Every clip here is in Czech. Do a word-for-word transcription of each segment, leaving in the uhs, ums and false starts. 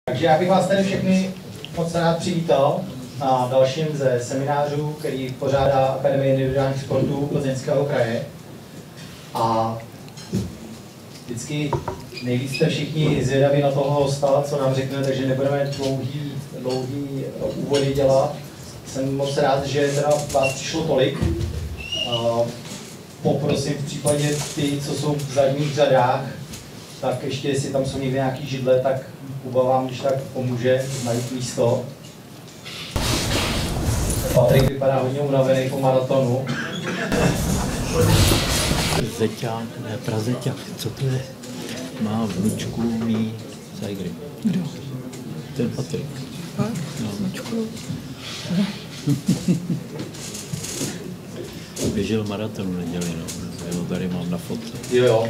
Takže já bych vás tady všechny moc rád přivítal na dalším ze seminářů, který pořádá Akademie individuálních sportů Plzeňského kraje. A vždycky nejvíc jste všichni zvědaví na toho hosta, co nám řekne, takže nebudeme dlouhý, dlouhý úvody dělat. Jsem moc rád, že teda vás přišlo tolik. Poprosím v případě ty, co jsou v zadních řadách, tak ještě jestli tam jsou někde nějaký židle, tak Kuba vám když tak pomůže najít místo. Patrik vypadá hodně unavený po maratonu. Zeťák, ne, prazeťák, co to je? Má vnučku mý Zajgry. Kdo? Ten Patrik. A? No. Vnučku. Běžel maratonu neděli, no. Já ho tady mám na fotce. Jo, jo.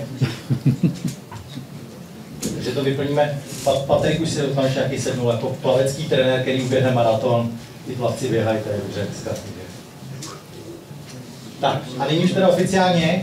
Takže to vyplníme. Pat, Patrik už si doufám, že nějaký sednul jako plavecký trenér, který uběhne maraton. Ty plavci běhají, to je dobře dneska. Tak, a nyní už teda oficiálně.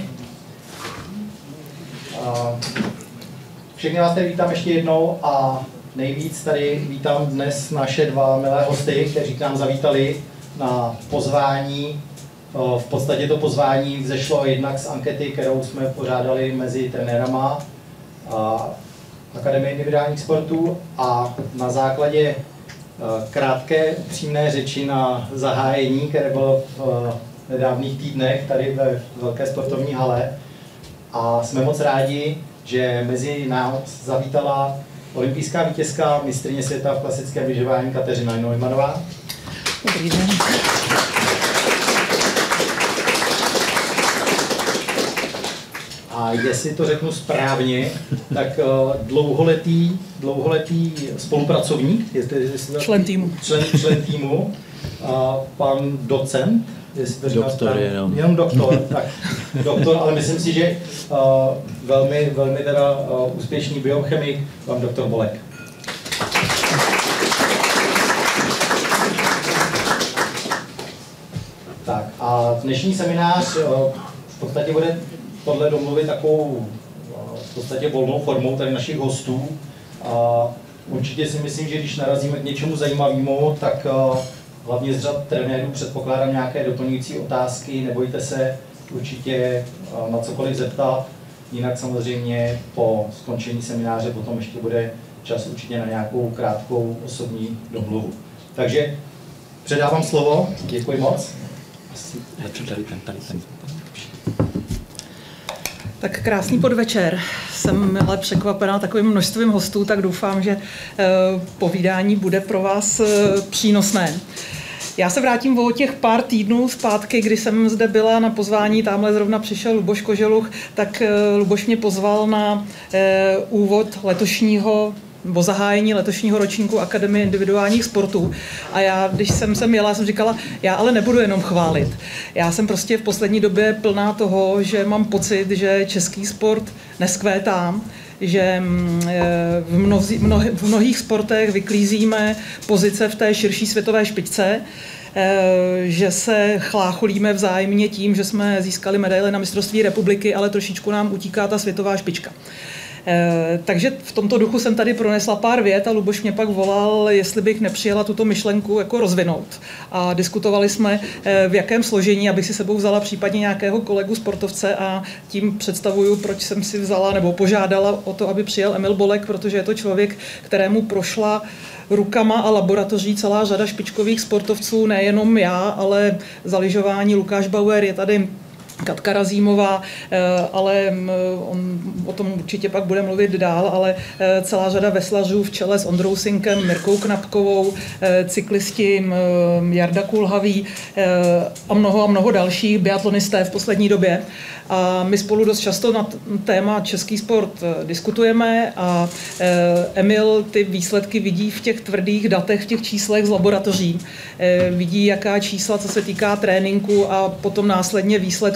Všechny vás tady vítám ještě jednou a nejvíc tady vítám dnes naše dva milé hosty, kteří k nám zavítali na pozvání. V podstatě to pozvání vzešlo jednak z ankety, kterou jsme pořádali mezi trenérama Akademie individuálních sportů a na základě krátké upřímné řeči na zahájení, které bylo v nedávných týdnech tady ve velké sportovní hale. A jsme moc rádi, že mezi nás zavítala olympijská vítězka, mistryně světa v klasickém lyžování Kateřina Neumannová. Dobrý den. A jestli to řeknu správně, tak dlouholetý, dlouholetý spolupracovník, jestli, jestli to, člen týmu, člen, člen týmu a pan docent, jestli to doktor jenom. jenom doktor, tak doktor, ale myslím si, že uh, velmi, velmi teda uh, úspěšný biochemik, pan doktor Bolek. Tak a dnešní seminář uh, v podstatě bude podle domluvy takovou v podstatě volnou formou tady našich hostů. A určitě si myslím, že když narazíme k něčemu zajímavému, tak hlavně z řad trenérů předpokládám nějaké doplňující otázky, nebojte se určitě na cokoliv zeptat. Jinak samozřejmě po skončení semináře potom ještě bude čas určitě na nějakou krátkou osobní domluvu. Takže předávám slovo, děkuji moc. Tady ten, tady ten. Tak krásný podvečer. Jsem milé překvapená takovým množstvím hostů, tak doufám, že povídání bude pro vás přínosné. Já se vrátím o těch pár týdnů zpátky, kdy jsem zde byla na pozvání, tamhle zrovna přišel Luboš Koželuch, tak Luboš mě pozval na úvod letošního nebo zahájení letošního ročníku Akademie individuálních sportů. A já, když jsem sem jela, jsem říkala, já ale nebudu jenom chválit. Já jsem prostě v poslední době plná toho, že mám pocit, že český sport neskvétá, že v, mnozí, mnoh, v mnohých sportech vyklízíme pozice v té širší světové špičce, že se chlácholíme vzájemně tím, že jsme získali medaile na mistrovství republiky, ale trošičku nám utíká ta světová špička. Takže v tomto duchu jsem tady pronesla pár vět a Luboš mě pak volal, jestli bych nepřijela tuto myšlenku jako rozvinout. A diskutovali jsme, v jakém složení, abych si sebou vzala případně nějakého kolegu sportovce a tím představuju, proč jsem si vzala nebo požádala o to, aby přijel Emil Bolek, protože je to člověk, kterému prošla rukama a laboratoří celá řada špičkových sportovců, nejenom já, ale za lyžování Lukáš Bauer, je tady Katka Razímová, ale on o tom určitě pak bude mluvit dál, ale celá řada veslařů v čele s Ondrou Sinkem, Mirkou Knapkovou, cyklisti Jarda Kulhavý a mnoho a mnoho dalších biatlonisté v poslední době. A my spolu dost často na téma český sport diskutujeme a Emil ty výsledky vidí v těch tvrdých datech, v těch číslech z laboratoří. Vidí, jaká čísla, co se týká tréninku a potom následně výsledku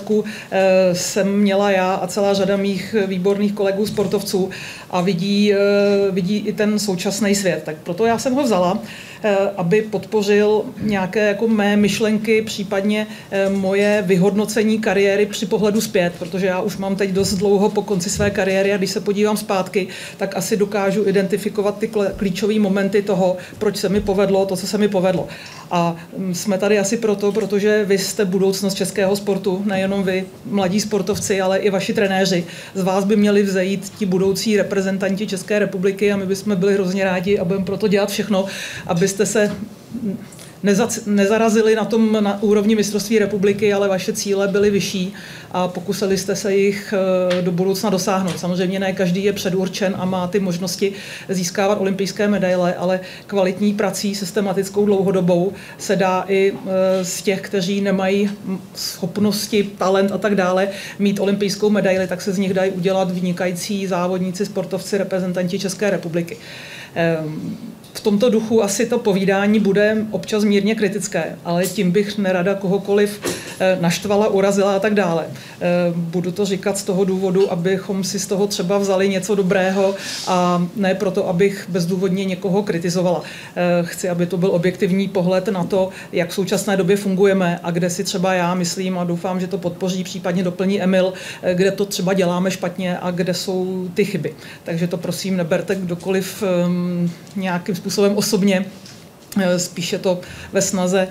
výsledků jsem měla já a celá řada mých výborných kolegů sportovců a vidí, vidí i ten současný svět. Tak proto já jsem ho vzala, aby podpořil nějaké jako mé myšlenky, případně moje vyhodnocení kariéry při pohledu zpět, protože já už mám teď dost dlouho po konci své kariéry a když se podívám zpátky, tak asi dokážu identifikovat ty klíčové momenty toho, proč se mi povedlo to, co se mi povedlo. A jsme tady asi proto, protože vy jste budoucnost českého sportu, nejenom vy, mladí sportovci, ale i vaši trenéři. Z vás by měli vzejít ti budoucí reprezentanti České republiky a my bychom byli hrozně rádi a budeme proto dělat všechno, abyste se nezarazili na tom na úrovni mistrovství republiky, ale vaše cíle byly vyšší a pokusili jste se jich do budoucna dosáhnout. Samozřejmě ne každý je předurčen a má ty možnosti získávat olympijské medaile, ale kvalitní prací, systematickou dlouhodobou se dá i z těch, kteří nemají schopnosti, talent a tak dále, mít olympijskou medaili, tak se z nich dají udělat vynikající závodníci, sportovci, reprezentanti České republiky. V tomto duchu asi to povídání bude občas mírně kritické, ale tím bych nerada kohokoliv naštvala, urazila a tak dále. Budu to říkat z toho důvodu, abychom si z toho třeba vzali něco dobrého a ne proto, abych bezdůvodně někoho kritizovala. Chci, aby to byl objektivní pohled na to, jak v současné době fungujeme a kde si třeba já myslím a doufám, že to podpoří, případně doplní Emil, kde to třeba děláme špatně a kde jsou ty chyby. Takže to prosím neberte kdokoliv um, nějakým způsobem osobně, spíše to ve snaze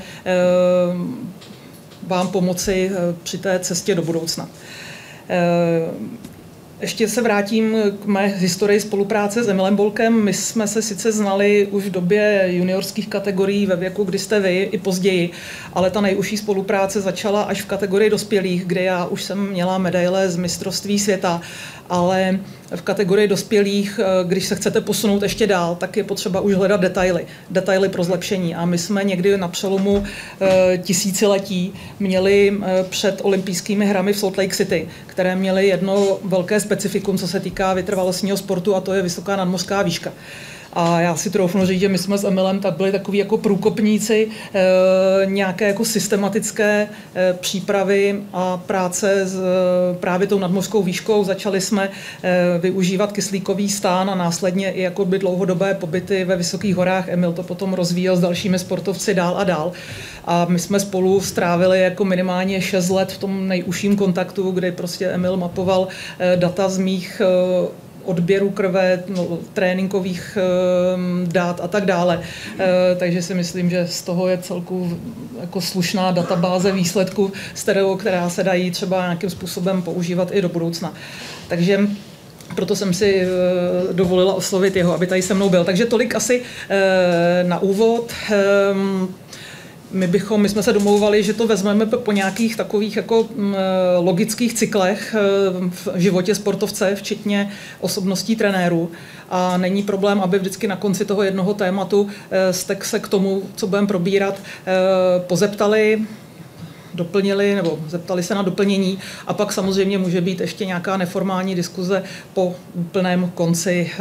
vám pomoci při té cestě do budoucna. Ještě se vrátím k mé historii spolupráce s Emilem Bolkem. My jsme se sice znali už v době juniorských kategorií ve věku, kdy jste vy, i později, ale ta nejužší spolupráce začala až v kategorii dospělých, kde já už jsem měla medaile z mistrovství světa, ale v kategorii dospělých, když se chcete posunout ještě dál, tak je potřeba už hledat detaily, detaily pro zlepšení. A my jsme někdy na přelomu e, tisíciletí měli e, před olympijskými hrami v Salt Lake City, které měly jedno velké specifikum, co se týká vytrvalostního sportu, a to je vysoká nadmořská výška. A já si troufnu říct, že my jsme s Emilem tak byli takový jako průkopníci e, nějaké jako systematické e, přípravy a práce s e, právě tou nadmořskou výškou. Začali jsme e, využívat kyslíkový stán a následně i jako by dlouhodobé pobyty ve vysokých horách. Emil to potom rozvíjel s dalšími sportovci dál a dál. A my jsme spolu strávili jako minimálně šest let v tom nejužším kontaktu, kdy prostě Emil mapoval e, data z mých e, odběru krve, no, tréninkových e, dát a tak dále. E, takže si myslím, že z toho je celku jako slušná databáze výsledků, stereo, která se dají třeba nějakým způsobem používat i do budoucna. Takže proto jsem si e, dovolila oslovit jeho, aby tady se mnou byl. Takže tolik asi e, na úvod. E, My, bychom, my jsme se domlouvali, že to vezmeme po nějakých takových jako logických cyklech v životě sportovce, včetně osobností trenérů. A není problém, aby vždycky na konci toho jednoho tématu jste se k tomu, co budeme probírat, pozeptali, doplnili nebo zeptali se na doplnění a pak samozřejmě může být ještě nějaká neformální diskuze po úplném konci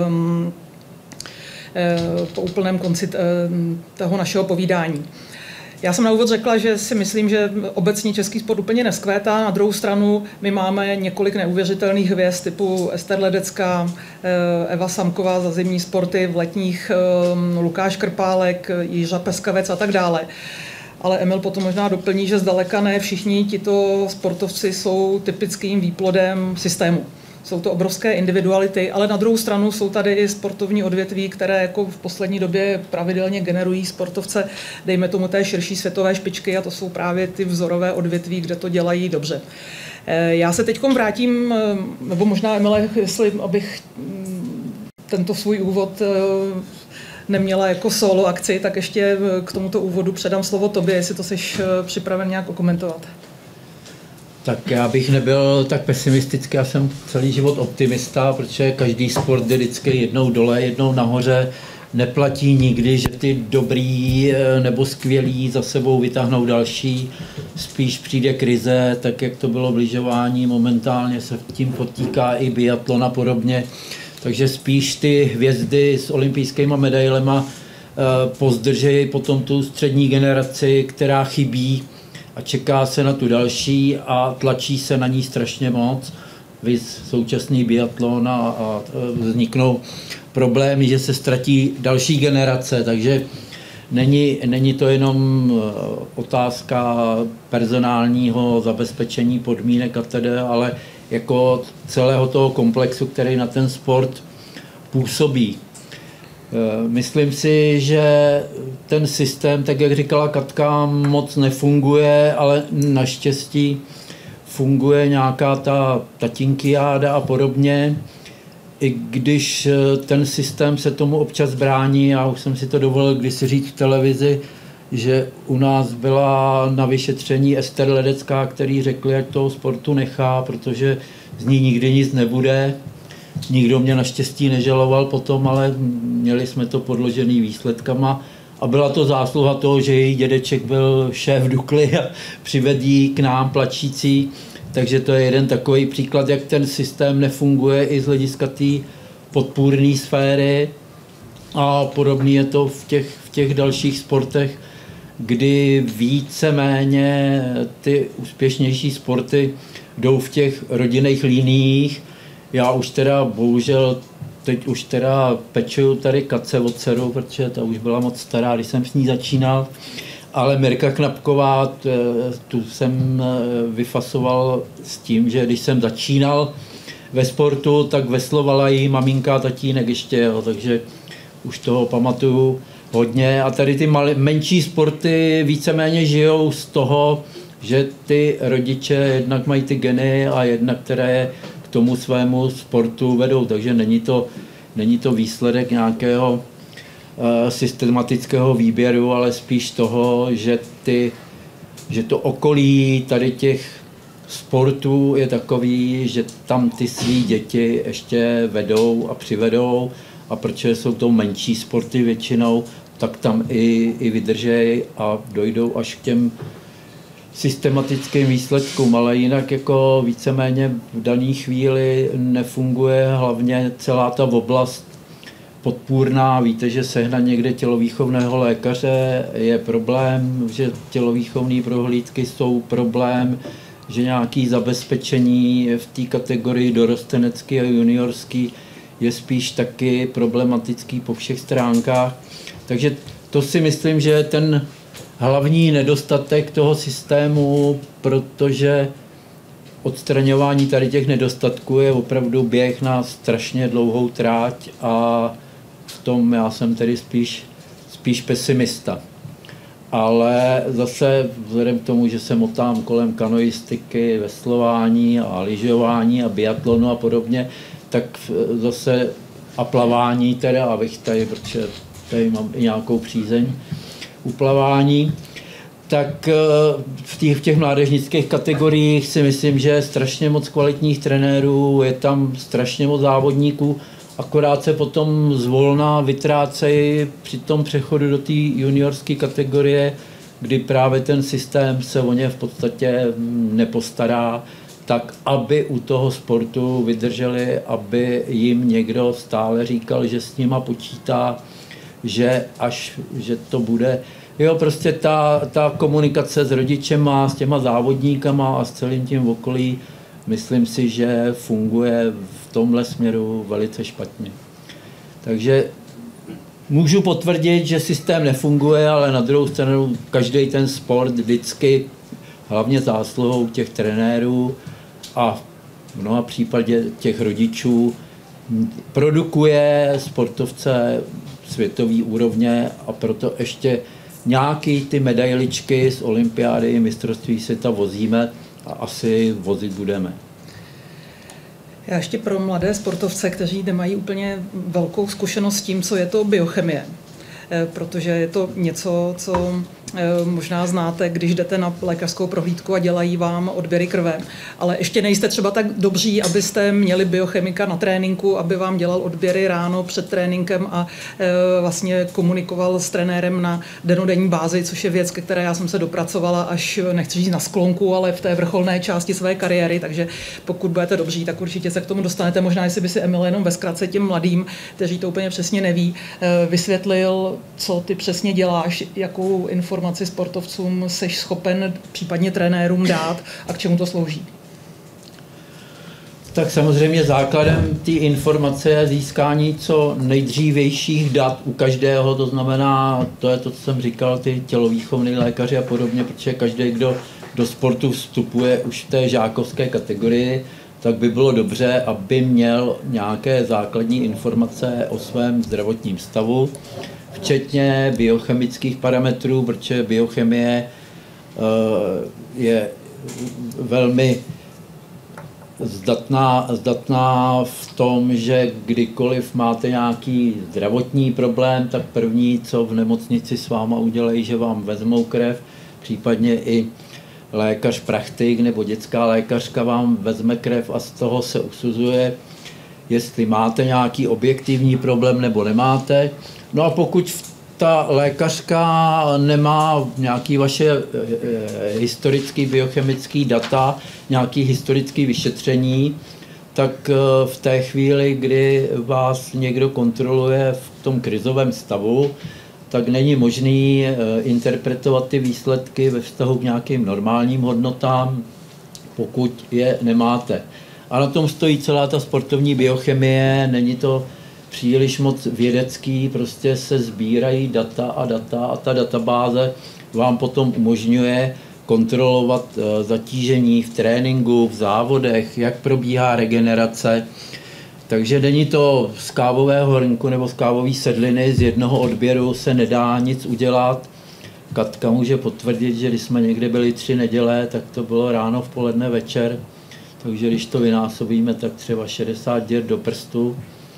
po úplném konci toho našeho povídání. Já jsem na úvod řekla, že si myslím, že obecně český sport úplně neskvétá. Na druhou stranu my máme několik neuvěřitelných hvězd typu Ester Ledecká, Eva Samková za zimní sporty, v letních Lukáš Krpálek, Jiřa Peskavec a tak dále. Ale Emil potom možná doplní, že zdaleka ne všichni tito sportovci jsou typickým výplodem systému. Jsou to obrovské individuality, ale na druhou stranu jsou tady i sportovní odvětví, které jako v poslední době pravidelně generují sportovce, dejme tomu té širší světové špičky, a to jsou právě ty vzorové odvětví, kde to dělají dobře. Já se teď vrátím, nebo možná, Emile, jestli abych tento svůj úvod neměla jako solo akci, tak ještě k tomuto úvodu předám slovo tobě, jestli to jsi připraven nějak okomentovat. Tak já bych nebyl tak pesimistický, já jsem celý život optimista, protože každý sport jde vždycky jednou dole, jednou nahoře. Neplatí nikdy, že ty dobrý nebo skvělí za sebou vytáhnou další. Spíš přijde krize, tak jak to bylo v lyžování, momentálně se tím potýká i biatlon a podobně. Takže spíš ty hvězdy s olympijskýma medailema pozdržejí potom tu střední generaci, která chybí. a čeká se na tu další a tlačí se na ní strašně moc. Viz současný biatlon a, a vzniknou problémy, že se ztratí další generace, takže není, není to jenom otázka personálního zabezpečení podmínek a tedy, ale jako celého toho komplexu, který na ten sport působí. Myslím si, že ten systém, tak jak říkala Katka, moc nefunguje, ale naštěstí funguje nějaká ta tatinkiáda a podobně. I když ten systém se tomu občas brání, já už jsem si to dovolil kdysi říct v televizi, že u nás byla na vyšetření Ester Ledecká, který řekl, jak toho sportu nechá, protože z ní nikdy nic nebude. Nikdo mě naštěstí nežaloval potom, ale měli jsme to podložený výsledkama a byla to zásluha toho, že její dědeček byl šéf Dukly a přivedl jí k nám plačící. Takže to je jeden takový příklad, jak ten systém nefunguje i z hlediska té podpůrné sféry a podobně je to v těch, v těch dalších sportech, kdy víceméně ty úspěšnější sporty jdou v těch rodinných liniích. Já už teda bohužel teď už teda pečuju tady Katce od dceru, protože ta už byla moc stará, když jsem s ní začínal. Ale Mirka Knapková, tu jsem vyfasoval s tím, že když jsem začínal ve sportu, tak veslovala jí maminka a tatínek ještě, jo, takže už toho pamatuju hodně. A tady ty malé, menší sporty víceméně žijou z toho, že ty rodiče jednak mají ty geny a jednak které k tomu svému sportu vedou, takže není to, není to výsledek nějakého systematického výběru, ale spíš toho, že, ty, že to okolí tady těch sportů je takový, že tam ty svý děti ještě vedou a přivedou a protože jsou to menší sporty většinou, tak tam i, i vydržej a dojdou až k těm systematickým výsledkům, ale jinak jako víceméně v dané chvíli nefunguje hlavně celá ta oblast podpůrná. Víte, že sehnat někde tělovýchovného lékaře je problém, že tělovýchovné prohlídky jsou problém, že nějaké zabezpečení v té kategorii dorostenecký a juniorský je spíš taky problematický po všech stránkách. Takže to si myslím, že je ten hlavní nedostatek toho systému, protože odstraňování tady těch nedostatků je opravdu běh na strašně dlouhou tráť a v tom já jsem tedy spíš, spíš pesimista. Ale zase vzhledem k tomu, že se motám kolem kanoistiky, veslování a lyžování a biatlonu a podobně, tak zase a plavání teda, abych tady, protože tady mám i nějakou přízeň u plavání, tak v těch, v těch mládežnických kategoriích si myslím, že je strašně moc kvalitních trenérů, je tam strašně moc závodníků, akorát se potom zvolna vytrácejí při tom přechodu do té juniorské kategorie, kdy právě ten systém se o ně v podstatě nepostará, tak aby u toho sportu vydrželi, aby jim někdo stále říkal, že s nima počítá, že až že to bude. Jo, prostě ta, ta komunikace s rodičema, s těma závodníkama a s celým tím okolí, myslím si, že funguje v tomhle směru velice špatně. Takže můžu potvrdit, že systém nefunguje, ale na druhou stranu každý ten sport vždycky, hlavně zásluhou těch trenérů a v mnoha případě těch rodičů, produkuje sportovce světové úrovně a proto ještě nějaký ty medailičky z olympiády, mistrovství světa vozíme a asi vozit budeme. Já ještě pro mladé sportovce, kteří nemají úplně velkou zkušenost s tím, co je to biochemie, protože je to něco, co možná znáte, když jdete na lékařskou prohlídku a dělají vám odběry krve, ale ještě nejste třeba tak dobří, abyste měli biochemika na tréninku, aby vám dělal odběry ráno před tréninkem a vlastně komunikoval s trenérem na dennodenní bázi, což je věc, ke které já jsem se dopracovala až, nechci říct na sklonku, ale v té vrcholné části své kariéry, takže pokud budete dobří, tak určitě se k tomu dostanete. Možná, jestli by si Emil jenom ve zkratce těm mladým, kteří to úplně přesně neví, vysvětlil, co ty přesně děláš, jakou informaci sportovcům seš schopen případně trenérům dát a k čemu to slouží? Tak samozřejmě základem té informace je získání co nejdřívějších dat u každého, to znamená, to je to, co jsem říkal, ty tělovýchovní lékaři a podobně, protože každý, kdo do sportu vstupuje už v té žákovské kategorii, tak by bylo dobře, aby měl nějaké základní informace o svém zdravotním stavu, včetně biochemických parametrů, protože biochemie je velmi Zdatná, zdatná v tom, že kdykoliv máte nějaký zdravotní problém, tak první, co v nemocnici s váma udělají, že vám vezmou krev, případně i lékař praktik nebo dětská lékařka vám vezme krev a z toho se usuzuje, jestli máte nějaký objektivní problém nebo nemáte. No a pokud ta lékařka nemá nějaký vaše e, e, historický biochemický data, nějaký historický vyšetření, tak e, v té chvíli, kdy vás někdo kontroluje v tom krizovém stavu, tak není možný e, interpretovat ty výsledky ve vztahu k nějakým normálním hodnotám, pokud je nemáte. A na tom stojí celá ta sportovní biochemie, není to příliš moc vědecký, prostě se sbírají data a data a ta databáze vám potom umožňuje kontrolovat zatížení v tréninku, v závodech, jak probíhá regenerace. Takže není to z kávového hrnku nebo z kávové sedliny, z jednoho odběru se nedá nic udělat. Katka může potvrdit, že když jsme někde byli tři neděle, tak to bylo ráno, v poledne, večer. Takže když to vynásobíme, tak třeba šedesát děr do prstu.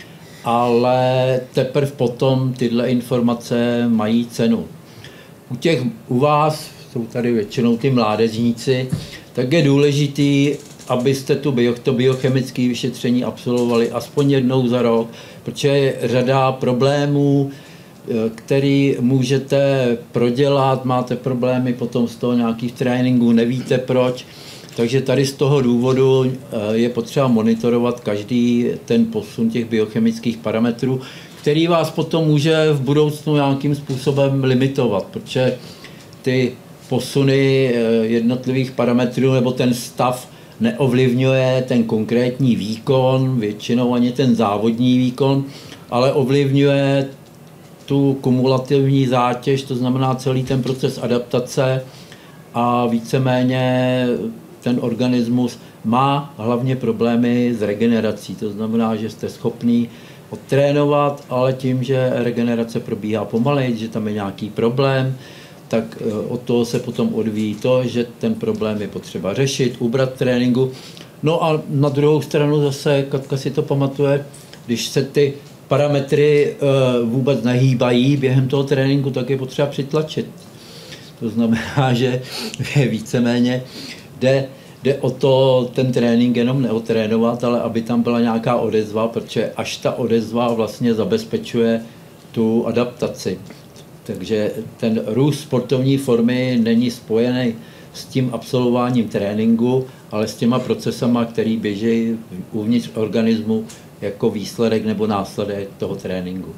Ale teprve potom tyhle informace mají cenu. U těch, u vás, jsou tady většinou ty mládežníci, tak je důležitý, abyste tu bio, to biochemické vyšetření absolvovali aspoň jednou za rok, protože je řada problémů, který můžete prodělat, máte problémy potom z toho nějakých tréninků, nevíte proč. Takže tady z toho důvodu je potřeba monitorovat každý ten posun těch biochemických parametrů, který vás potom může v budoucnu nějakým způsobem limitovat, protože ty posuny jednotlivých parametrů nebo ten stav neovlivňuje ten konkrétní výkon, většinou ani ten závodní výkon, ale ovlivňuje tu kumulativní zátěž, to znamená celý ten proces adaptace a víceméně ten organismus má hlavně problémy s regenerací. To znamená, že jste schopný odtrénovat, ale tím, že regenerace probíhá pomaleji, že tam je nějaký problém, tak od toho se potom odvíjí to, že ten problém je potřeba řešit, ubrat tréninku. No a na druhou stranu zase, Katka si to pamatuje, když se ty parametry vůbec nehýbají během toho tréninku, tak je potřeba přitlačit. To znamená, že víceméně Jde, jde o to ten trénink jenom neotrénovat, ale aby tam byla nějaká odezva, protože až ta odezva vlastně zabezpečuje tu adaptaci. Takže ten růst sportovní formy není spojený s tím absolvováním tréninku, ale s těma procesama, který běží uvnitř organismu jako výsledek nebo následek toho tréninku.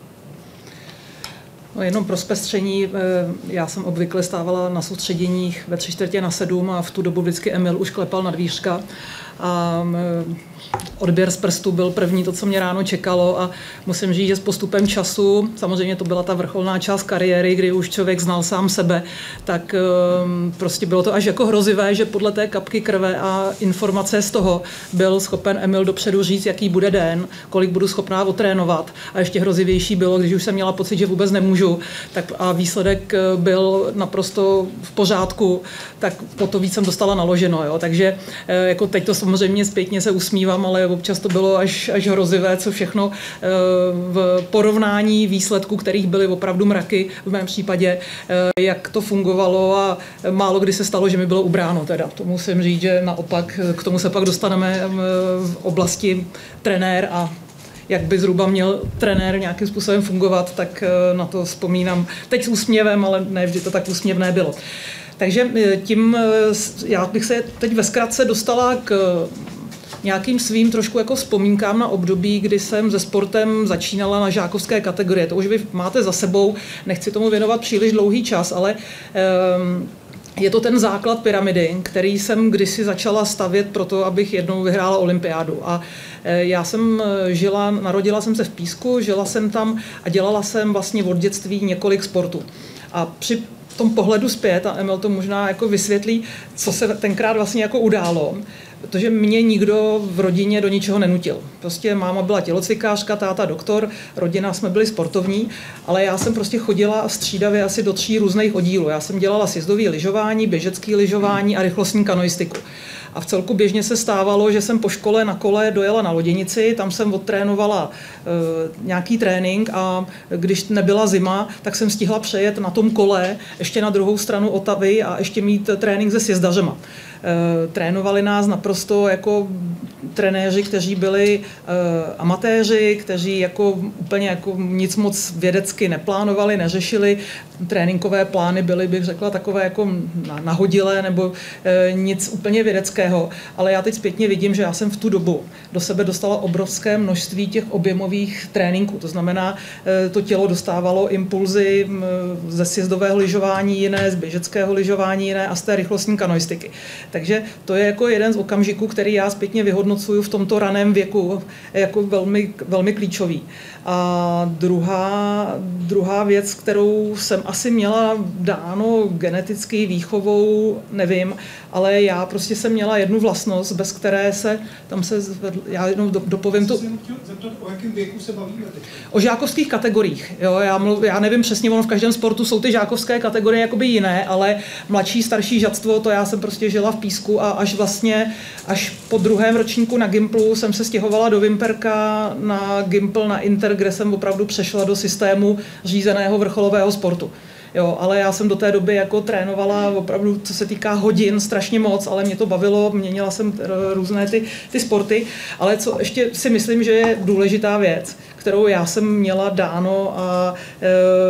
No, jenom pro zpestření, já jsem obvykle stávala na soustředěních ve tři čtvrtě na sedm a v tu dobu vždycky Emil už klepal na dvířka a odběr z prstu byl první, to, co mě ráno čekalo a musím říct, že s postupem času, samozřejmě to byla ta vrcholná část kariéry, kdy už člověk znal sám sebe, tak prostě bylo to až jako hrozivé, že podle té kapky krve a informace z toho byl schopen Emil dopředu říct, jaký bude den, kolik budu schopná otrénovat a ještě hrozivější bylo, když už jsem měla pocit, že vůbec nemůžu, tak a výsledek byl naprosto v pořádku, tak po to víc jsem dostala naloženo, jo. Takže jako teď to samozřejmě zpětně se usmívám, ale občas to bylo až, až hrozivé, co všechno v porovnání výsledků, kterých byly opravdu mraky v mém případě, jak to fungovalo a málo kdy se stalo, že mi bylo ubráno teda. To musím říct, že naopak k tomu se pak dostaneme v oblasti trenér a jak by zhruba měl trenér nějakým způsobem fungovat, tak na to vzpomínám teď s úsměvem, ale ne vždy to tak úsměvné bylo. Takže tím já bych se teď ve zkratce dostala k nějakým svým trošku jako vzpomínkám na období, kdy jsem se sportem začínala na žákovské kategorie. To už vy máte za sebou, nechci tomu věnovat příliš dlouhý čas, ale um, je to ten základ pyramidy, který jsem kdysi začala stavět proto, abych jednou vyhrála olympiádu. A já jsem žila, narodila jsem se v Písku, žila jsem tam a dělala jsem vlastně od dětství několik sportů. A při tom pohledu zpět, a Emil to možná jako vysvětlí, co se tenkrát vlastně jako událo, protože mě nikdo v rodině do ničeho nenutil. Prostě máma byla tělocvikářka, táta doktor, rodina jsme byli sportovní, ale já jsem prostě chodila střídavě asi do tří různých oddílů. Já jsem dělala sjezdové lyžování, běžecké lyžování a rychlostní kanoistiku. A v celku běžně se stávalo, že jsem po škole na kole dojela na loděnici, tam jsem odtrénovala e, nějaký trénink a když nebyla zima, tak jsem stihla přejet na tom kole ještě na druhou stranu Otavy a ještě mít trénink se sjezdařema. E, trénovali nás naprosto jako trenéři, kteří byli e, amatéři, kteří jako úplně jako nic moc vědecky neplánovali, neřešili. Tréninkové plány byly, bych řekla, takové jako nahodilé nebo e, nic úplně vědeckého. Ale já teď zpětně vidím, že já jsem v tu dobu do sebe dostala obrovské množství těch objemových tréninků. To znamená, e, to tělo dostávalo impulzy m, ze sjezdového lyžování jiné, z běžeckého lyžování jiné a z té rychlostní kanoistiky. Takže to je jako jeden z okamžiků, který já zpětně vyhodnocuju v tomto raném věku jako velmi, velmi klíčový. A druhá, druhá věc, kterou jsem asi měla dáno geneticky, výchovou, nevím, ale já prostě jsem měla jednu vlastnost, bez které se, tam se, já jenom dopovím to. O jakém věku se bavíme teď? O žákovských kategoriích. Jo, já, mluv, já nevím přesně, ono v každém sportu jsou ty žákovské kategorie jakoby jiné, ale mladší, starší žadstvo, to já jsem prostě žila v Písku a až vlastně, až po druhém ročníku na Gimplu jsem se stěhovala do Vimperka na Gimpl, na Inter, kde jsem opravdu přešla do systému řízeného vrcholového sportu. Jo, ale já jsem do té doby jako trénovala opravdu, co se týká hodin, strašně moc, ale mě to bavilo, měnila jsem různé ty, ty sporty, ale co ještě si myslím, že je důležitá věc, kterou já jsem měla dáno a e,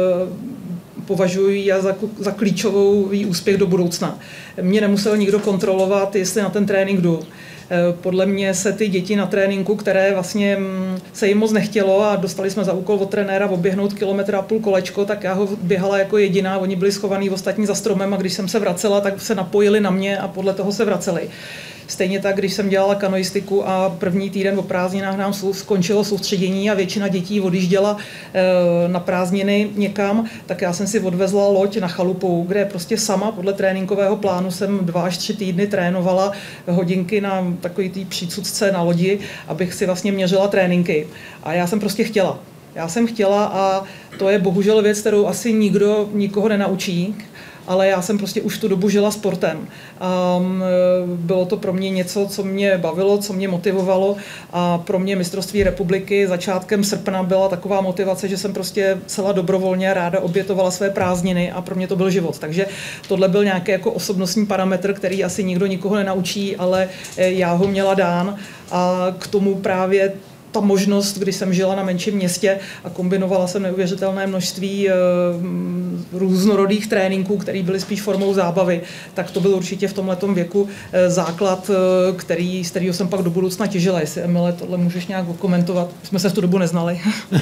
považuji za, za klíčový úspěch do budoucna. Mě nemusel nikdo kontrolovat, jestli na ten trénink jdu. Podle mě se ty děti na tréninku, které vlastně se jim moc nechtělo a dostali jsme za úkol od trenéra oběhnout kilometr a půl kolečko, tak já ho běhala jako jediná, oni byli schovaní ostatní za stromem a když jsem se vracela, tak se napojili na mě a podle toho se vraceli. Stejně tak, když jsem dělala kanoistiku a první týden o prázdninách nám skončilo soustředění a většina dětí odjížděla na prázdniny někam, tak já jsem si odvezla loď na chalupu, kde prostě sama podle tréninkového plánu jsem dva až tři týdny trénovala hodinky na takový tý přícucce na lodi, abych si vlastně měřila tréninky. A já jsem prostě chtěla. Já jsem chtěla a to je bohužel věc, kterou asi nikdo nikoho nenaučí, ale já jsem prostě už tu dobu žila sportem. A bylo to pro mě něco, co mě bavilo, co mě motivovalo a pro mě mistrovství republiky začátkem srpna byla taková motivace, že jsem prostě celá dobrovolně ráda obětovala své prázdniny a pro mě to byl život. Takže tohle byl nějaký jako osobnostní parametr, který asi nikdo nikoho nenaučí, ale já ho měla dán a k tomu právě ta možnost, když jsem žila na menším městě a kombinovala jsem neuvěřitelné množství e, různorodých tréninků, které byly spíš formou zábavy, tak to byl určitě v tomhletom věku e, základ, e, který, z kterého jsem pak do budoucna těžila. Jestli, Emile, tohle můžeš nějak komentovat? Jsme se v tu dobu neznali.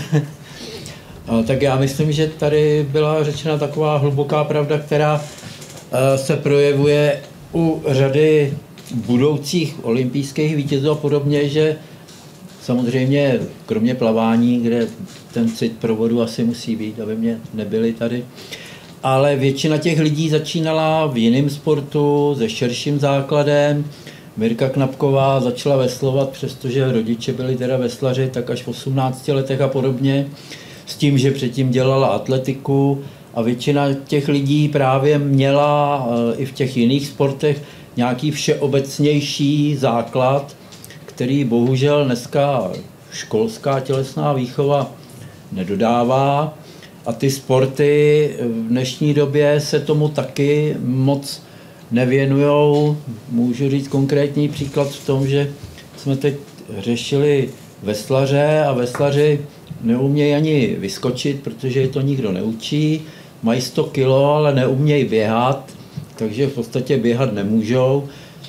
No, tak já myslím, že tady byla řečena taková hluboká pravda, která e, se projevuje u řady budoucích olympijských vítězů a podobně, že samozřejmě, kromě plavání, kde ten cit provodu asi musí být, aby mě nebyli tady, ale většina těch lidí začínala v jiném sportu, se širším základem. Mirka Knapková začala veslovat, přestože rodiče byli teda veslaři, tak až v osmnácti letech a podobně, s tím, že předtím dělala atletiku a většina těch lidí právě měla i v těch jiných sportech nějaký všeobecnější základ, který bohužel dneska školská tělesná výchova nedodává a ty sporty v dnešní době se tomu taky moc nevěnujou. Můžu říct konkrétní příklad v tom, že jsme teď řešili veslaře a veslaři neumějí ani vyskočit, protože je to nikdo neučí. Mají sto kilo, ale neumějí běhat, takže v podstatě běhat nemůžou.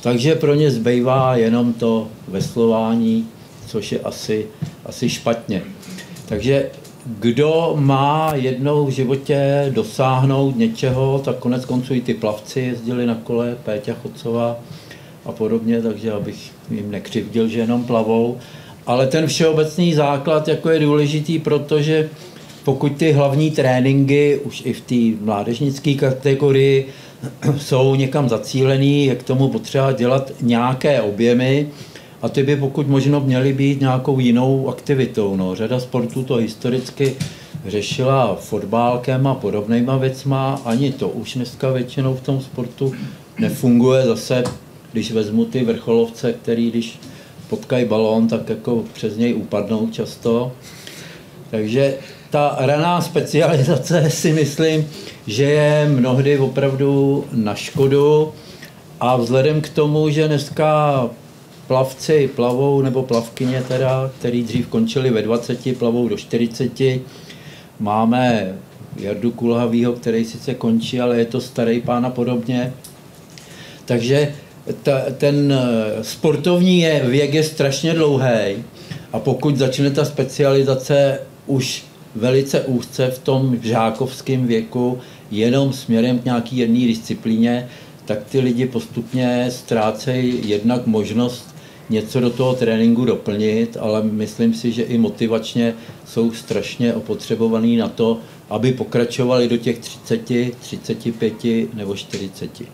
Takže pro ně zbývá jenom to veslování, což je asi, asi špatně. Takže kdo má jednou v životě dosáhnout něčeho, tak konec konců i ty plavci jezdili na kole, Péťa Chocová a podobně, takže abych jim nekřivdil, že jenom plavou. Ale ten všeobecný základ jako je důležitý, protože pokud ty hlavní tréninky už i v té mládežnické kategorii jsou někam zacílený, je k tomu potřeba dělat nějaké objemy a ty by pokud možno měly být nějakou jinou aktivitou. No, řada sportů to historicky řešila fotbálkem a podobnýma věcma, ani to už dneska většinou v tom sportu nefunguje. Zase, když vezmu ty vrcholovce, který když potkají balón, tak jako přes něj upadnou často. Takže ta raná specializace si myslím, že je mnohdy opravdu na škodu a vzhledem k tomu, že dneska plavci plavou, nebo plavkyně teda, který dřív končili ve dvaceti, plavou do čtyřiceti, máme Jardu Kulhavýho, který sice končí, ale je to starý pán a podobně. Takže ta, ten sportovní je, věk je strašně dlouhý a pokud začne ta specializace už velice úzce v tom žákovském věku, jenom směrem k nějaký jedné disciplíně, tak ty lidi postupně ztrácejí jednak možnost něco do toho tréninku doplnit, ale myslím si, že i motivačně jsou strašně opotřebovaný na to, aby pokračovali do těch třiceti, třiceti pěti nebo čtyřiceti.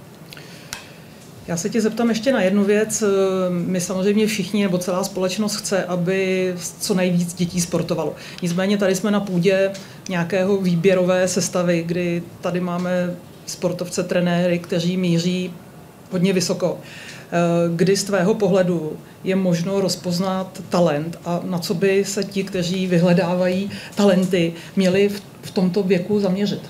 Já se tě zeptám ještě na jednu věc. My samozřejmě všichni, nebo celá společnost chce, aby co nejvíc dětí sportovalo. Nicméně tady jsme na půdě nějakého výběrové sestavy, kdy tady máme sportovce, trenéry, kteří míří hodně vysoko. Kdy z tvého pohledu je možno rozpoznat talent a na co by se ti, kteří vyhledávají talenty, měli v tomto věku zaměřit?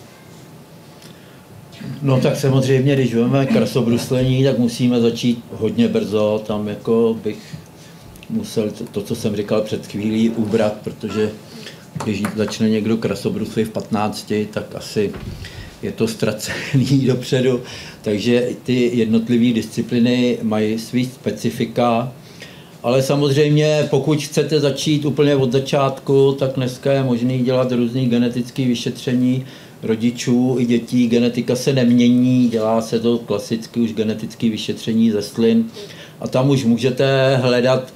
No tak samozřejmě, když vezmeme krasobruslení, tak musíme začít hodně brzo, tam jako bych musel to, to co jsem říkal před chvílí, ubrat, protože když začne někdo krasobruslit v patnácti, tak asi je to ztracený dopředu, takže ty jednotlivé disciplíny mají svý specifika, ale samozřejmě pokud chcete začít úplně od začátku, tak dneska je možné dělat různý genetické vyšetření rodičů i dětí. Genetika se nemění, dělá se to klasicky už genetické vyšetření ze slin a tam už můžete hledat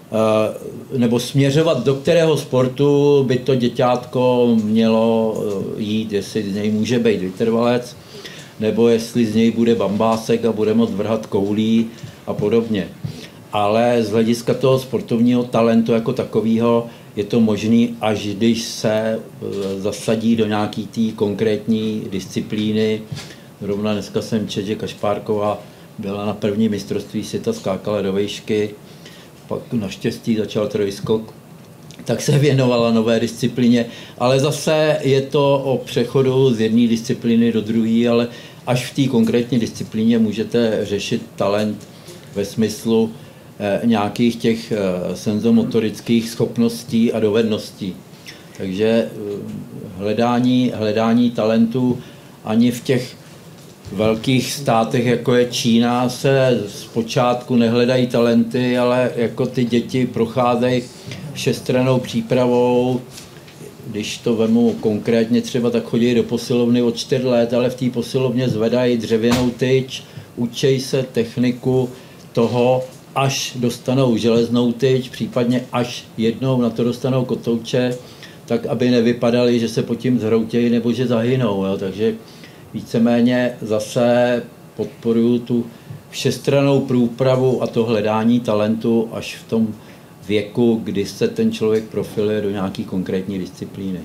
nebo směřovat, do kterého sportu by to děťátko mělo jít, jestli z něj může být vytrvalec, nebo jestli z něj bude bambásek a bude moct vrhat koulí a podobně. Ale z hlediska toho sportovního talentu jako takového je to možné, až když se zasadí do nějaký té konkrétní disciplíny. Zrovna dneska jsem četl, že Kašpárková byla na první mistrovství světa, skákala do výšky, pak naštěstí začal trojskok, tak se věnovala nové disciplíně, ale zase je to o přechodu z jedné disciplíny do druhé, ale až v té konkrétní disciplíně můžete řešit talent ve smyslu eh, nějakých těch eh, senzomotorických schopností a dovedností. Takže eh, hledání, hledání talentu ani v těch velkých státech, jako je Čína, se zpočátku nehledají talenty, ale jako ty děti procházejí všestrannou přípravou. Když to vemu konkrétně třeba, tak chodí do posilovny od čtyř let, ale v té posilovně zvedají dřevěnou tyč, učí se techniku toho, až dostanou železnou tyč, případně až jednou na to dostanou kotouče, tak aby nevypadali, že se pod tím zhroutějí nebo že zahynou. Jo. Takže víceméně zase podporuju tu všestrannou průpravu a to hledání talentu až v tom věku, kdy se ten člověk profiluje do nějaké konkrétní disciplíny.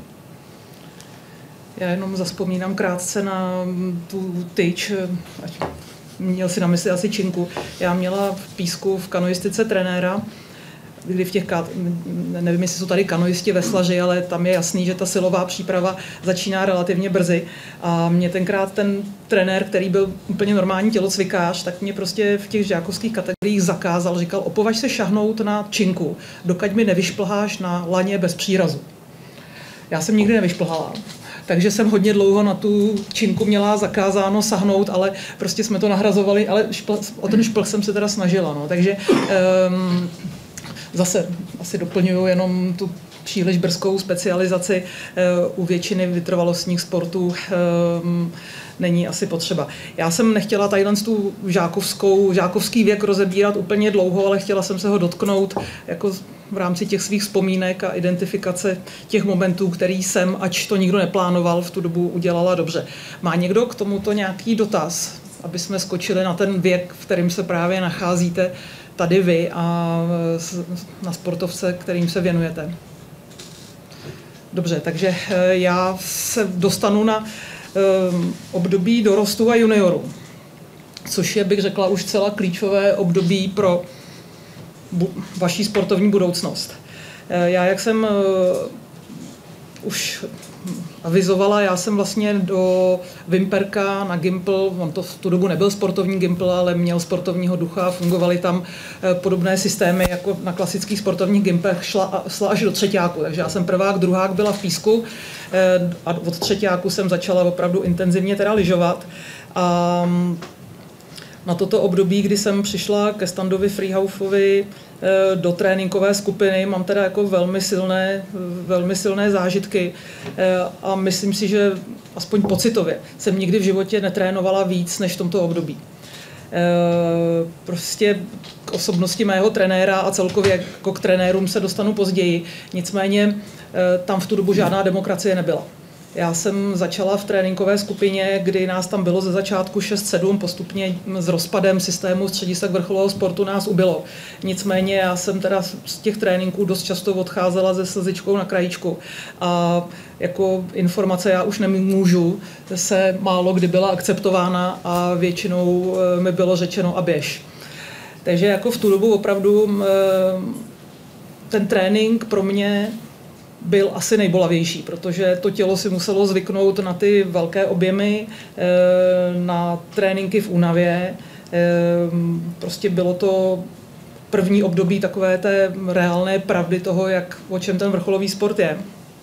Já jenom zavzpomínám krátce na tu tyč, měl si na mysli asi činku. Já měla v Písku v kanoistice trenéra, kdy v těch, nevím, jestli jsou tady kanoisti, veslaři, ale tam je jasný, že ta silová příprava začíná relativně brzy. A mě tenkrát ten trenér, který byl úplně normální tělocvikář, tak mě prostě v těch žákovských kategoriích zakázal, říkal, opovaž se šahnout na činku, dokud mi nevyšplháš na laně bez přírazu. Já jsem nikdy nevyšplhala. takže jsem hodně dlouho na tu činku měla zakázáno sahnout, ale prostě jsme to nahrazovali, ale špl, o ten šplh jsem se teda snažila, no. Takže um, zase asi doplňuju jenom tu příliš brzkou specializaci uh, u většiny vytrvalostních sportů um, není asi potřeba. Já jsem nechtěla tadyhle tu žákovskou, žákovský věk rozebírat úplně dlouho, ale chtěla jsem se ho dotknout jako v rámci těch svých vzpomínek a identifikace těch momentů, který jsem, ač to nikdo neplánoval, v tu dobu udělala dobře. Má někdo k tomuto nějaký dotaz, aby jsme skočili na ten věk, v kterém se právě nacházíte tady vy a na sportovce, kterým se věnujete? Dobře, takže já se dostanu na období dorostu a juniorů, což je, bych řekla, už celá klíčové období pro bu- vaší sportovní budoucnost. Já, jak jsem už avizovala, já jsem vlastně do Vimperka na Gimpl, on to v tu dobu nebyl sportovní Gimpl, ale měl sportovního ducha a fungovaly tam podobné systémy jako na klasických sportovních Gimpech, šla, šla až do třetíku, takže já jsem prvák, druhák byla v Písku a od třetíku jsem začala opravdu intenzivně teda lyžovat. A na toto období, kdy jsem přišla ke Standovi Freehaufovi do tréninkové skupiny, mám teda jako velmi silné, velmi silné zážitky a myslím si, že aspoň pocitově jsem nikdy v životě netrénovala víc než v tomto období. Prostě k osobnosti mého trenéra a celkově jako k trenérům se dostanu později, nicméně tam v tu dobu žádná demokracie nebyla. Já jsem začala v tréninkové skupině, kdy nás tam bylo ze začátku šest sedm, postupně s rozpadem systému středisek vrcholového sportu nás ubylo. Nicméně já jsem teda z těch tréninků dost často odcházela se slzičkou na krajíčku a jako informace já už nemůžu, se málo kdy byla akceptována a většinou mi bylo řečeno a běž. Takže jako v tu dobu opravdu ten trénink pro mě byl asi nejbolavější, protože to tělo si muselo zvyknout na ty velké objemy, na tréninky v únavě. Prostě bylo to první období takové té reálné pravdy toho, jak, o čem ten vrcholový sport je.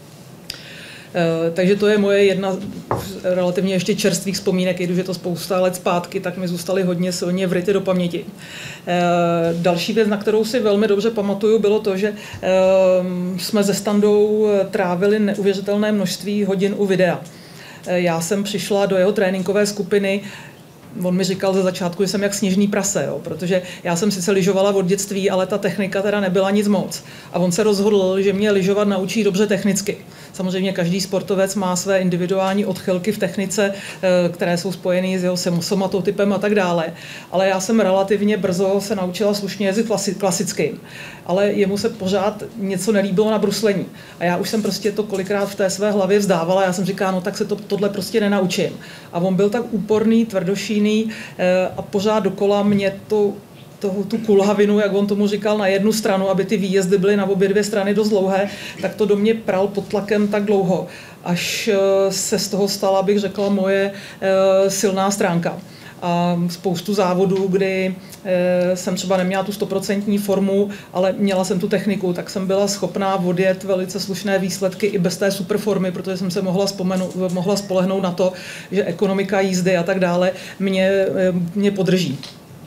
Takže to je moje jedna relativně ještě čerstvých vzpomínek, i když je to spousta let zpátky, tak mi zůstaly hodně silně vryty do paměti. Další věc, na kterou si velmi dobře pamatuju, bylo to, že jsme se Standou trávili neuvěřitelné množství hodin u videa. Já jsem přišla do jeho tréninkové skupiny. On mi říkal ze začátku, že jsem jak sněžný prase, jo, protože já jsem sice lyžovala od dětství, ale ta technika teda nebyla nic moc. A on se rozhodl, že mě lyžovat naučí dobře technicky. Samozřejmě každý sportovec má své individuální odchylky v technice, které jsou spojeny s jeho somatotypem a tak dále. Ale já jsem relativně brzo se naučila slušně jezdit klasickým. Ale jemu se pořád něco nelíbilo na bruslení. A já už jsem prostě to kolikrát v té své hlavě vzdávala. Já jsem říkala, no tak se to, tohle prostě nenaučím. A on byl tak úporný, tvrdošíný a pořád dokola mě to Toho, tu kulhavinu, jak on tomu říkal, na jednu stranu, aby ty výjezdy byly na obě dvě strany dost dlouhé, tak to do mě pral pod tlakem tak dlouho, až se z toho stala, bych řekla, moje silná stránka. A spoustu závodů, kdy jsem třeba neměla tu stoprocentní formu, ale měla jsem tu techniku, tak jsem byla schopná odjet velice slušné výsledky i bez té superformy, protože jsem se mohla, vzpomenu, mohla spolehnout na to, že ekonomika jízdy a tak dále mě, mě podrží.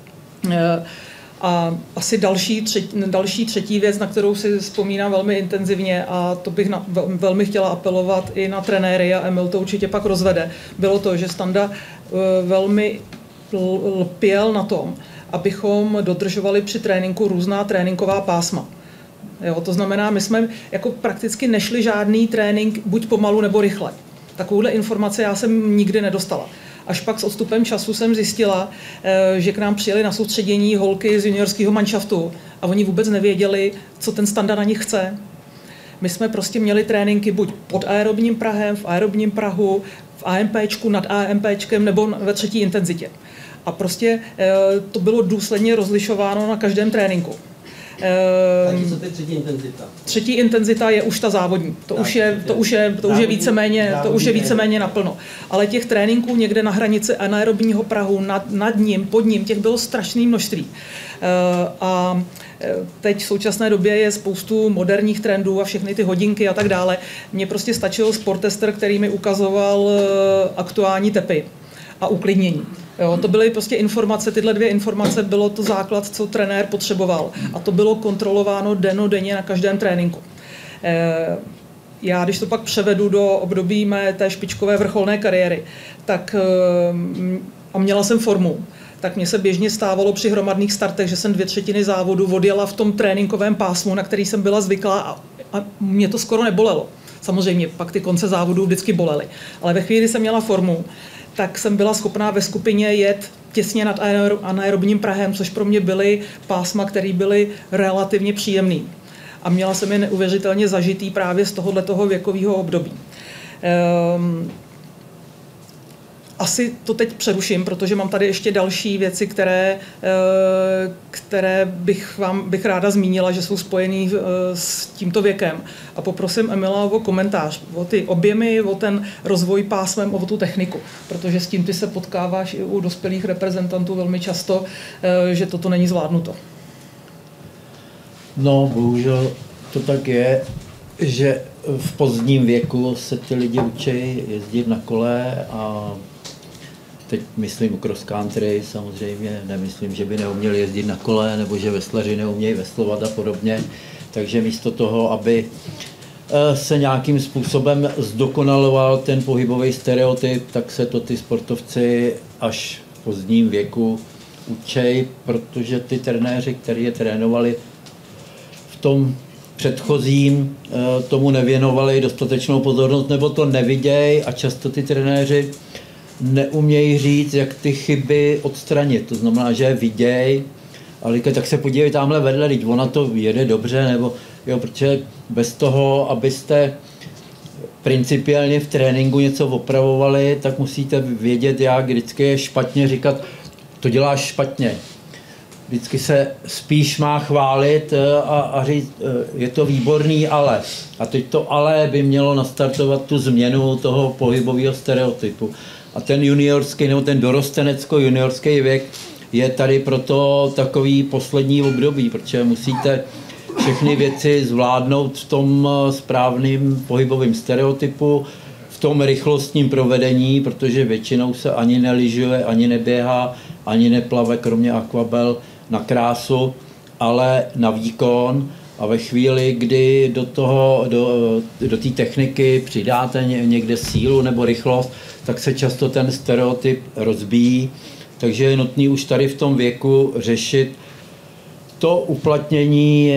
A asi další třetí, další třetí věc, na kterou si vzpomínám velmi intenzivně, a to bych na, velmi chtěla apelovat i na trenéry, a Emil to určitě pak rozvede, bylo to, že Standa velmi lpěl na tom, abychom dodržovali při tréninku různá tréninková pásma. Jo, to znamená, my jsme jako prakticky nešli žádný trénink buď pomalu nebo rychle. Takovouhle informaci já jsem nikdy nedostala. Až pak s odstupem času jsem zjistila, že k nám přijeli na soustředění holky z juniorského manšaftu a oni vůbec nevěděli, co ten Standa na nich chce. My jsme prostě měli tréninky buď pod aerobním prahem, v aerobním prahu, v AMPčku, nad AMPčkem nebo ve třetí intenzitě. A prostě to bylo důsledně rozlišováno na každém tréninku. Takže co to je třetí intenzita? Třetí intenzita je už ta závodní. To Tak, už je, to už je, to už je víceméně, to už je víceméně naplno. Ale těch tréninků někde na hranici anaerobního prahu, nad, nad ním, pod ním, těch bylo strašné množství. A teď v současné době je spoustu moderních trendů a všechny ty hodinky a tak dále. Mně prostě stačil sporttester, který mi ukazoval aktuální tepy a uklidnění. Jo, to byly prostě informace, tyhle dvě informace bylo to základ, co trenér potřeboval. A to bylo kontrolováno dennodenně na každém tréninku. Já, když to pak převedu do období mé té špičkové vrcholné kariéry, tak a měla jsem formu, tak mně se běžně stávalo při hromadných startech, že jsem dvě třetiny závodu odjela v tom tréninkovém pásmu, na který jsem byla zvyklá a, a mě to skoro nebolelo. Samozřejmě pak ty konce závodů vždycky bolely. Ale ve chvíli, kdy jsem měla formu, tak jsem byla schopná ve skupině jet těsně nad anaerobním prahem, což pro mě byly pásma, které byly relativně příjemné. A měla jsem je neuvěřitelně zažitý právě z tohoto věkového období. Um, Asi to teď přeruším, protože mám tady ještě další věci, které, které bych vám bych ráda zmínila, že jsou spojené s tímto věkem. A poprosím Emila o komentář, o ty objemy, o ten rozvoj pásmem, o tu techniku, protože s tím ty se potkáváš i u dospělých reprezentantů velmi často, že toto není zvládnuto. No, bohužel to tak je, že v pozdním věku se ty lidi učí jezdit na kole a teď myslím cross country, samozřejmě nemyslím, že by neuměli jezdit na kole nebo že veslaři neumějí veslovat a podobně. Takže místo toho, aby se nějakým způsobem zdokonaloval ten pohybový stereotyp, tak se to ty sportovci až v pozdním věku učí, protože ty trenéři, kteří je trénovali v tom předchozím, tomu nevěnovali dostatečnou pozornost nebo to nevidějí a často ty trenéři neumějí říct, jak ty chyby odstranit. To znamená, že je viděj, ale tak se podívej tamhle vedle, teď ona to jede dobře, nebo jo, protože bez toho, abyste principiálně v tréninku něco opravovali, tak musíte vědět, jak vždycky je špatně říkat, to děláš špatně. Vždycky se spíš má chválit a, a říct, je to výborný, ale. A teď to ale by mělo nastartovat tu změnu toho pohybového stereotypu. A ten juniorský nebo ten dorostenecko-juniorský věk je tady proto takový poslední období, protože musíte všechny věci zvládnout v tom správným pohybovém stereotypu, v tom rychlostním provedení, protože většinou se ani nelyžuje, ani neběhá, ani neplave, kromě akvabel, na krásu, ale na výkon. A ve chvíli, kdy do toho, do, do té techniky přidáte někde sílu nebo rychlost, tak se často ten stereotyp rozbíjí. Takže je nutné už tady v tom věku řešit to uplatnění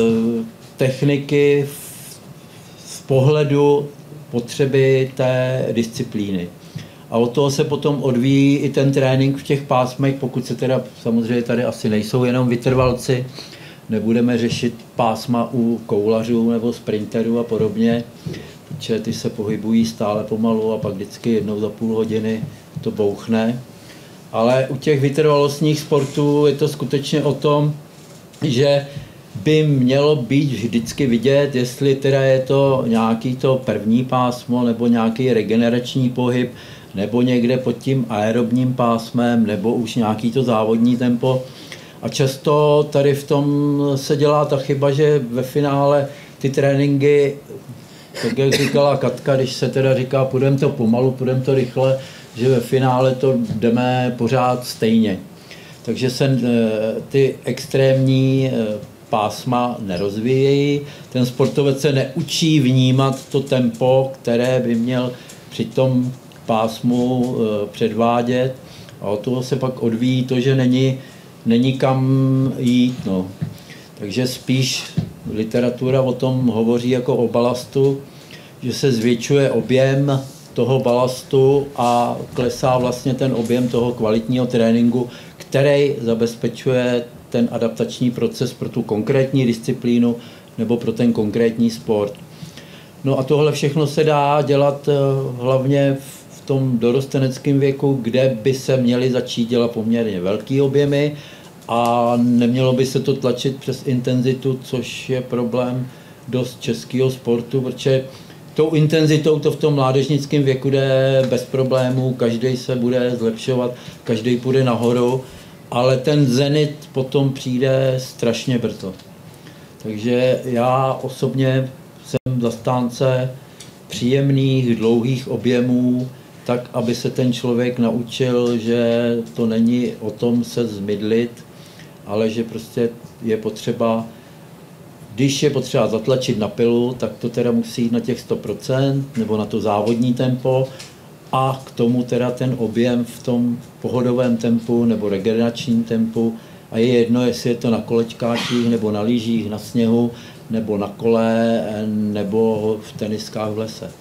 techniky z pohledu potřeby té disciplíny. A od toho se potom odvíjí i ten trénink v těch pásmech, pokud se teda, samozřejmě tady asi nejsou jenom vytrvalci, nebudeme řešit pásma u koulařů nebo sprinterů a podobně, protože ty se pohybují stále pomalu a pak vždycky jednou za půl hodiny to bouchne. Ale u těch vytrvalostních sportů je to skutečně o tom, že by mělo být vždycky vidět, jestli teda je to nějaký to první pásmo nebo nějaký regenerační pohyb, nebo někde pod tím aerobním pásmem, nebo už nějaký to závodní tempo. A často tady v tom se dělá ta chyba, že ve finále ty tréninky, tak jak říkala Katka, když se teda říká, půjdeme to pomalu, půjdeme to rychle, že ve finále to jdeme pořád stejně. Takže se ty extrémní pásma nerozvíjejí, ten sportovec se neučí vnímat to tempo, které by měl při tom pásmu předvádět a od toho se pak odvíjí to, že není, není kam jít. No. Takže spíš literatura o tom hovoří jako o balastu, že se zvětšuje objem toho balastu a klesá vlastně ten objem toho kvalitního tréninku, který zabezpečuje ten adaptační proces pro tu konkrétní disciplínu nebo pro ten konkrétní sport. No a tohle všechno se dá dělat hlavně v tom dorosteneckém věku, kde by se měly začít dělat poměrně velký objemy a nemělo by se to tlačit přes intenzitu, což je problém dost českého sportu, protože tou intenzitou to v tom mládežnickém věku jde bez problémů, každý se bude zlepšovat, každý půjde nahoru, ale ten zenit potom přijde strašně brzo. Takže já osobně jsem zastánce příjemných, dlouhých objemů, tak, aby se ten člověk naučil, že to není o tom se zmydlit, ale že prostě je potřeba, když je potřeba zatlačit na pilu, tak to teda musí jít na těch sto procent nebo na to závodní tempo a k tomu teda ten objem v tom pohodovém tempu nebo regeneračním tempu a je jedno, jestli je to na kolečkáčích nebo na lyžích, na sněhu, nebo na kole, nebo v teniskách v lese.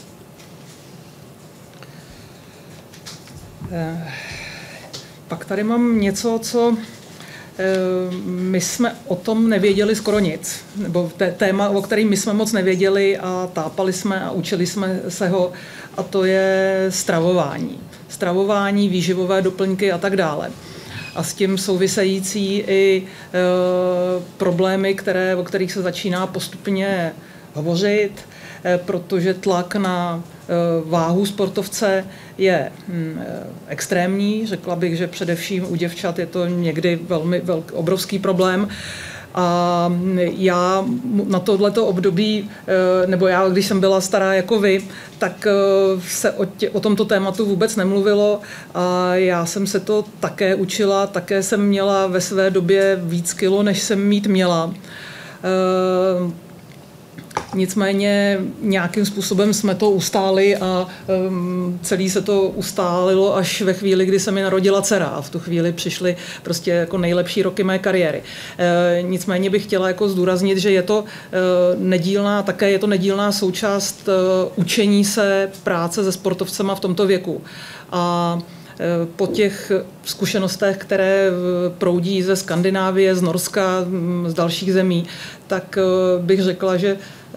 Pak tady mám něco, co my jsme o tom nevěděli skoro nic, nebo téma, o kterém my jsme moc nevěděli a tápali jsme a učili jsme se ho, a to je stravování. Stravování, výživové doplňky a tak dále. A s tím související i e, problémy, které, o kterých se začíná postupně hovořit, e, protože tlak na e, váhu sportovce je mm, extrémní. Řekla bych, že především u děvčat je to někdy velmi velký, obrovský problém. A já na tohleto období, nebo já, když jsem byla stará jako vy, tak se o, tě, o tomto tématu vůbec nemluvilo a já jsem se to také učila, také jsem měla ve své době víc kilo, než jsem mít měla. Nicméně nějakým způsobem jsme to ustáli a um, celý se to ustálilo až ve chvíli, kdy se mi narodila dcera a v tu chvíli přišly prostě jako nejlepší roky mé kariéry. E, nicméně bych chtěla jako zdůraznit, že je to e, nedílná, také je to nedílná součást e, učení se práce se sportovcema v tomto věku. A po těch zkušenostech, které proudí ze Skandinávie, z Norska, z dalších zemí, tak bych řekla, že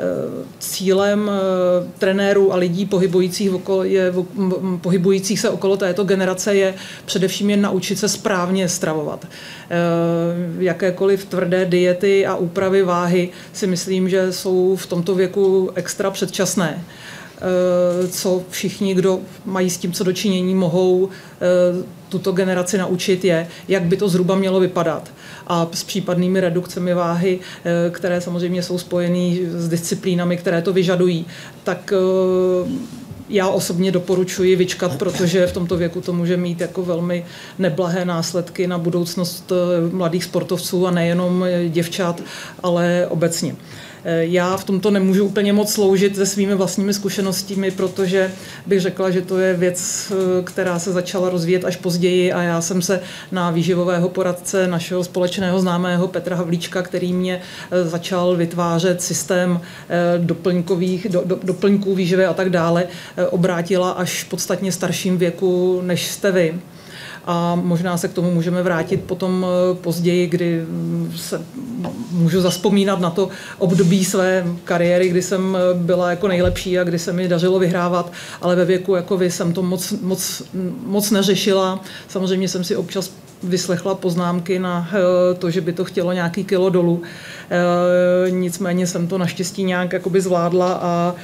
cílem trenérů a lidí pohybujících, okolo, je, pohybujících se okolo této generace je především jen naučit se správně stravovat. Jakékoliv tvrdé diety a úpravy váhy si myslím, že jsou v tomto věku extra předčasné. Co všichni, kdo mají s tím co dočinění, mohou tuto generaci naučit, je, jak by to zhruba mělo vypadat. A s případnými redukcemi váhy, které samozřejmě jsou spojené s disciplínami, které to vyžadují, tak já osobně doporučuji vyčkat, protože v tomto věku to může mít jako velmi neblahé následky na budoucnost mladých sportovců a nejenom děvčat, ale obecně. Já v tomto nemůžu úplně moc sloužit se svými vlastními zkušenostmi, protože bych řekla, že to je věc, která se začala rozvíjet až později a já jsem se na výživového poradce našeho společného známého Petra Havlíčka, který mě začal vytvářet systém doplňkových, do, do, doplňků výživy a tak dále, obrátila až v podstatně starším věku, než jste vy. A možná se k tomu můžeme vrátit potom později, kdy se můžu zazpomínat na to období své kariéry, kdy jsem byla jako nejlepší a kdy se mi dařilo vyhrávat, ale ve věku jako vy jsem to moc, moc, moc neřešila. Samozřejmě jsem si občas vyslechla poznámky na to, že by to chtělo nějaký kilo dolů. Nicméně jsem to naštěstí nějak jakoby zvládla a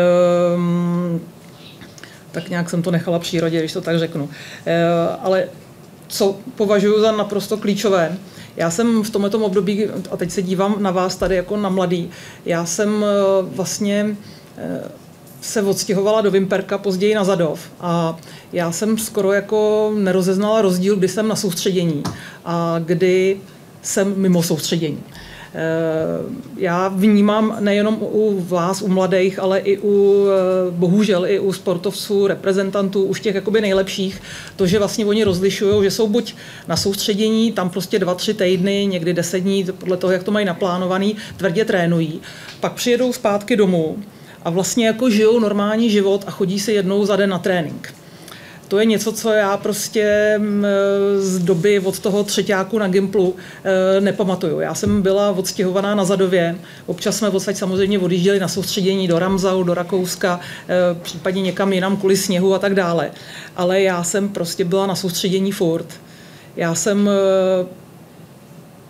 tak nějak jsem to nechala přírodě, když to tak řeknu. Ale co považuji za naprosto klíčové, já jsem v tomto období, a teď se dívám na vás tady jako na mladý, já jsem vlastně se odstěhovala do Vimperka, později na Zadov a já jsem skoro jako nerozeznala rozdíl, kdy jsem na soustředění a kdy jsem mimo soustředění. Já vnímám nejenom u vás, u mladých, ale i u, bohužel i u sportovců, reprezentantů, už těch jakoby nejlepších, to, že vlastně oni rozlišují, že jsou buď na soustředění, tam prostě dva, tři týdny, někdy deset dní, podle toho, jak to mají naplánovaný, tvrdě trénují, pak přijedou zpátky domů a vlastně jako žijou normální život a chodí si jednou za den na trénink. To je něco, co já prostě z doby od toho třeťáku na Gimplu nepamatuju. Já jsem byla odstěhovaná na Zadově, občas jsme odsaď samozřejmě odjížděli na soustředění do Ramsau, do Rakouska, případně někam jinam kvůli sněhu a tak dále. Ale já jsem prostě byla na soustředění furt. Já jsem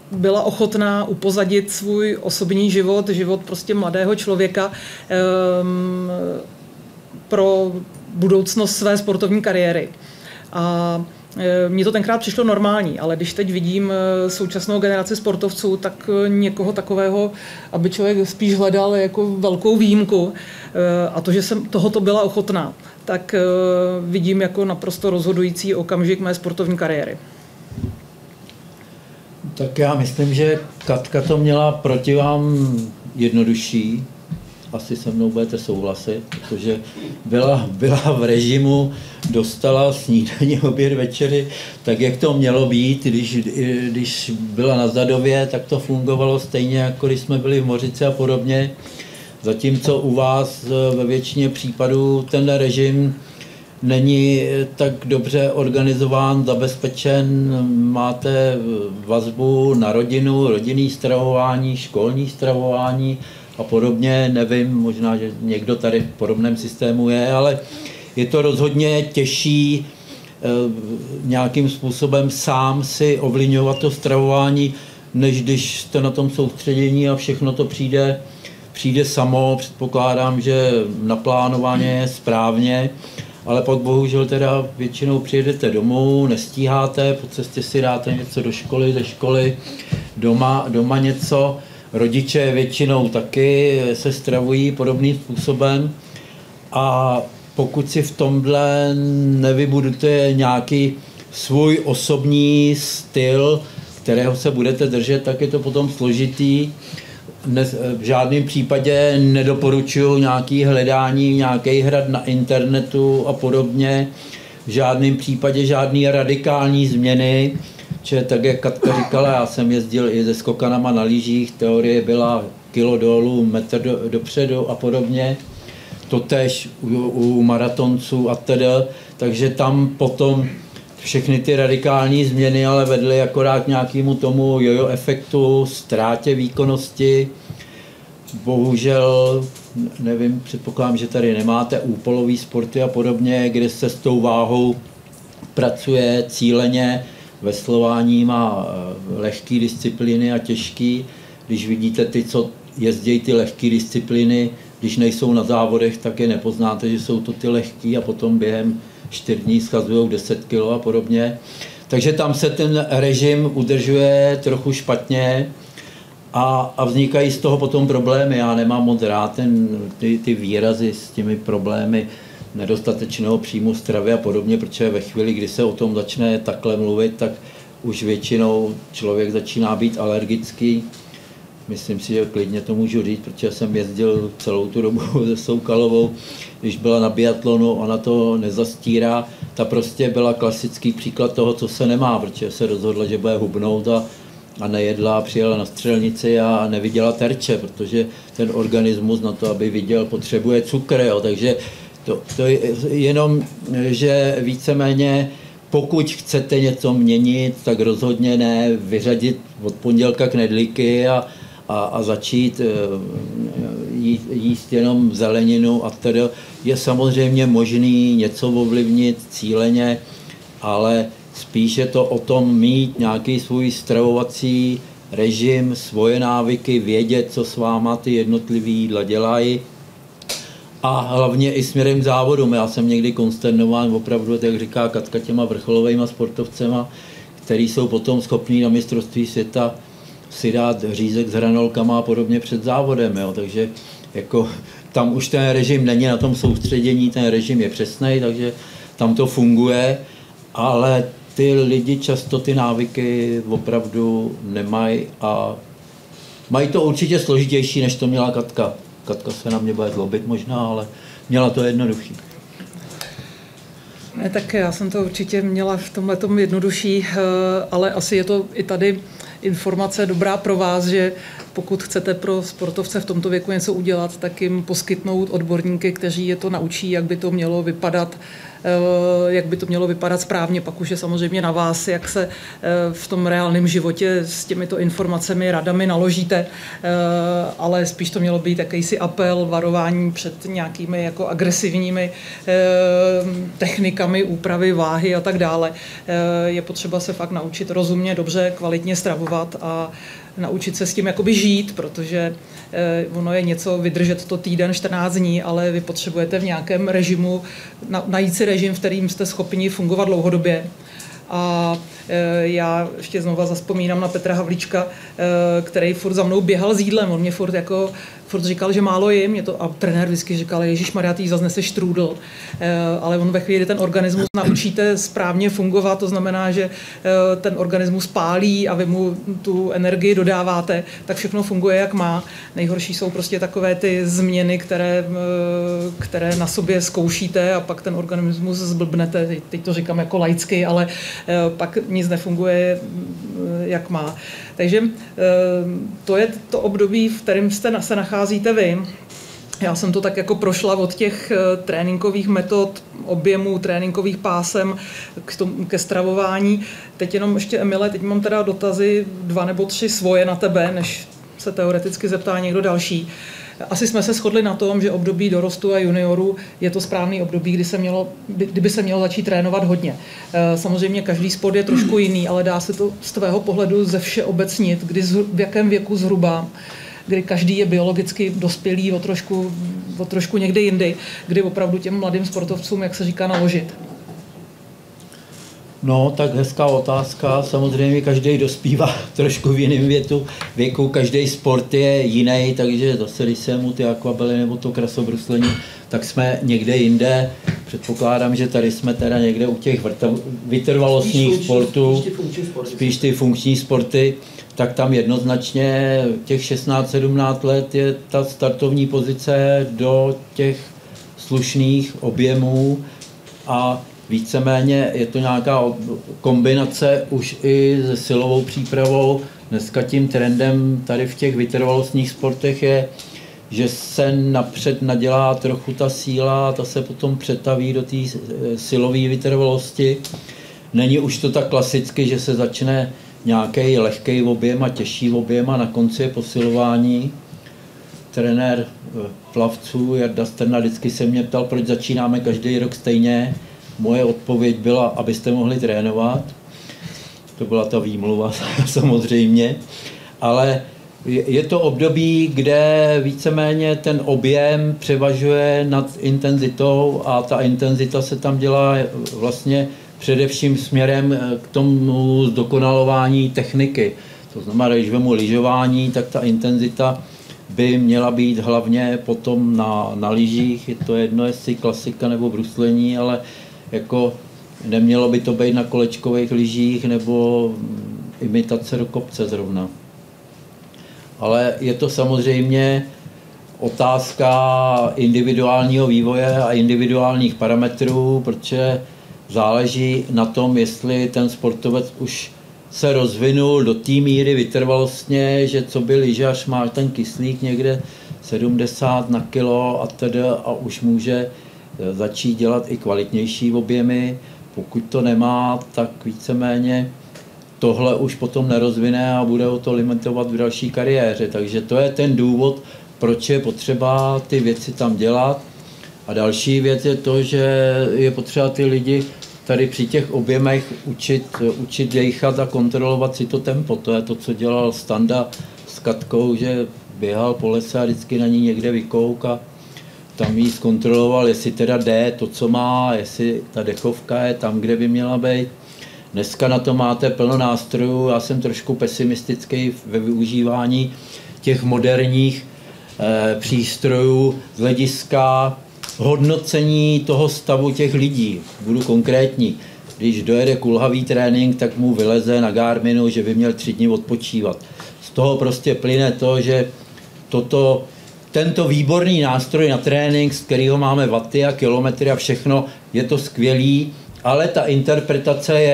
byla ochotná upozadit svůj osobní život, život prostě mladého člověka pro budoucnost své sportovní kariéry. A mně to tenkrát přišlo normální, ale když teď vidím současnou generaci sportovců, tak někoho takového, aby člověk spíš hledal jako velkou výjimku, a to, že jsem tohoto byla ochotná, tak vidím jako naprosto rozhodující okamžik mé sportovní kariéry. Tak já myslím, že Katka to měla proti vám jednodušší. Asi se mnou budete souhlasit, protože byla, byla v režimu, dostala snídaní, oběd, večery, tak jak to mělo být. Když, když byla na Zadově, tak to fungovalo stejně, jako když jsme byli v Mořici a podobně. Zatímco u vás ve většině případů ten režim není tak dobře organizován, zabezpečen, máte vazbu na rodinu, rodinný stravování, školní stravování a podobně, nevím, možná, že někdo tady v podobném systému je, ale je to rozhodně těžší e, nějakým způsobem sám si ovlivňovat to stravování, než když jste na tom soustředění a všechno to přijde, přijde samo, předpokládám, že naplánování je správně, ale pak bohužel teda většinou přijedete domů, nestíháte, po cestě si dáte něco do školy, ze školy, doma, doma něco. Rodiče většinou taky se stravují podobným způsobem a pokud si v tomhle nevybudujete nějaký svůj osobní styl, kterého se budete držet, tak je to potom složitý. V žádném případě nedoporučuji nějaké hledání, nějaký hrad na internetu a podobně. V žádném případě žádný radikální změny. Že tak, jak Katka říkala, já jsem jezdil i se skokanama na lyžích, teorie byla kilo dolů, metr do, dopředu a podobně. Totéž u, u maratonců a teda. Takže tam potom všechny ty radikální změny ale vedly akorát k nějakému tomu jojo efektu, ztrátě výkonnosti. Bohužel, nevím, předpokládám, že tady nemáte úpolový sporty a podobně, kde se s tou váhou pracuje cíleně, veslování má lehké disciplíny a těžké. Když vidíte ty, co jezdí ty lehké disciplíny, když nejsou na závodech, tak je nepoznáte, že jsou to ty lehký a potom během čtyř dní schazují deset kilo a podobně. Takže tam se ten režim udržuje trochu špatně a, a vznikají z toho potom problémy. Já nemám moc rád ten, ty, ty výrazy s těmi problémy nedostatečného příjmu stravy a podobně, protože ve chvíli, kdy se o tom začne takhle mluvit, tak už většinou člověk začíná být alergický. Myslím si, že klidně to můžu říct, protože jsem jezdil celou tu dobu se Soukalovou, když byla na biatlonu, ona to nezastírá. Ta prostě byla klasický příklad toho, co se nemá, protože se rozhodla, že bude hubnout a, a nejedla, přijela na střelnici a neviděla terče, protože ten organismus na to, aby viděl, potřebuje cukr. Jo. Takže to, to je jenom, že víceméně pokud chcete něco měnit, tak rozhodně ne vyřadit od pondělka knedlíky a, a, a začít jíst, jíst jenom zeleninu a tedy je samozřejmě možný něco ovlivnit cíleně, ale spíš je to o tom mít nějaký svůj stravovací režim, svoje návyky, vědět, co s váma ty jednotlivé jídla dělají. A hlavně i směrem k závodům. Já jsem někdy konsternován opravdu, jak říká Katka, těma vrcholovými sportovcema, který jsou potom schopní na mistrovství světa si dát řízek s hranolkama a podobně před závodem. Jo. Takže jako, tam už ten režim není na tom soustředění, ten režim je přesný, takže tam to funguje, ale ty lidi často ty návyky opravdu nemají a mají to určitě složitější, než to měla Katka. Katka se na mě bude zlobit možná, ale měla to jednodušší. Ne, tak já jsem to určitě měla v tomhletom jednodušší, ale asi je to i tady informace dobrá pro vás, že pokud chcete pro sportovce v tomto věku něco udělat, tak jim poskytnout odborníky, kteří je to naučí, jak by to mělo vypadat, jak by to mělo vypadat správně. Pak už je samozřejmě na vás, jak se v tom reálném životě s těmito informacemi, radami naložíte, ale spíš to mělo být jakýsi apel, varování před nějakými jako agresivními technikami úpravy váhy a tak dále. Je potřeba se fakt naučit rozumně, dobře, kvalitně stravovat a naučit se s tím jakoby žít, protože eh, ono je něco vydržet to týden, čtrnáct dní, ale vy potřebujete v nějakém režimu na, najít si režim, v kterým jste schopni fungovat dlouhodobě. A e, já ještě znova zazpomínám na Petra Havlíčka, e, který furt za mnou běhal s jídlem. On mě furt jako furt říkal, že málo jim, mě to, a trenér vždycky říkal, ježišmarja, ty zase neseš štrůdl. E, ale on ve chvíli ten organismus naučíte správně fungovat, to znamená, že e, ten organismus pálí a vy mu tu energii dodáváte, tak všechno funguje, jak má. Nejhorší jsou prostě takové ty změny, které, e, které na sobě zkoušíte a pak ten organismus zblbnete. Teď to říkám jako laicky, ale e, pak nic nefunguje, e, jak má. Takže e, to je to období, v kterém jste se nacházíte vy. Já jsem to tak jako prošla od těch e, tréninkových metod, objemů, tréninkových pásem k tomu, ke stravování. Teď jenom ještě, Emile, teď mám teda dotazy dva nebo tři svoje na tebe, než se teoreticky zeptá někdo další. Asi jsme se shodli na tom, že období dorostu a juniorů je to správný období, kdy se mělo, kdyby se mělo začít trénovat hodně. Samozřejmě každý sport je trošku jiný, ale dá se to z tvého pohledu ze všeobecnit, kdy v jakém věku zhruba, kdy každý je biologicky dospělý o trošku, o trošku někde jindy, kdy opravdu těm mladým sportovcům, jak se říká, naložit. No, tak hezká otázka. Samozřejmě každý dospívá trošku v jiném věku. věku. Každý sport je jiný, takže zase, když se mu ty akvabely nebo to krasobruslení, tak jsme někde jinde. Předpokládám, že tady jsme teda někde u těch vytrvalostních spíš sportů, spíš ty, spíš ty funkční sporty, tak tam jednoznačně těch šestnáct sedmnáct let je ta startovní pozice do těch slušných objemů a víceméně je to nějaká kombinace už i se silovou přípravou. Dneska tím trendem tady v těch vytrvalostních sportech je, že se napřed nadělá trochu ta síla, ta se potom přetaví do té silové vytrvalosti. Není už to tak klasicky, že se začne nějaký lehký objem a těžší objem a na konci je posilování. Trenér plavců Jarda Strna vždycky se mě ptal, proč začínáme každý rok stejně. Moje odpověď byla, abyste mohli trénovat. To byla ta výmluva samozřejmě. Ale je to období, kde víceméně ten objem převažuje nad intenzitou a ta intenzita se tam dělá vlastně především směrem k tomu zdokonalování techniky. To znamená, když vemu lyžování, tak ta intenzita by měla být hlavně potom na, na lyžích. Je to jedno, jestli klasika nebo bruslení, ale jako nemělo by to být na kolečkových lyžích nebo imitace do kopce zrovna. Ale je to samozřejmě otázka individuálního vývoje a individuálních parametrů, protože záleží na tom, jestli ten sportovec už se rozvinul do té míry vytrvalostně, že co by lyžař má ten kyslík někde sedmdesát na kilo a teda a už může začít dělat i kvalitnější objemy. Pokud to nemá, tak víceméně tohle už potom nerozvine a bude ho to limitovat v další kariéře. Takže to je ten důvod, proč je potřeba ty věci tam dělat. A další věc je to, že je potřeba ty lidi tady při těch objemech učit, učit dejchat a kontrolovat si to tempo. To je to, co dělal Standa s Katkou, že běhal po lese a vždycky na ní někde vykouk a tam jí zkontroloval, jestli teda jde to, co má, jestli ta dechovka je tam, kde by měla být. Dneska na to máte plno nástrojů, já jsem trošku pesimistický ve využívání těch moderních eh, přístrojů z hlediska hodnocení toho stavu těch lidí. Budu konkrétní. Když dojede kulhavý trénink, tak mu vyleze na Garminu, že by měl tři dny odpočívat. Z toho prostě plyne to, že toto, tento výborný nástroj na trénink, z kterého máme waty a kilometry a všechno, je to skvělý, ale ta interpretace je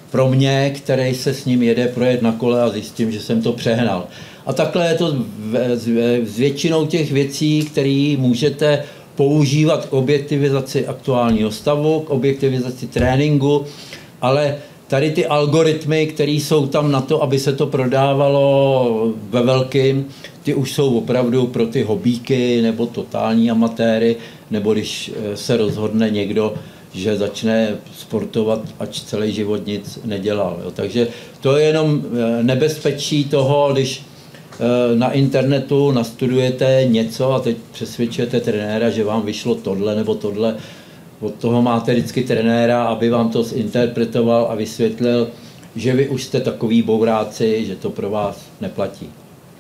pro mě, který se s ním jede projet na kole a zjistím, že jsem to přehnal. A takhle je to s většinou těch věcí, které můžete používat k objektivizaci aktuálního stavu, k objektivizaci tréninku, ale tady ty algoritmy, které jsou tam na to, aby se to prodávalo ve velkým, ty už jsou opravdu pro ty hobíky nebo totální amatéry, nebo když se rozhodne někdo, že začne sportovat, ač celý život nic nedělal. Jo. Takže to je jenom nebezpečí toho, když na internetu nastudujete něco a teď přesvědčujete trenéra, že vám vyšlo tohle nebo tohle. Od toho máte vždycky trenéra, aby vám to zinterpretoval a vysvětlil, že vy už jste takový bouráci, že to pro vás neplatí.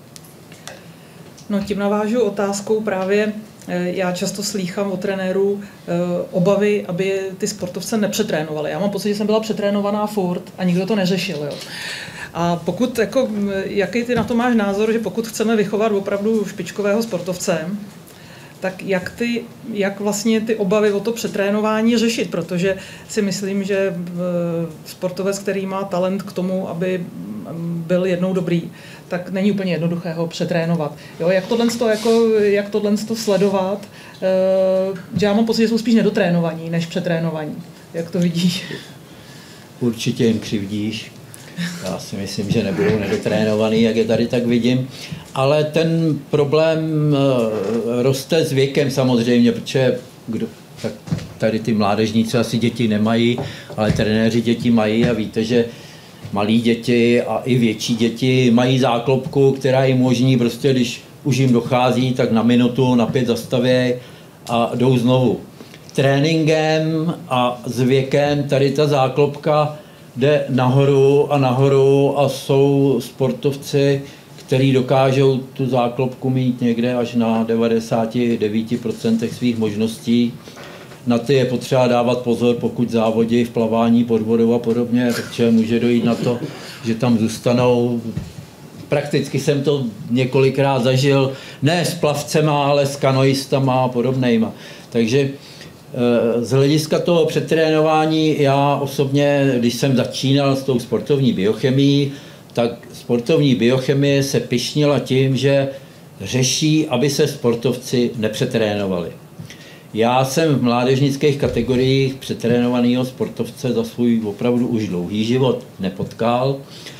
No tím navážu otázkou právě, já často slýchám od trenérů obavy, aby ty sportovce nepřetrénovali. Já mám pocit, že jsem byla přetrénovaná furt a nikdo to neřešil. Jo. A pokud, jako, jaký ty na to máš názor, že pokud chceme vychovat opravdu špičkového sportovce, tak jak, ty, jak vlastně ty obavy o to přetrénování řešit, protože si myslím, že sportovec, který má talent k tomu, aby byl jednou dobrý, tak není úplně jednoduché ho přetrénovat. Jo, jak tohle, jako, jak tohle sledovat, že já mám pocit, že jsou spíš nedotrénovaní, než přetrénovaní. Jak to vidíš? Určitě jim křivdíš. Já si myslím, že nebudou nedotrénovaný, jak je tady tak vidím. Ale ten problém roste s věkem samozřejmě, protože kdo, tak tady ty mládežníci asi děti nemají, ale trenéři děti mají a víte, že malí děti a i větší děti mají záklopku, která jim umožní prostě, když už jim dochází, tak na minutu, na pět zastaví a jdou znovu. Tréninkem a s věkem tady ta záklopka jde nahoru a nahoru a jsou sportovci, kteří dokážou tu záklopku mít někde až na devadesát devět procent svých možností. Na ty je potřeba dávat pozor, pokud závodí v plavání pod vodou a podobně, protože může dojít na to, že tam zůstanou. Prakticky jsem to několikrát zažil, ne s plavcema, ale s kanoistama a podobnejma. Takže z hlediska toho přetrénování, já osobně, když jsem začínal s tou sportovní biochemií, tak sportovní biochemie se pyšnila tím, že řeší, aby se sportovci nepřetrénovali. Já jsem v mládežnických kategoriích přetrénovaného sportovce za svůj opravdu už dlouhý život nepotkal.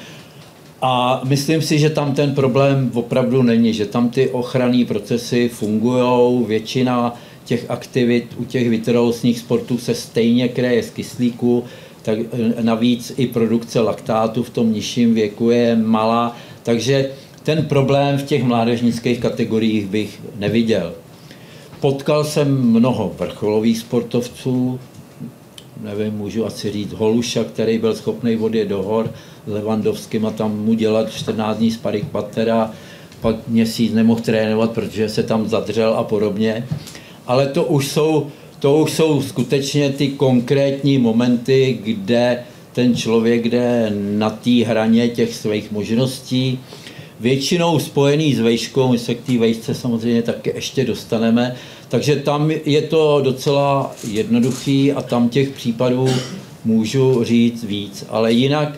A myslím si, že tam ten problém opravdu není, že tam ty ochranné procesy fungují, většina těch aktivit u těch vytrvalostních sportů se stejně kryje z kyslíku, tak navíc i produkce laktátu v tom nižším věku je malá, takže ten problém v těch mládežnických kategoriích bych neviděl. Potkal jsem mnoho vrcholových sportovců, nevím, můžu asi říct Holuša, který byl schopný odjet do hor s Levandovským a tam mu dělat čtrnáct dní sparring partnera, pak měsíc nemohl trénovat, protože se tam zadřel a podobně. Ale to už jsou, to už jsou skutečně ty konkrétní momenty, kde ten člověk jde na té hraně těch svých možností, většinou spojený s vejškou, my se k té vejšce samozřejmě taky ještě dostaneme, takže tam je to docela jednoduchý a tam těch případů můžu říct víc, ale jinak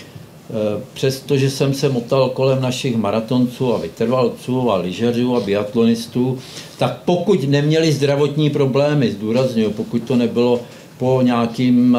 přestože jsem se motal kolem našich maratonců a vytrvalců a lyžařů a biatlonistů, tak pokud neměli zdravotní problémy, zdůrazňuji, pokud to nebylo po nějakým,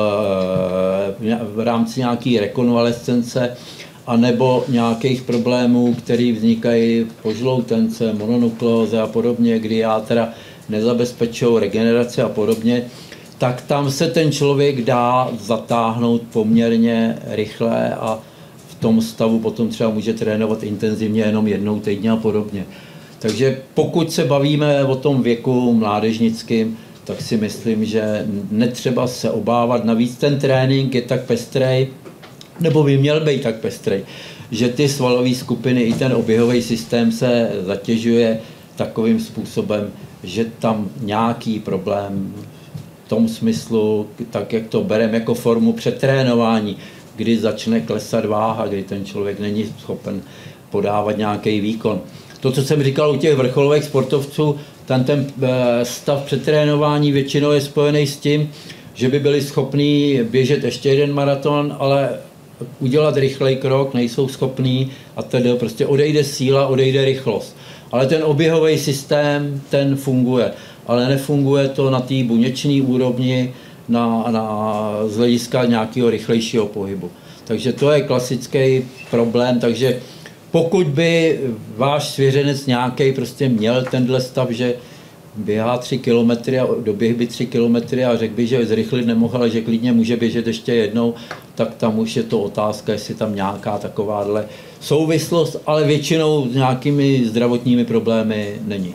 v rámci nějaké rekonvalescence anebo nějakých problémů, které vznikají po žloutence, mononukleóze a podobně, kdy já teda nezabezpečují regeneraci a podobně, tak tam se ten člověk dá zatáhnout poměrně rychle a v tom stavu potom třeba může trénovat intenzivně jenom jednou týdně a podobně. Takže pokud se bavíme o tom věku mládežnickým, tak si myslím, že netřeba se obávat. Navíc ten trénink je tak pestrej, nebo by měl být tak pestrej, že ty svalové skupiny i ten oběhový systém se zatěžuje takovým způsobem, že tam nějaký problém v tom smyslu, tak jak to bereme jako formu přetrénování, kdy začne klesat váha, kdy ten člověk není schopen podávat nějaký výkon. To, co jsem říkal u těch vrcholových sportovců, ten, ten stav přetrénování většinou je spojený s tím, že by byli schopní běžet ještě jeden maraton, ale udělat rychlej krok nejsou schopní a tedy prostě odejde síla, odejde rychlost. Ale ten oběhový systém, ten funguje, ale nefunguje to na té buněčné úrovni, na, na, z hlediska nějakého rychlejšího pohybu. Takže to je klasický problém, takže pokud by váš svěřenec nějaký prostě měl tenhle stav, že běhá tři kilometry a doběh by tři kilometry a řekl by, že zrychlit nemohl, ale že klidně může běžet ještě jednou, tak tam už je to otázka, jestli tam nějaká takováhle souvislost, ale většinou s nějakými zdravotními problémy není.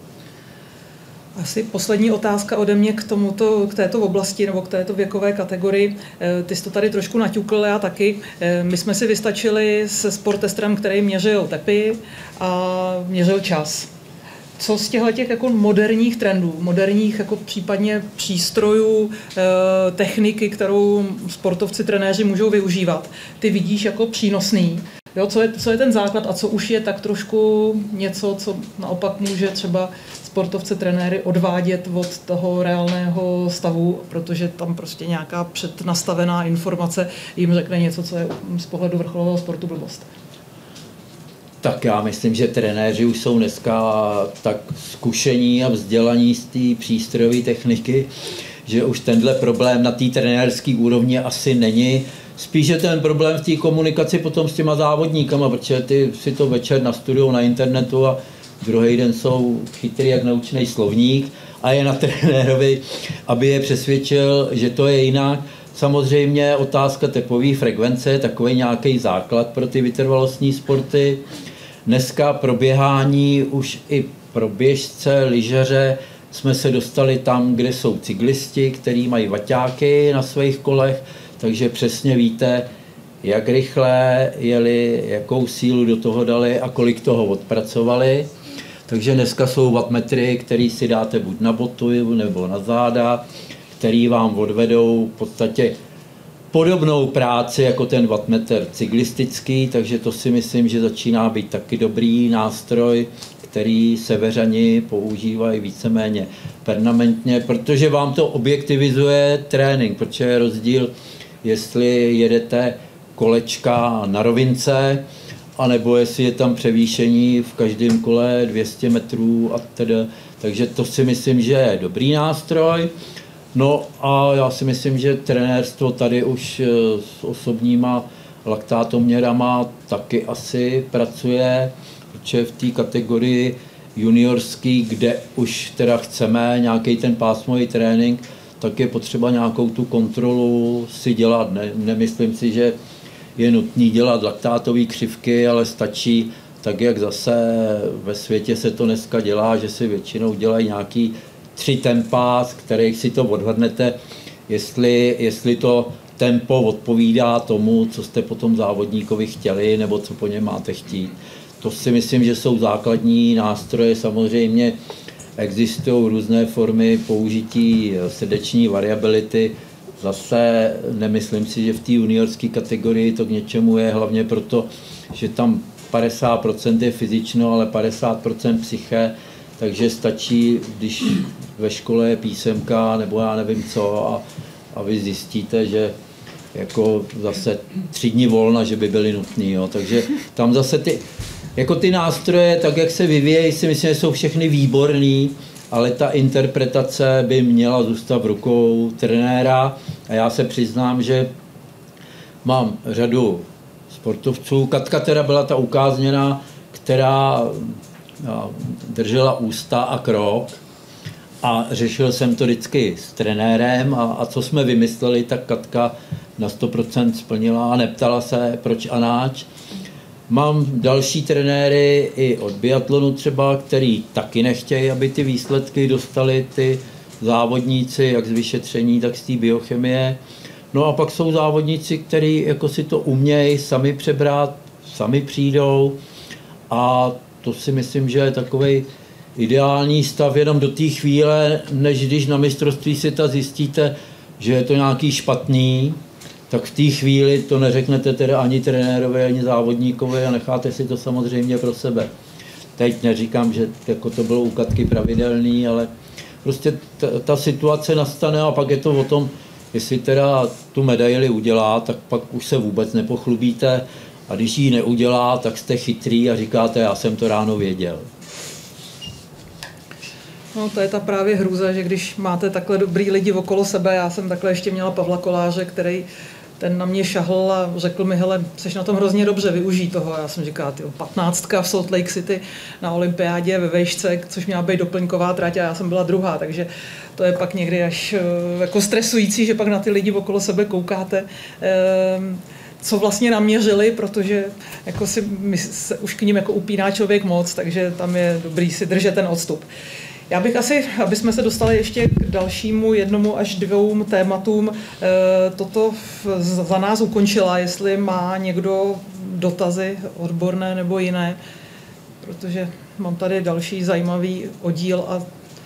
Asi poslední otázka ode mě k tomuto, k této oblasti nebo k této věkové kategorii. Ty jsi to tady trošku naťukl, já taky. My jsme si vystačili se sportestrem, který měřil tepy a měřil čas. Co z těchto těch jako moderních trendů, moderních jako případně přístrojů, techniky, kterou sportovci, trenéři můžou využívat, ty vidíš jako přínosný? Jo, co je, co je ten základ a co už je tak trošku něco, co naopak může třeba sportovce, trenéry odvádět od toho reálného stavu, protože tam prostě nějaká přednastavená informace jim řekne něco, co je z pohledu vrcholového sportu blbost. Tak já myslím, že trenéři už jsou dneska tak zkušení a vzdělaní z té přístrojové techniky, že už tenhle problém na té trenérské úrovni asi není. Spíše ten problém v té komunikaci potom s těma závodníkama, protože ty si to večer nastudujou na internetu a druhý den jsou chytrý jak naučný slovník a je na trenérovi, aby je přesvědčil, že to je jinak. Samozřejmě otázka tepové frekvence je takový nějaký základ pro ty vytrvalostní sporty. Dneska pro běhání už i pro běžce, lyžaře jsme se dostali tam, kde jsou cyklisti, kteří mají vaťáky na svých kolech, takže přesně víte, jak rychle jeli, jakou sílu do toho dali a kolik toho odpracovali. Takže dneska jsou wattmetry, který si dáte buď na botu nebo na záda, který vám odvedou v podstatě podobnou práci jako ten wattmetr cyklistický, takže to si myslím, že začíná být taky dobrý nástroj, který severani používají víceméně permanentně, protože vám to objektivizuje trénink, protože je rozdíl, jestli jedete kolečka na rovince, anebo jestli je tam převýšení v každém kole dvě stě metrů a tedy. Takže to si myslím, že je dobrý nástroj. No a já si myslím, že trenérstvo tady už s osobníma laktátoměrama taky asi pracuje, protože v té kategorii juniorský, kde už teda chceme nějaký ten pásmový trénink, tak je potřeba nějakou tu kontrolu si dělat. Ne, nemyslím si, že je nutný dělat laktátové křivky, ale stačí, tak jak zase ve světě se to dneska dělá, že si většinou dělají nějaký tři tempa, z kterých si to odhadnete, jestli, jestli to tempo odpovídá tomu, co jste po tom závodníkovi chtěli, nebo co po něm máte chtít. To si myslím, že jsou základní nástroje. Samozřejmě existují různé formy použití srdeční variability. Zase nemyslím si, že v té juniorské kategorii to k něčemu je, hlavně proto, že tam padesát procent je fyzično, ale padesát procent psyché, takže stačí, když ve škole je písemka nebo já nevím co a, a vy zjistíte, že jako zase tři dny volna, že by byly nutný. Jo. Takže tam zase ty, jako ty nástroje, tak jak se vyvíjejí, si myslím, že jsou všechny výborný, ale ta interpretace by měla zůstat v rukou trenéra a já se přiznám, že mám řadu sportovců. Katka teda byla ta ukázněná, která držela ústa a krok a řešil jsem to vždycky s trenérem a, a co jsme vymysleli, tak Katka na sto procent splnila a neptala se proč a náč. Mám další trenéry i od biatlonu třeba, který taky nechtějí, aby ty výsledky dostali ty závodníci, jak z vyšetření, tak z té biochemie. No a pak jsou závodníci, kteří jako si to umějí sami přebrat, sami přijdou a to si myslím, že je takovej ideální stav jenom do té chvíle, než když na mistrovství světa zjistíte, že je to nějaký špatný, tak v té chvíli to neřeknete teda ani trenérovi, ani závodníkovi a necháte si to samozřejmě pro sebe. Teď neříkám, že jako to bylo u Katky pravidelný, ale prostě ta, ta situace nastane a pak je to o tom, Jestli teda tu medaili udělá, tak pak už se vůbec nepochlubíte. A když ji neudělá, tak jste chytrý a říkáte, já jsem to ráno věděl. No to je ta právě hrůza, že když máte takhle dobrý lidi okolo sebe, já jsem takhle ještě měla Pavla Koláře, který ten na mě šahl a řekl mi, hele, seš na tom hrozně dobře, využij toho. A já jsem říkala, tyjo, patnáctka v Salt Lake City na olympiádě ve vejšce, což měla být doplňková trať a já jsem byla druhá, takže to je pak někdy až jako stresující, že pak na ty lidi okolo sebe koukáte, co vlastně naměřili, protože jako si, se už k ním jako upíná člověk moc, takže tam je dobrý si držet ten odstup. Já bych asi, aby jsme se dostali ještě k dalšímu jednomu až dvou tématům, toto za nás ukončila, jestli má někdo dotazy odborné nebo jiné, protože mám tady další zajímavý oddíl. A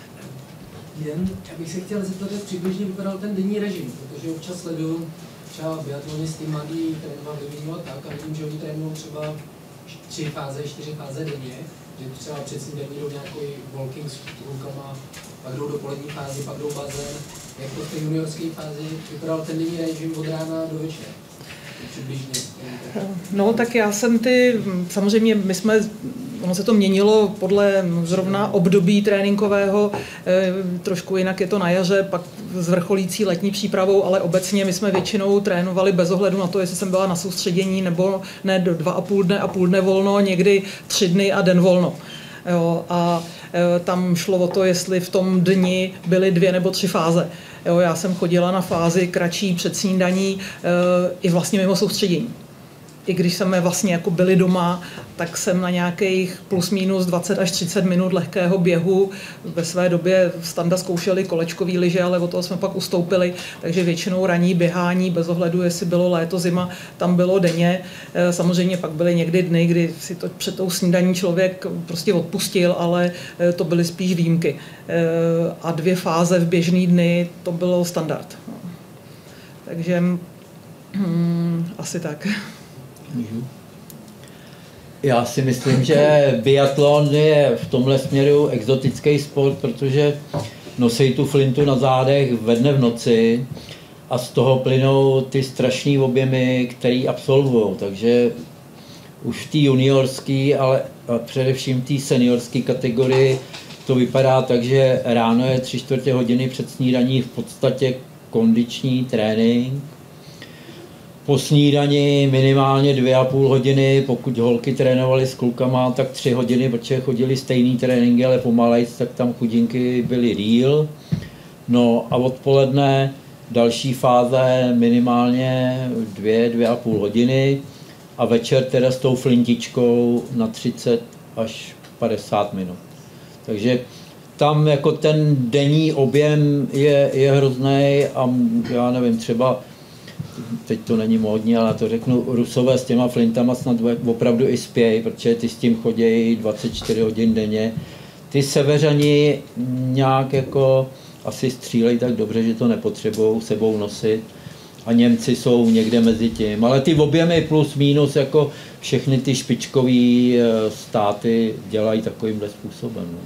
jen, já bych se chtěl zeptat, jak přibližně vypadal ten denní režim, protože občas sleduju třeba biatlonisty mladí trénovat vyvinovat tak a vidím, že oni trénují třeba tři fáze, čtyři fáze denně, že třeba před snídaní jdou nějaký walking s rukama, pak jdou do polední fázi, pak jdou bazén. Jak to v té juniorské fázi vypadal ten denní režim od rána do večera? Přibližně. No tak já jsem ty, samozřejmě my jsme, ono se to měnilo podle zrovna období tréninkového, trošku jinak je to na jaře, pak s vrcholící letní přípravou, ale obecně my jsme většinou trénovali bez ohledu na to, jestli jsem byla na soustředění nebo ne, do dva a půl dne a půl dne volno, někdy tři dny a den volno. Jo, a e, tam šlo o to, jestli v tom dni byly dvě nebo tři fáze. Jo, já jsem chodila na fázi kratší před snídaní e, i vlastně mimo soustředění. I když jsme vlastně jako byli doma, tak jsem na nějakých plus minus dvacet až třicet minut lehkého běhu. Ve své době Standa zkoušeli kolečkový lyže, ale od toho jsme pak ustoupili, takže většinou ranní běhání, bez ohledu, jestli bylo léto, zima, tam bylo denně. Samozřejmě pak byly někdy dny, kdy si to před tou snídaní člověk prostě odpustil, ale to byly spíš výjimky. A dvě fáze v běžný dny, to bylo standard. Takže hmm, asi tak. Já si myslím, že biatlon je v tomhle směru exotický sport, protože nosí tu flintu na zádech ve dne v noci a z toho plynou ty strašné objemy, které absolvují. Takže už v té juniorské, ale především v té seniorské kategorii to vypadá tak, že ráno je tři čtvrtě hodiny před snídaní v podstatě kondiční trénink. Po snídani minimálně dvě a půl hodiny, pokud holky trénovaly s klukama, tak tři hodiny, protože chodili stejný tréninky, ale pomalejc, tak tam chudinky byly díl. No a odpoledne další fáze minimálně dvě, dvě a půl hodiny a večer teda s tou flintičkou na třicet až padesát minut. Takže tam jako ten denní objem je, je hrozný a já nevím, třeba teď to není módní, ale to řeknu, Rusové s těma flintama snad opravdu i spějí, protože ty s tím chodí dvacet čtyři hodin denně. Ty severani nějak jako asi střílejí tak dobře, že to nepotřebují sebou nosit. A Němci jsou někde mezi tím. Ale ty objemy plus minus jako všechny ty špičkový státy dělají takovýmhle způsobem. No.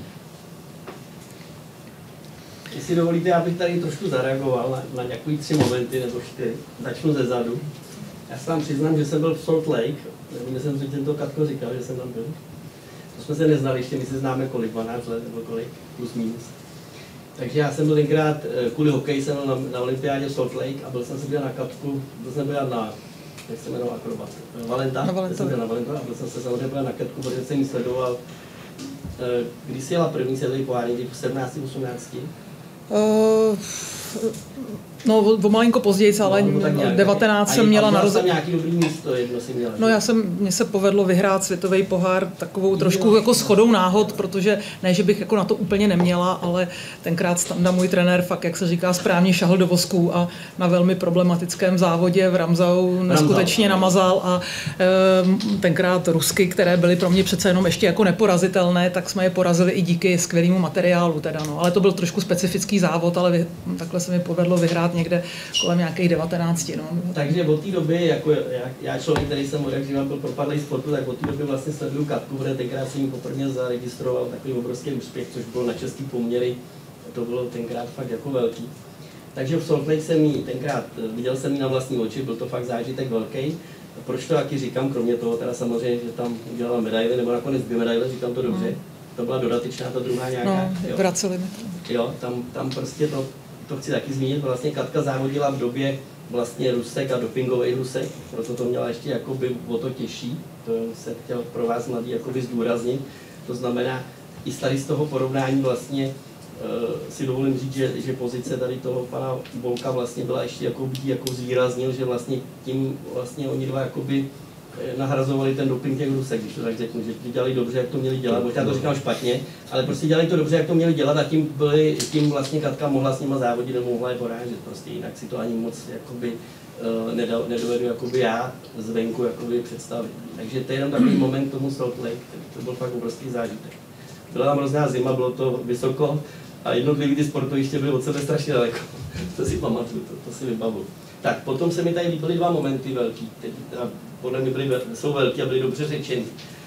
Jestli dovolíte, já bych tady trošku zareagoval na, na nějaké tři momenty nebo čtyři. Začnu ze zadu. Já se vám přiznám, že jsem byl v Salt Lake, nevím, jsem si tento Katko říkal, že jsem tam byl. To jsme se neznali, ještě my se známe kolik, dvanáct let nebo kolik, plus minus. Takže já jsem byl tenkrát, kvůli hokeji jsem byl na, na olympiádě v Salt Lake a byl jsem se byl na Katku, byl jsem byl na, jak se jmenoval akrobat, Valenta, jsem byl na Valenta a byl jsem se samozřejmě byl na Katku, protože jsem ji sledoval, když si jela první světový pohár, někdy v sedmnácti osmnácti. Uh, no, o malinko později, ale no, devatenáct jsem měla narozeniny. nějaký dobrý místo, jedno si měla. No já jsem, mně se povedlo vyhrát světový pohár takovou trošku jako shodou náhod, protože ne, že bych jako na to úplně neměla, ale tenkrát Standa, můj trenér, fakt, jak se říká, správně šahl do vosku a na velmi problematickém závodě v Ramzau neskutečně namazal a e, tenkrát Rusky, které byly pro mě přece jenom ještě jako neporazitelné, tak jsme je porazili i díky skvělému materiálu teda, no. Ale to byl trošku specifický závod, ale vy, takhle se mi povedlo vyhrát někde kolem nějakých devatenácti. No. Takže od té doby, jako já, já člověk, který jsem odjakživa byl propadlý sportu, tak od té doby vlastně sleduju Katku, protože tenkrát jsem ji poprvé zaregistroval takový obrovský úspěch, což bylo na český poměry, to bylo tenkrát fakt jako velký. Takže v Salt Lake jsem jí tenkrát, viděl jsem ji na vlastní oči, byl to fakt zážitek velký. Proč to taky říkám, kromě toho teda samozřejmě, že tam udělala medaile, nebo nakonec dvě medaile, říkám to dobře. Mm. To byla dodatečná, ta druhá nějaká. No, vraceli mi to. Jo, tam, tam prostě to, to chci taky zmínit, vlastně Katka závodila v době vlastně Rusek a dopingový Rusek, proto to měla ještě jakoby o to těžší, to jsem chtěl pro vás mladý jakoby zdůraznit. To znamená, i tady z toho porovnání vlastně uh, si dovolím říct, že, že pozice tady toho pana Bolka vlastně byla ještě jakoby, jako zvýraznil, že vlastně tím vlastně oni dva jakoby nahrazovali ten doping těch Rusek, když to tak řeknu, že dělali dobře, jak to měli dělat, možná to říkám špatně, ale prostě dělali to dobře, jak to měli dělat a tím, byli, tím vlastně Katka mohla s nima závodit, nebo mohla je porážet, prostě jinak si to ani moc jakoby, uh, nedovedu jakoby já zvenku jakoby představit. Takže to je jenom takový moment tomu Salt Lake, to byl fakt obrovský zážitek. Byla tam hrozná zima, bylo to vysoko a jednotlivý ty sportoviště byly od sebe strašně daleko. To si pamatuju, to, to si vybavuju. Tak, potom se mi tady líbily dva momenty velký, teď teda podle mě byly, jsou velký a byly dobře řečeny.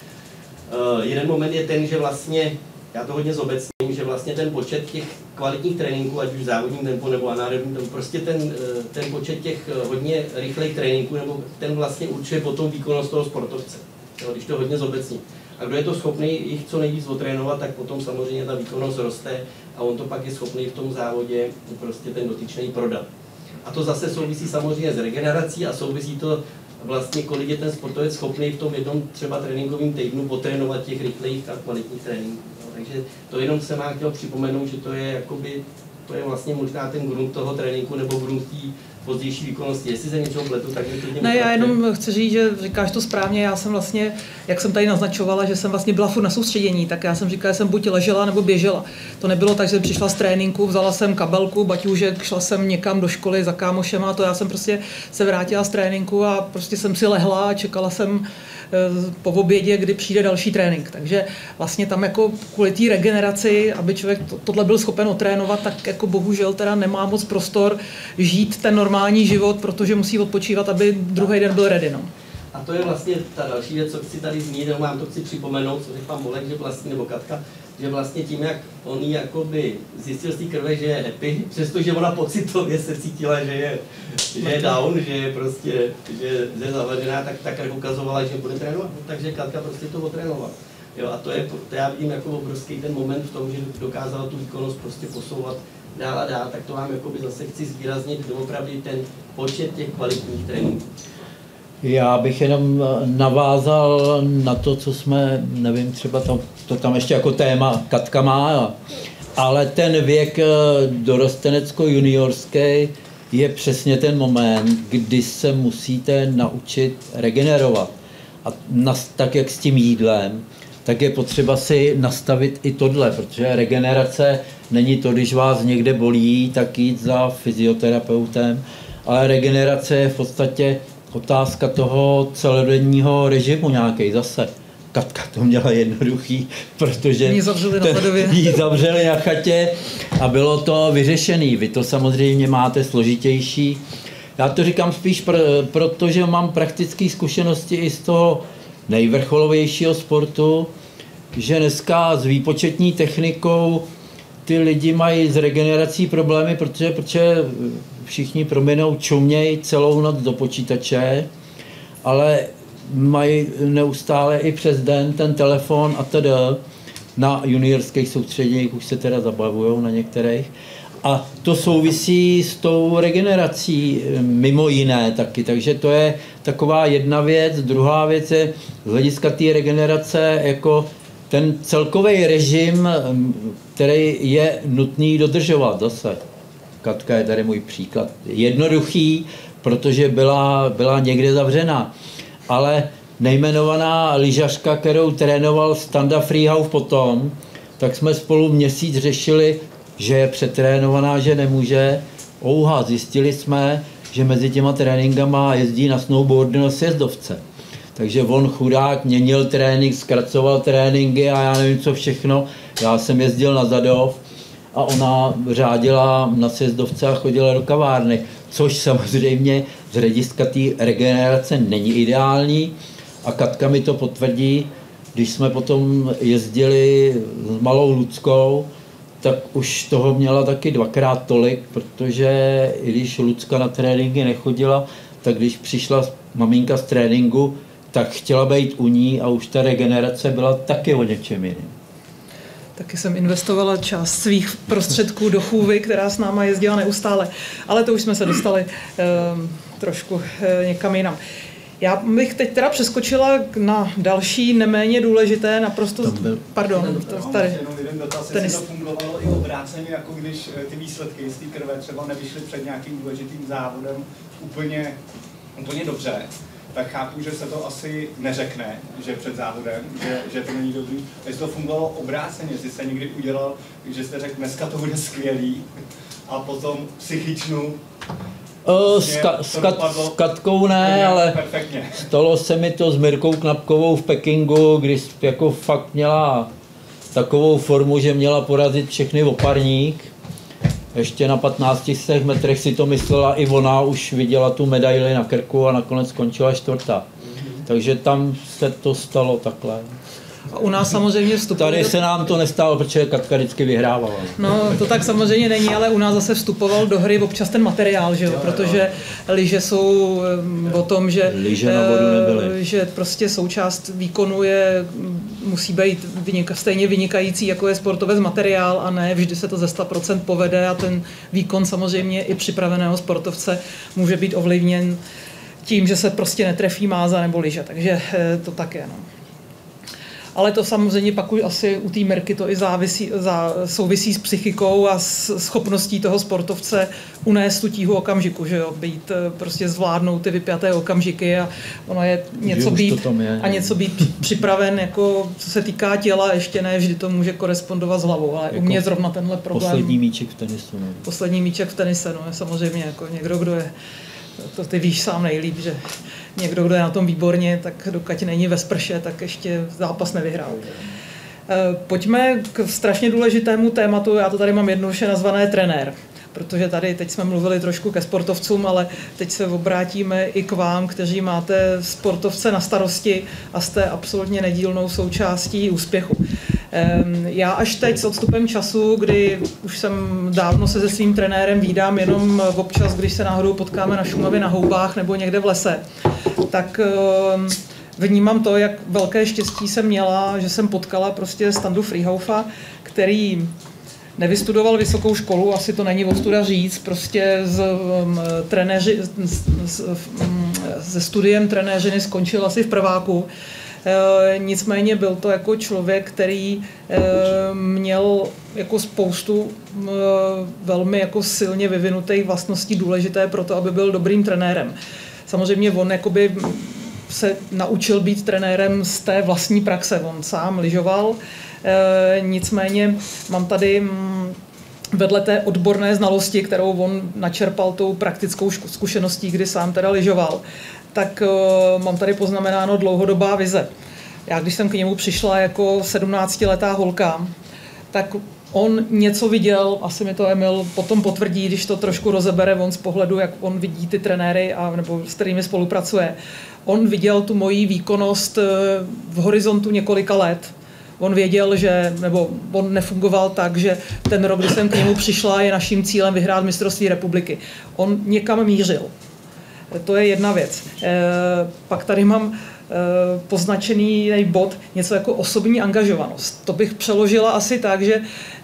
Uh, jeden moment je ten, že vlastně, já to hodně zobecním, že vlastně ten počet těch kvalitních tréninků, ať už závodním tempu nebo anaerobním tempu, prostě ten, ten počet těch hodně rychlých tréninků, nebo ten vlastně určuje potom výkonnost toho sportovce, jo, když to hodně zobecním. A kdo je to schopný jich co nejvíc otrénovat, tak potom samozřejmě ta výkonnost roste a on to pak je schopný v tom závodě prostě ten dotyčný prodat. A to zase souvisí samozřejmě s regenerací a souvisí to vlastně, kolik je ten sportovec schopný v tom jednom třeba tréninkovém týdnu potrénovat těch rychlejch a kvalitních tréninků. No, takže to jenom jsem vám chtěl připomenout, že to je jakoby, to je vlastně možná ten grunt toho tréninku nebo grunt té pozdější výkonnosti. Jestli se něčeho pletu, tak mi to Ne, já jenom chci říct, že říkáš to správně, já jsem vlastně, jak jsem tady naznačovala, že jsem vlastně byla furt na soustředění, tak já jsem říkala, že jsem buď ležela nebo běžela. To nebylo tak, že jsem přišla z tréninku, vzala jsem kabelku, baťůžek, šla jsem někam do školy za kámošema, to já jsem prostě se vrátila z tréninku a prostě jsem si lehla a čekala jsem po obědě, kdy přijde další trénink. Takže vlastně tam jako kvůli té regeneraci, aby člověk to, tohle byl schopen otrénovat, tak jako bohužel teda nemá moc prostor žít ten normální život, protože musí odpočívat, aby druhý den byl ready. No. A to je vlastně ta další věc, co chci tady zmínit, nebo vám to chci připomenout, co řekl pan Bolek, že vlastně, nebo Katka, že vlastně tím, jak on jí jakoby zjistil z té krve, že je happy, přestože ona pocitově se cítila, že je, že je down, že je prostě, že je zavařená, tak ta krev ukazovala, že bude trénovat, takže Katka prostě to otrénovala. Jo, a to je, to já vidím jako obrovský ten moment v tom, že dokázala tu výkonnost prostě posouvat dál a dál, tak to vám jakoby zase chci zvýraznit doopravdy ten počet těch kvalitních tréninků. Já bych jenom navázal na to, co jsme, nevím, třeba to, to tam ještě jako téma Katka má, ale ten věk dorostenecko-juniorský je přesně ten moment, kdy se musíte naučit regenerovat. A nas, tak jak s tím jídlem, tak je potřeba si nastavit i tohle, protože regenerace není to, když vás někde bolí, tak jít za fyzioterapeutem, ale regenerace je v podstatě otázka toho celodenního režimu nějaký zase. Katka to měla jednoduchý, protože jí zavřeli na Sadově. Jí zavřeli na chatě a bylo to vyřešený. Vy to samozřejmě máte složitější. Já to říkám spíš pr- protože mám praktické zkušenosti i z toho nejvrcholovějšího sportu, že dneska s výpočetní technikou ty lidi mají s regenerací problémy, protože, protože všichni prominou čumějí celou noc do počítače, ale mají neustále i přes den ten telefon a tedy na juniorských soustředěních už se teda zabavujou na některých. A to souvisí s tou regenerací mimo jiné taky, takže to je taková jedna věc. Druhá věc je z hlediska té regenerace jako ten celkový režim, který je nutný dodržovat zase. Katka je tady můj příklad. Jednoduchý, protože byla, byla někde zavřená. Ale nejmenovaná lyžařka, kterou trénoval Standa Freehouse potom, tak jsme spolu měsíc řešili, že je přetrénovaná, že nemůže. Ouha, zjistili jsme, že mezi těma tréninkama jezdí na snowboardu na sjezdovce. Takže on chudák měnil trénink, zkracoval tréninky a já nevím co všechno. Já jsem jezdil na Zadov a ona řádila na sjezdovce a chodila do kavárny, což samozřejmě z hlediska té regenerace není ideální. A Katka mi to potvrdí, když jsme potom jezdili s malou Luckou, tak už toho měla taky dvakrát tolik, protože i když Lucka na tréninky nechodila, tak když přišla maminka z tréninku, tak chtěla být u ní a už ta regenerace byla taky o něčem jiným. Taky jsem investovala část svých prostředků do chůvy, která s náma jezdila neustále. Ale to už jsme se dostali um, trošku uh, někam jinam. Já bych teď teda přeskočila na další neméně důležité, naprosto... Byl... Pardon, to tady. Jenom jeden dotaz, jestli to fungovalo i obráceně, jako když ty výsledky z té krve třeba nevyšly před nějakým důležitým závodem úplně, úplně dobře. Tak chápu, že se to asi neřekne, že před závodem, že, že to není dobrý. Jestli to fungovalo obráceně, jestli jste někdy udělal, že jste řekl, dneska to bude skvělý a potom psychičnu. O, s, ka, s, kat, s Katkou ne, ale perfektně. Stalo se mi to s Mirkou Knapkovou v Pekingu, když jako fakt měla takovou formu, že měla porazit všechny oparník. Ještě na patnácti stech metrech si to myslela i ona, už viděla tu medaili na krku a nakonec skončila čtvrtá. Takže tam se to stalo takhle. A u nás samozřejmě vstupoval... Tady se nám to nestalo, protože Katka vždycky vyhrávala. No, to tak samozřejmě není, ale u nás zase vstupoval do hry občas ten materiál, že jo? Protože lyže jsou o tom, že, lyže na vodu nebyly. Že prostě součást výkonu je, musí být vynika, stejně vynikající, jako je sportovec materiál, a ne vždy se to ze sto procent povede a ten výkon samozřejmě i připraveného sportovce může být ovlivněn tím, že se prostě netrefí máza nebo lyže, takže to tak je. No. Ale to samozřejmě pak už asi u té Mirky to i závisí, zá, souvisí s psychikou a s schopností toho sportovce unést tu tíhu okamžiku, že jo, být prostě zvládnout ty vypjaté okamžiky a ono je něco být je, a něco být připraven, jako co se týká těla, ještě ne vždy to může korespondovat s hlavou, ale jako u mě zrovna tenhle problém. Poslední míček v tenisu. Ne? Poslední míček v tenise, no je samozřejmě jako někdo, kdo je, to ty víš sám nejlíp, že někdo, kdo je na tom výborně, tak dokud není ve sprše, tak ještě zápas nevyhrál. Pojďme k strašně důležitému tématu, já to tady mám jednoduše nazvané trenér, protože tady teď jsme mluvili trošku ke sportovcům, ale teď se obrátíme i k vám, kteří máte sportovce na starosti a jste absolutně nedílnou součástí úspěchu. Já až teď s odstupem času, kdy už jsem dávno se se svým trenérem vídám jenom občas, když se náhodou potkáme na Šumavě na houbách nebo někde v lese, tak vnímám to, jak velké štěstí jsem měla, že jsem potkala prostě Standu Friehofa, který nevystudoval vysokou školu, asi to není ostuda říct, prostě z, um, trenéři, z, z, um, ze studiem trenéřiny skončil asi v prváku. E, nicméně byl to jako člověk, který e, měl jako spoustu e, velmi jako silně vyvinutých vlastností důležité pro to, aby byl dobrým trenérem. Samozřejmě on jakoby se naučil být trenérem z té vlastní praxe, on sám lyžoval. E, nicméně mám tady m, vedle té odborné znalosti, kterou on načerpal tou praktickou zkušeností, kdy sám teda lyžoval, tak e, mám tady poznamenáno dlouhodobá vize. Já když jsem k němu přišla jako sedmnáctiletá holka, tak on něco viděl, asi mi to Emil potom potvrdí, když to trošku rozebere on z pohledu, jak on vidí ty trenéry, a, nebo s kterými spolupracuje. On viděl tu moji výkonnost v horizontu několika let. On věděl, že, nebo on nefungoval tak, že ten rok, kdy jsem k němu přišla, je naším cílem vyhrát mistrovství republiky. On někam mířil. To je jedna věc. E, pak tady mám e, poznačený bod, něco jako osobní angažovanost. To bych přeložila asi tak, že e,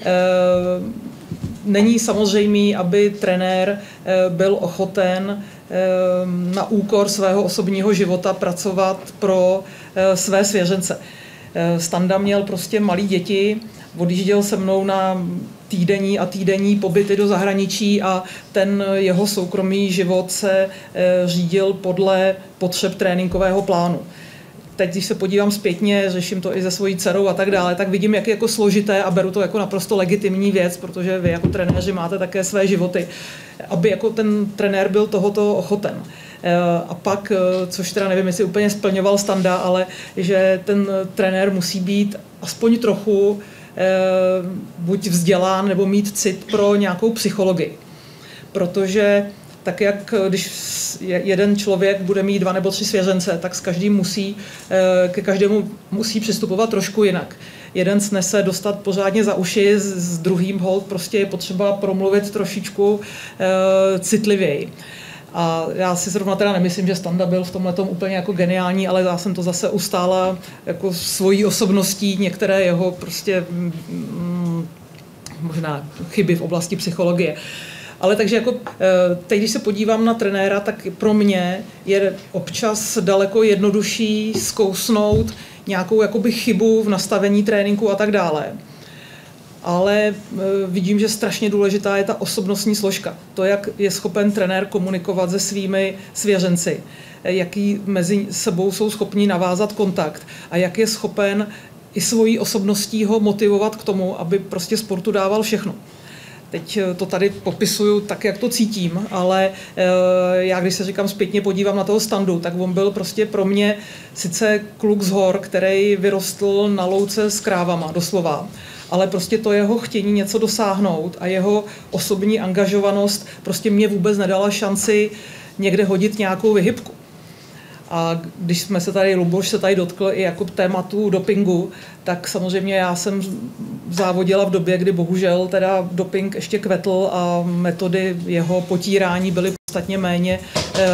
není samozřejmé, aby trenér e, byl ochoten e, na úkor svého osobního života pracovat pro e, své svěřence. Standa měl prostě malý děti, odjížděl se mnou na týdenní a týdenní pobyty do zahraničí a ten jeho soukromý život se řídil podle potřeb tréninkového plánu. Teď, když se podívám zpětně, řeším to i se svojí dcerou a tak dále, tak vidím, jak je jako složité a beru to jako naprosto legitimní věc, protože vy jako trenéři máte také své životy, aby jako ten trenér byl tohoto ochoten. A pak, což teda nevím, jestli úplně splňoval Standa, ale že ten trenér musí být aspoň trochu buď vzdělán nebo mít cit pro nějakou psychologii. Protože tak jak když jeden člověk bude mít dva nebo tři svěřence, tak s každým musí, ke každému musí přistupovat trošku jinak. jeden snese dostat pořádně za uši, s, s druhým hold prostě je potřeba promluvit trošičku e, citlivěji. A já si zrovna teda nemyslím, že Standa byl v tomhletom úplně jako geniální, ale já jsem to zase ustála jako svojí osobností, některé jeho prostě mm, možná chyby v oblasti psychologie. Ale takže jako teď, když se podívám na trenéra, tak pro mě je občas daleko jednodušší zkousnout nějakou jakoby chybu v nastavení tréninku a tak dále. Ale vidím, že strašně důležitá je ta osobnostní složka. To, jak je schopen trenér komunikovat se svými svěřenci, jaký mezi sebou jsou schopni navázat kontakt a jak je schopen i svojí osobností ho motivovat k tomu, aby prostě sportu dával všechno. Teď to tady popisuju tak, jak to cítím, ale já, když se říkám zpětně podívám na toho Standu, tak on byl prostě pro mě sice kluk z hor, který vyrostl na louce s krávama, doslova, ale prostě to jeho chtění něco dosáhnout a jeho osobní angažovanost prostě mě vůbec nedala šanci někde hodit nějakou vyhybku. A když jsme se tady, Luboš se tady dotkl i jako tématu dopingu, tak samozřejmě já jsem závodila v době, kdy bohužel teda doping ještě kvetl a metody jeho potírání byly podstatně méně e,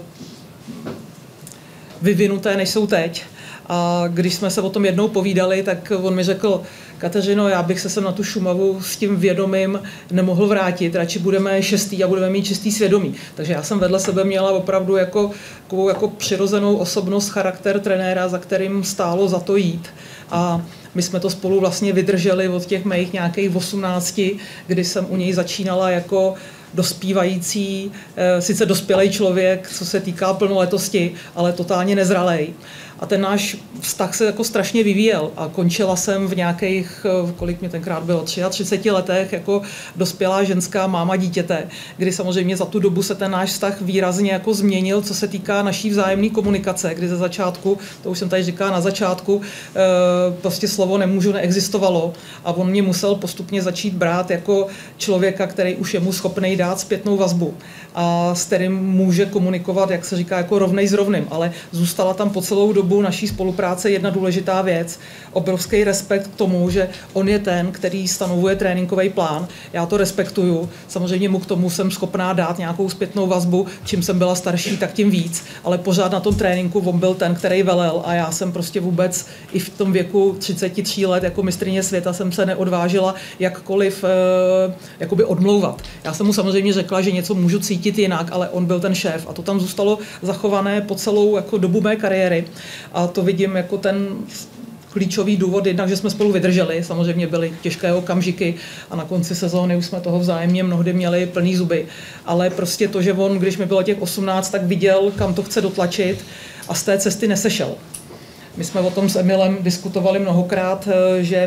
vyvinuté, než jsou teď. A když jsme se o tom jednou povídali, tak on mi řekl: Kateřino, já bych se sem na tu Šumavu s tím vědomím nemohl vrátit, radši budeme šestý a budeme mít čistý svědomí. Takže já jsem vedle sebe měla opravdu jako, jako, jako přirozenou osobnost, charakter trenéra, za kterým stálo za to jít. A my jsme to spolu vlastně vydrželi od těch mých nějakých osmnácti, kdy jsem u něj začínala jako dospívající, sice dospělý člověk, co se týká plnoletosti, ale totálně nezralej. A ten náš vztah se jako strašně vyvíjel a končila jsem v nějakých, kolik mě tenkrát bylo, třiceti třech letech jako dospělá ženská máma dítěte, kdy samozřejmě za tu dobu se ten náš vztah výrazně jako změnil, co se týká naší vzájemné komunikace, kdy ze začátku, to už jsem tady říkala na začátku, prostě slovo nemůžu neexistovalo a on mě musel postupně začít brát jako člověka, který už je mu schopný dát zpětnou vazbu a s kterým může komunikovat, jak se říká, jako rovnej s rovným, ale zůstala tam po celou dobu naší spolupráce jedna důležitá věc, obrovský respekt k tomu, že on je ten, který stanovuje tréninkový plán. Já to respektuju, samozřejmě mu k tomu jsem schopná dát nějakou zpětnou vazbu, čím jsem byla starší, tak tím víc, ale pořád na tom tréninku on byl ten, který velel a já jsem prostě vůbec i v tom věku třiceti tří let jako mistryně světa jsem se neodvážila jakkoliv eh, jakoby odmlouvat. Já jsem mu samozřejmě řekla, že něco můžu cítit jinak, ale on byl ten šéf a to tam zůstalo zachované po celou jako dobu mé kariéry. A to vidím jako ten klíčový důvod, jednak, že jsme spolu vydrželi, samozřejmě byly těžké okamžiky a na konci sezóny už jsme toho vzájemně mnohdy měli plný zuby, ale prostě to, že on, když mi bylo těch osmnáct, tak viděl, kam to chce dotlačit a z té cesty nesešel. My jsme o tom s Emilem diskutovali mnohokrát, že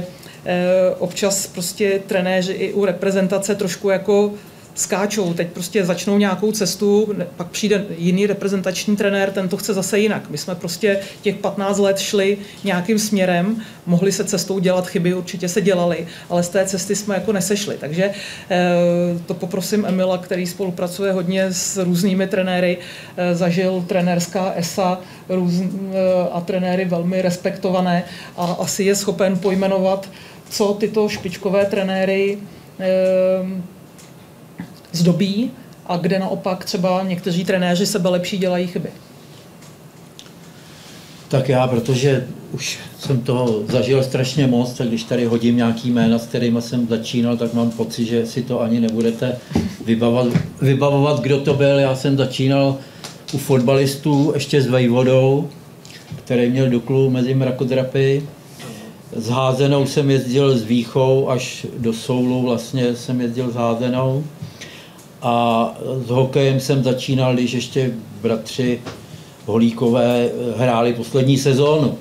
občas prostě trenéři i u reprezentace trošku jako skáčou, teď prostě začnou nějakou cestu, pak přijde jiný reprezentační trenér, ten to chce zase jinak. My jsme prostě těch patnáct let šli nějakým směrem, mohli se cestou dělat chyby, určitě se dělali, ale z té cesty jsme jako nesešli. Takže to poprosím Emila, který spolupracuje hodně s různými trenéry, zažil trenérská E S A a trenéry velmi respektované a asi je schopen pojmenovat, co tyto špičkové trenéry zdobí a kde naopak třeba někteří trenéři sebelepší dělají chyby. Tak já, protože už jsem toho zažil strašně moc, tak když tady hodím nějaký jména, s kterými jsem začínal, tak mám pocit, že si to ani nebudete vybavovat, vybavovat, kdo to byl. Já jsem začínal u fotbalistů ještě s Vejvodou, který měl Duklu mezi mrakodrapy. S házenou jsem jezdil s Víchou až do Soulu, vlastně jsem jezdil s házenou. A s hokejem jsem začínal, když ještě bratři Holíkové hráli poslední sezónu.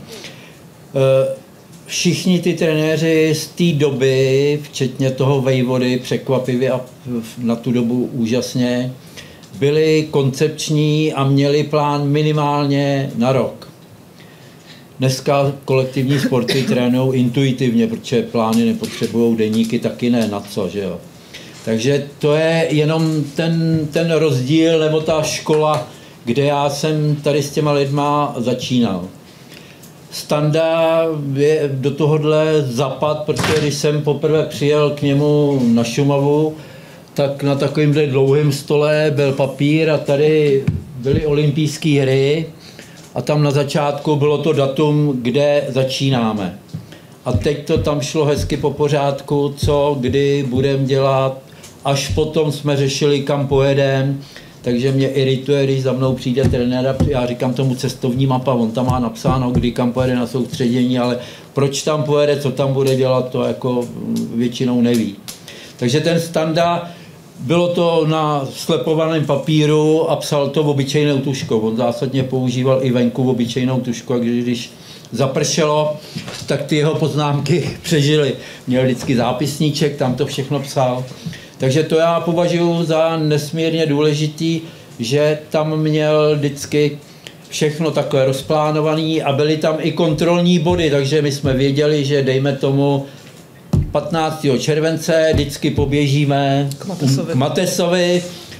Všichni ty trenéři z té doby, včetně toho Vejvody, překvapivě a na tu dobu úžasně, byli koncepční a měli plán minimálně na rok. Dneska kolektivní sporty trénují intuitivně, protože plány nepotřebují deníky, taky ne, na co, že jo. Takže to je jenom ten, ten rozdíl nebo ta škola, kde já jsem tady s těma lidma začínal. Standa je do tohohle zapad, protože když jsem poprvé přijel k němu na Šumavu, tak na takovémhle dlouhém stole byl papír a tady byly olympijské hry a tam na začátku bylo to datum, kde začínáme. A teď to tam šlo hezky po pořádku, co, kdy budeme dělat, až potom jsme řešili, kam pojedeme. Takže mě irituje, když za mnou přijde trenér, já říkám tomu cestovní mapa, on tam má napsáno, kdy kam pojede na soustředění, ale proč tam pojede, co tam bude dělat, to jako většinou neví. Takže ten Standa, bylo to na slepovaném papíru a psal to obyčejnou tuškou. On zásadně používal i venku obyčejnou tušku, a když, když zapršelo, tak ty jeho poznámky přežily. Měl vždycky zápisníček, tam to všechno psal. Takže to já považuji za nesmírně důležitý, že tam měl vždycky všechno takové rozplánované a byly tam i kontrolní body, takže my jsme věděli, že dejme tomu patnáctého července vždycky poběžíme k Matesovi. k Matesovi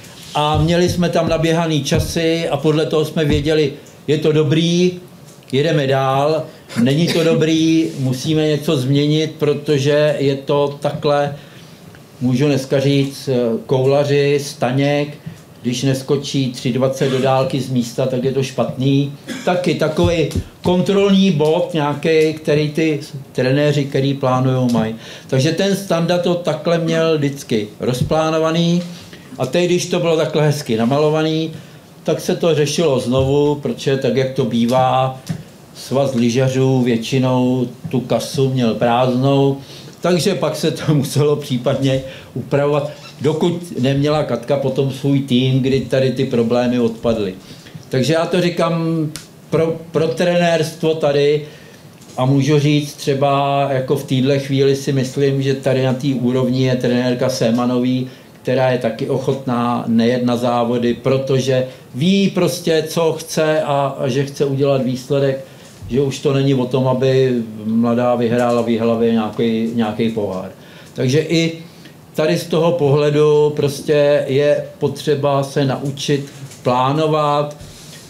a měli jsme tam naběhaný časy a podle toho jsme věděli, je to dobrý, jedeme dál, není to dobrý, musíme něco změnit, protože je to takhle, můžu dneska říct, koulaři, Staněk, když neskočí tři dvacet do dálky z místa, tak je to špatný. Taky takový kontrolní bod nějaký, který ty trenéři, který plánujou, mají. Takže ten Standa to takhle měl vždycky rozplánovaný a teď, když to bylo takhle hezky namalovaný, tak se to řešilo znovu, protože tak, jak to bývá, svaz lyžařů většinou tu kasu měl prázdnou, takže pak se to muselo případně upravovat, dokud neměla Katka potom svůj tým, kdy tady ty problémy odpadly. Takže já to říkám pro, pro trenérstvo tady a můžu říct třeba jako v téhle chvíli si myslím, že tady na té úrovni je trenérka Sémanový, která je taky ochotná nejet na závody, protože ví prostě, co chce a, a že chce udělat výsledek, že už to není o tom, aby mladá vyhrála v hlavě nějaký, nějaký pohár. Takže i tady z toho pohledu prostě je potřeba se naučit plánovat.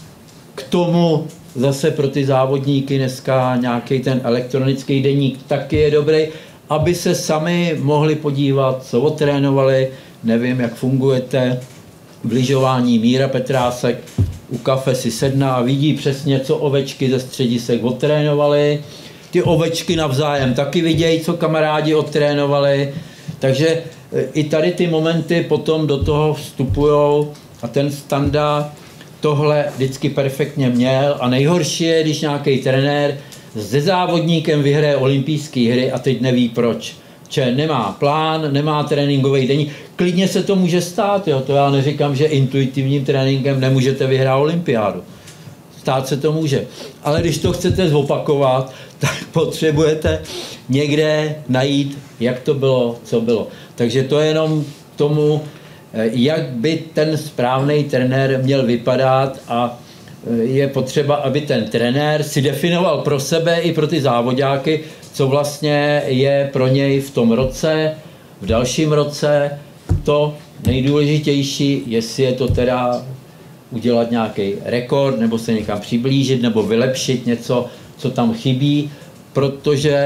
K tomu zase pro ty závodníky dneska nějaký ten elektronický deník taky je dobrý, aby se sami mohli podívat, co otrénovali. Nevím, jak fungujete v lyžování. Míra Petrásek u kafe si sedná a vidí přesně, co ovečky ze středisek otrénovaly. Ty ovečky navzájem taky vidějí, co kamarádi otrénovali. Takže i tady ty momenty potom do toho vstupujou a ten Standa tohle vždycky perfektně měl. A nejhorší je, když nějaký trenér se závodníkem vyhraje olympijské hry a teď neví proč. Že nemá plán, nemá tréninkový deník. Klidně se to může stát, jo. To já neříkám, že intuitivním tréninkem nemůžete vyhrát olympiádu. Stát se to může. Ale když to chcete zopakovat, tak potřebujete někde najít, jak to bylo, co bylo. Takže to je jenom tomu, jak by ten správný trenér měl vypadat a je potřeba, aby ten trenér si definoval pro sebe i pro ty závodáky, co vlastně je pro něj v tom roce, v dalším roce. To nejdůležitější, jestli je to teda udělat nějaký rekord, nebo se někam přiblížit, nebo vylepšit něco, co tam chybí, protože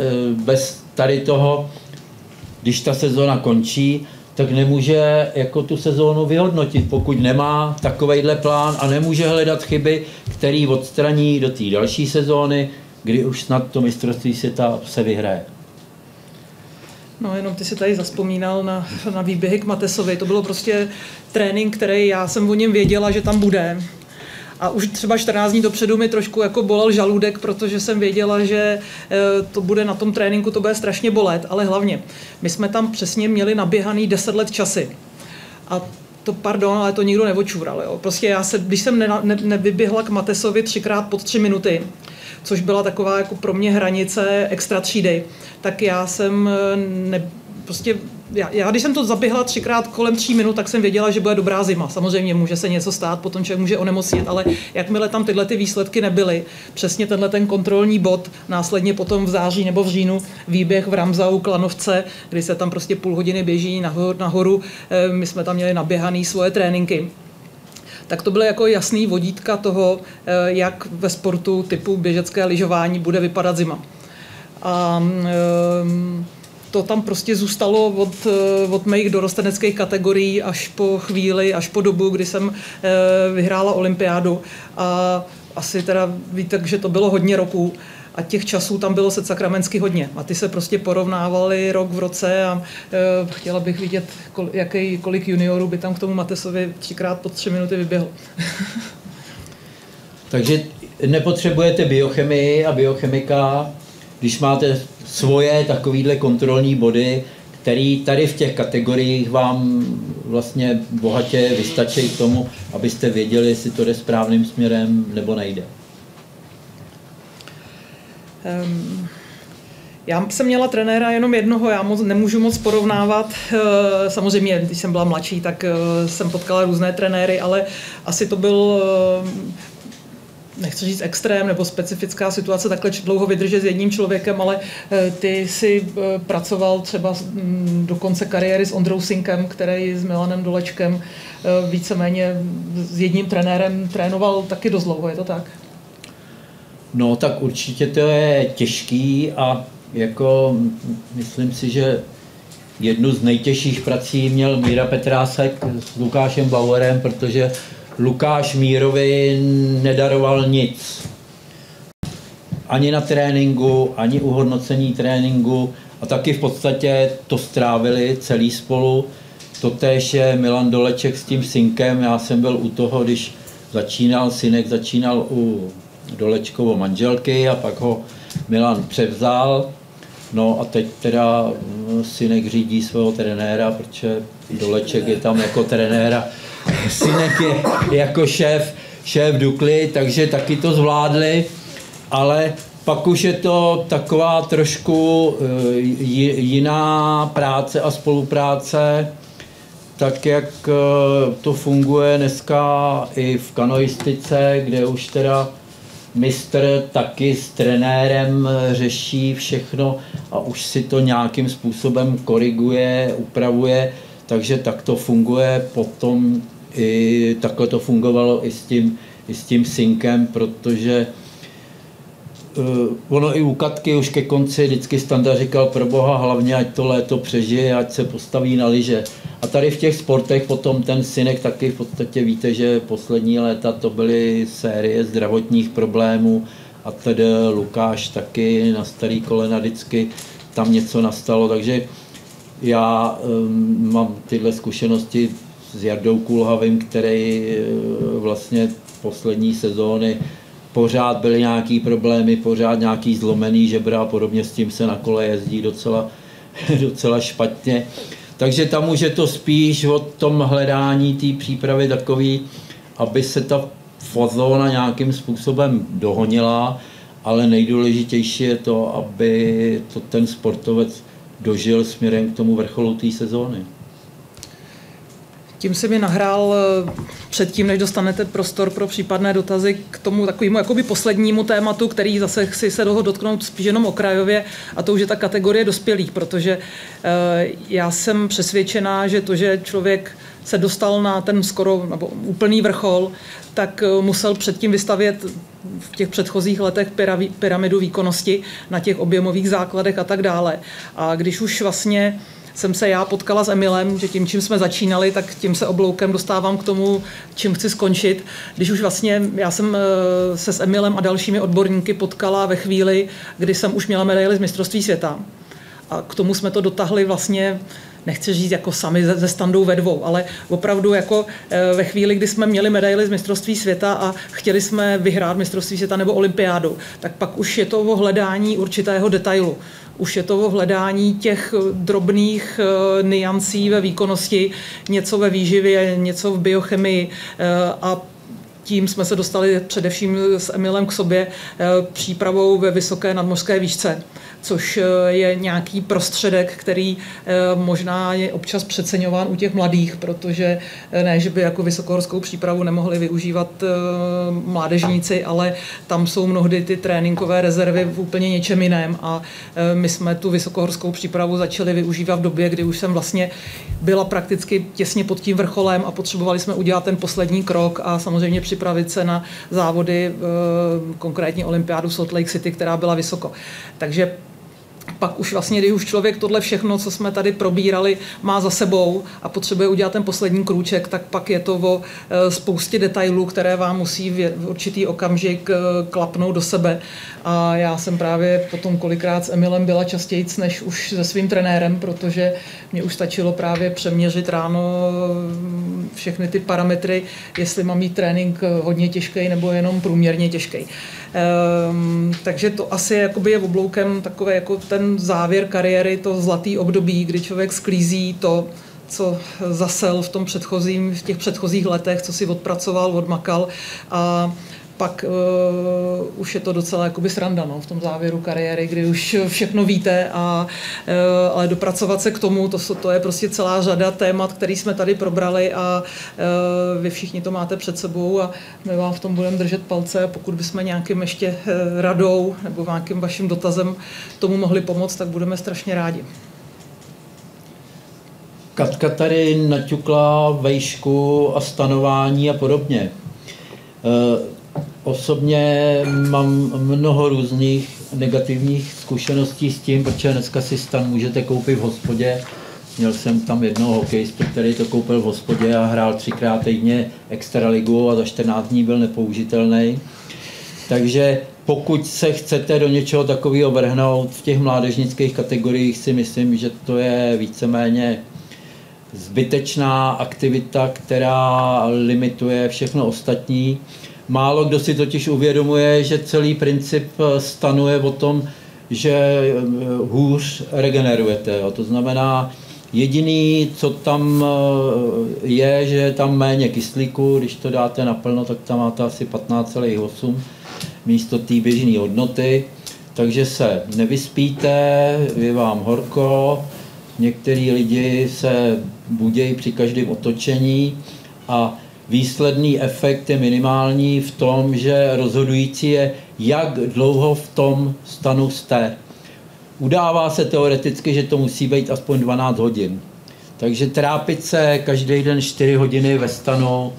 bez tady toho, když ta sezóna končí, tak nemůže jako tu sezónu vyhodnotit, pokud nemá takovejhle plán a nemůže hledat chyby, který odstraní do té další sezóny, kdy už snad to mistrovství světa se vyhraje. No jenom ty si tady zazpomínal na, na výběhy k Matesovi. To bylo prostě trénink, který já jsem o něm věděla, že tam bude. A už třeba čtrnáct dní dopředu mi trošku jako bolel žaludek, protože jsem věděla, že to bude na tom tréninku, to bude strašně bolet. Ale hlavně, my jsme tam přesně měli naběhaný deset let časy. A to pardon, ale to nikdo neočůral. Jo. Prostě já se, když jsem ne, ne, nevyběhla k Matesovi třikrát pod tři minuty, což byla taková jako pro mě hranice extra třídy, tak já jsem ne, prostě, já, já když jsem to zaběhla třikrát kolem tří minut, tak jsem věděla, že bude dobrá zima. Samozřejmě může se něco stát, potom člověk může onemocnit, ale jakmile tam tyhle ty výsledky nebyly, přesně tenhle ten kontrolní bod, následně potom v září nebo v říjnu výběh v Ramsau, Klanovce, kdy se tam prostě půl hodiny běží nahoru, nahoru, my jsme tam měli naběhaný svoje tréninky. tak to byly jako jasný vodítka toho, jak ve sportu typu běžecké lyžování bude vypadat zima. A to tam prostě zůstalo od, od mých dorosteneckých kategorií až po chvíli, až po dobu, kdy jsem vyhrála olympiádu. A asi teda víte, že to bylo hodně roků. A těch časů tam bylo sedsakramensky hodně. A ty se prostě porovnávaly rok v roce a e, chtěla bych vidět, kol, jaký, kolik juniorů by tam k tomu Matesovi třikrát po tři minuty vyběhlo. Takže nepotřebujete biochemii a biochemika, když máte svoje takovýhle kontrolní body, který tady v těch kategoriích vám vlastně bohatě vystačí k tomu, abyste věděli, jestli to jde správným směrem nebo nejde. Um, já jsem měla trenéra jenom jednoho, já moc, nemůžu moc porovnávat. Samozřejmě, když jsem byla mladší, tak jsem potkala různé trenéry, ale asi to byl, nechci říct extrém nebo specifická situace, takhle dlouho vydržet s jedním člověkem, ale ty si pracoval třeba do konce kariéry s Ondrou Sinkem, který s Milanem Dolečkem víceméně s jedním trenérem trénoval taky dost dlouho, je to tak? No tak určitě to je těžký a jako myslím si, že jednu z nejtěžších prací měl Míra Petrásek s Lukášem Bauerem, protože Lukáš Mírovi nedaroval nic. Ani na tréninku, ani u hodnocení tréninku a taky v podstatě to strávili celý spolu. Totéž je Milan Doleček s tím Synkem, já jsem byl u toho, když začínal, Synek začínal u Dolečkovo manželky a pak ho Milan převzal. No a teď teda Synek řídí svého trenéra, protože Doleček je tam jako trenéra. Synek je jako šéf, šéf Dukly, takže taky to zvládli, ale pak už je to taková trošku jiná práce a spolupráce, tak jak to funguje dneska i v kanoistice, kde už teda mistr taky s trenérem řeší všechno a už si to nějakým způsobem koriguje, upravuje, takže tak to funguje potom i takhle to fungovalo i s tím, i s tím Synkem, protože uh, ono i u Katky už ke konci vždycky Standa říkal pro boha hlavně, ať to léto přežije, ať se postaví na lyže. A tady v těch sportech potom ten Synek taky v podstatě víte, že poslední léta to byly série zdravotních problémů a tedy Lukáš taky na starý kolena vždycky tam něco nastalo, takže já um, mám tyhle zkušenosti s Jardou Kulhavým, který uh, vlastně poslední sezóny pořád byly nějaký problémy, pořád nějaký zlomený žebra a podobně, s tím se na kole jezdí docela, docela špatně. Takže tam už je to spíš o tom hledání té přípravy takový, aby se ta fazóna nějakým způsobem dohonila, ale nejdůležitější je to, aby to ten sportovec dožil směrem k tomu vrcholu té sezóny. Tím se mi nahrál předtím, než dostanete prostor pro případné dotazy k tomu takovému jakoby poslednímu tématu, který zase chci se toho dotknout spíš jenom okrajově, a to už je ta kategorie dospělých, protože já jsem přesvědčená, že to, že člověk se dostal na ten skoro nebo úplný vrchol, tak musel předtím vystavět v těch předchozích letech pyramidu výkonnosti na těch objemových základech a tak dále. A když už vlastně jsem se já potkala s Emilem, že tím, čím jsme začínali, tak tím se obloukem dostávám k tomu, čím chci skončit. Když už vlastně já jsem se s Emilem a dalšími odborníky potkala ve chvíli, kdy jsem už měla medaili z mistrovství světa. A k tomu jsme to dotáhli vlastně, nechci říct jako sami ze, ze Standou ve dvou, ale opravdu jako ve chvíli, kdy jsme měli medaili z mistrovství světa a chtěli jsme vyhrát mistrovství světa nebo olympiádu, tak pak už je to o hledání určitého detailu. Už je to o hledání těch drobných uh, niancí ve výkonnosti, něco ve výživě, něco v biochemii uh, a tím jsme se dostali především s Emilem k sobě přípravou ve vysoké nadmořské výšce, což je nějaký prostředek, který možná je občas přeceňován u těch mladých, protože ne, že by jako vysokohorskou přípravu nemohli využívat mládežníci, ale tam jsou mnohdy ty tréninkové rezervy v úplně něčem jiném a my jsme tu vysokohorskou přípravu začali využívat v době, kdy už jsem vlastně byla prakticky těsně pod tím vrcholem a potřebovali jsme udělat ten poslední krok a samozřejmě připravit se na závody, konkrétně olympiádu Salt Lake City, která byla vysoko. Takže pak už vlastně, když už člověk tohle všechno, co jsme tady probírali, má za sebou a potřebuje udělat ten poslední krůček, tak pak je to o spoustě detailů, které vám musí v určitý okamžik klapnout do sebe. A já jsem právě potom kolikrát s Emilem byla častěji než už se svým trenérem, protože mě už stačilo právě přeměřit ráno všechny ty parametry, jestli mám mít trénink hodně těžký nebo jenom průměrně těžký. Um, takže to asi jakoby je obloukem takové jako ten závěr kariéry, to zlatý období, kdy člověk sklízí to, co zasel v tom předchozím, v těch předchozích letech, co si odpracoval, odmakal a pak uh, už je to docela jakoby sranda, no, v tom závěru kariéry, kdy už všechno víte, a, uh, ale dopracovat se k tomu, to, to je prostě celá řada témat, které jsme tady probrali a uh, vy všichni to máte před sebou a my vám v tom budeme držet palce a pokud bychom nějakým ještě uh, radou nebo nějakým vaším dotazem tomu mohli pomoct, tak budeme strašně rádi. Katka tady naťukla vejšku a stanování a podobně. Uh, Osobně mám mnoho různých negativních zkušeností s tím, protože dneska si stan můžete koupit v hospodě. Měl jsem tam jednoho hokejistu, který to koupil v hospodě a hrál třikrát týdně extraligu a za čtrnáct dní byl nepoužitelný. Takže pokud se chcete do něčeho takového vrhnout v těch mládežnických kategoriích, si myslím, že to je víceméně zbytečná aktivita, která limituje všechno ostatní. Málo kdo si totiž uvědomuje, že celý princip stanu je o tom, že hůř regenerujete. To znamená, jediný, co tam je, že je tam méně kyslíku, když to dáte naplno, tak tam máte asi patnáct celá osm místo té běžné hodnoty. Takže se nevyspíte, je vám horko, některý lidi se budějí při každém otočení a výsledný efekt je minimální v tom, že rozhodující je, jak dlouho v tom stanu jste. Udává se teoreticky, že to musí být aspoň dvanáct hodin. Takže trápit se každý den čtyři hodiny ve stanu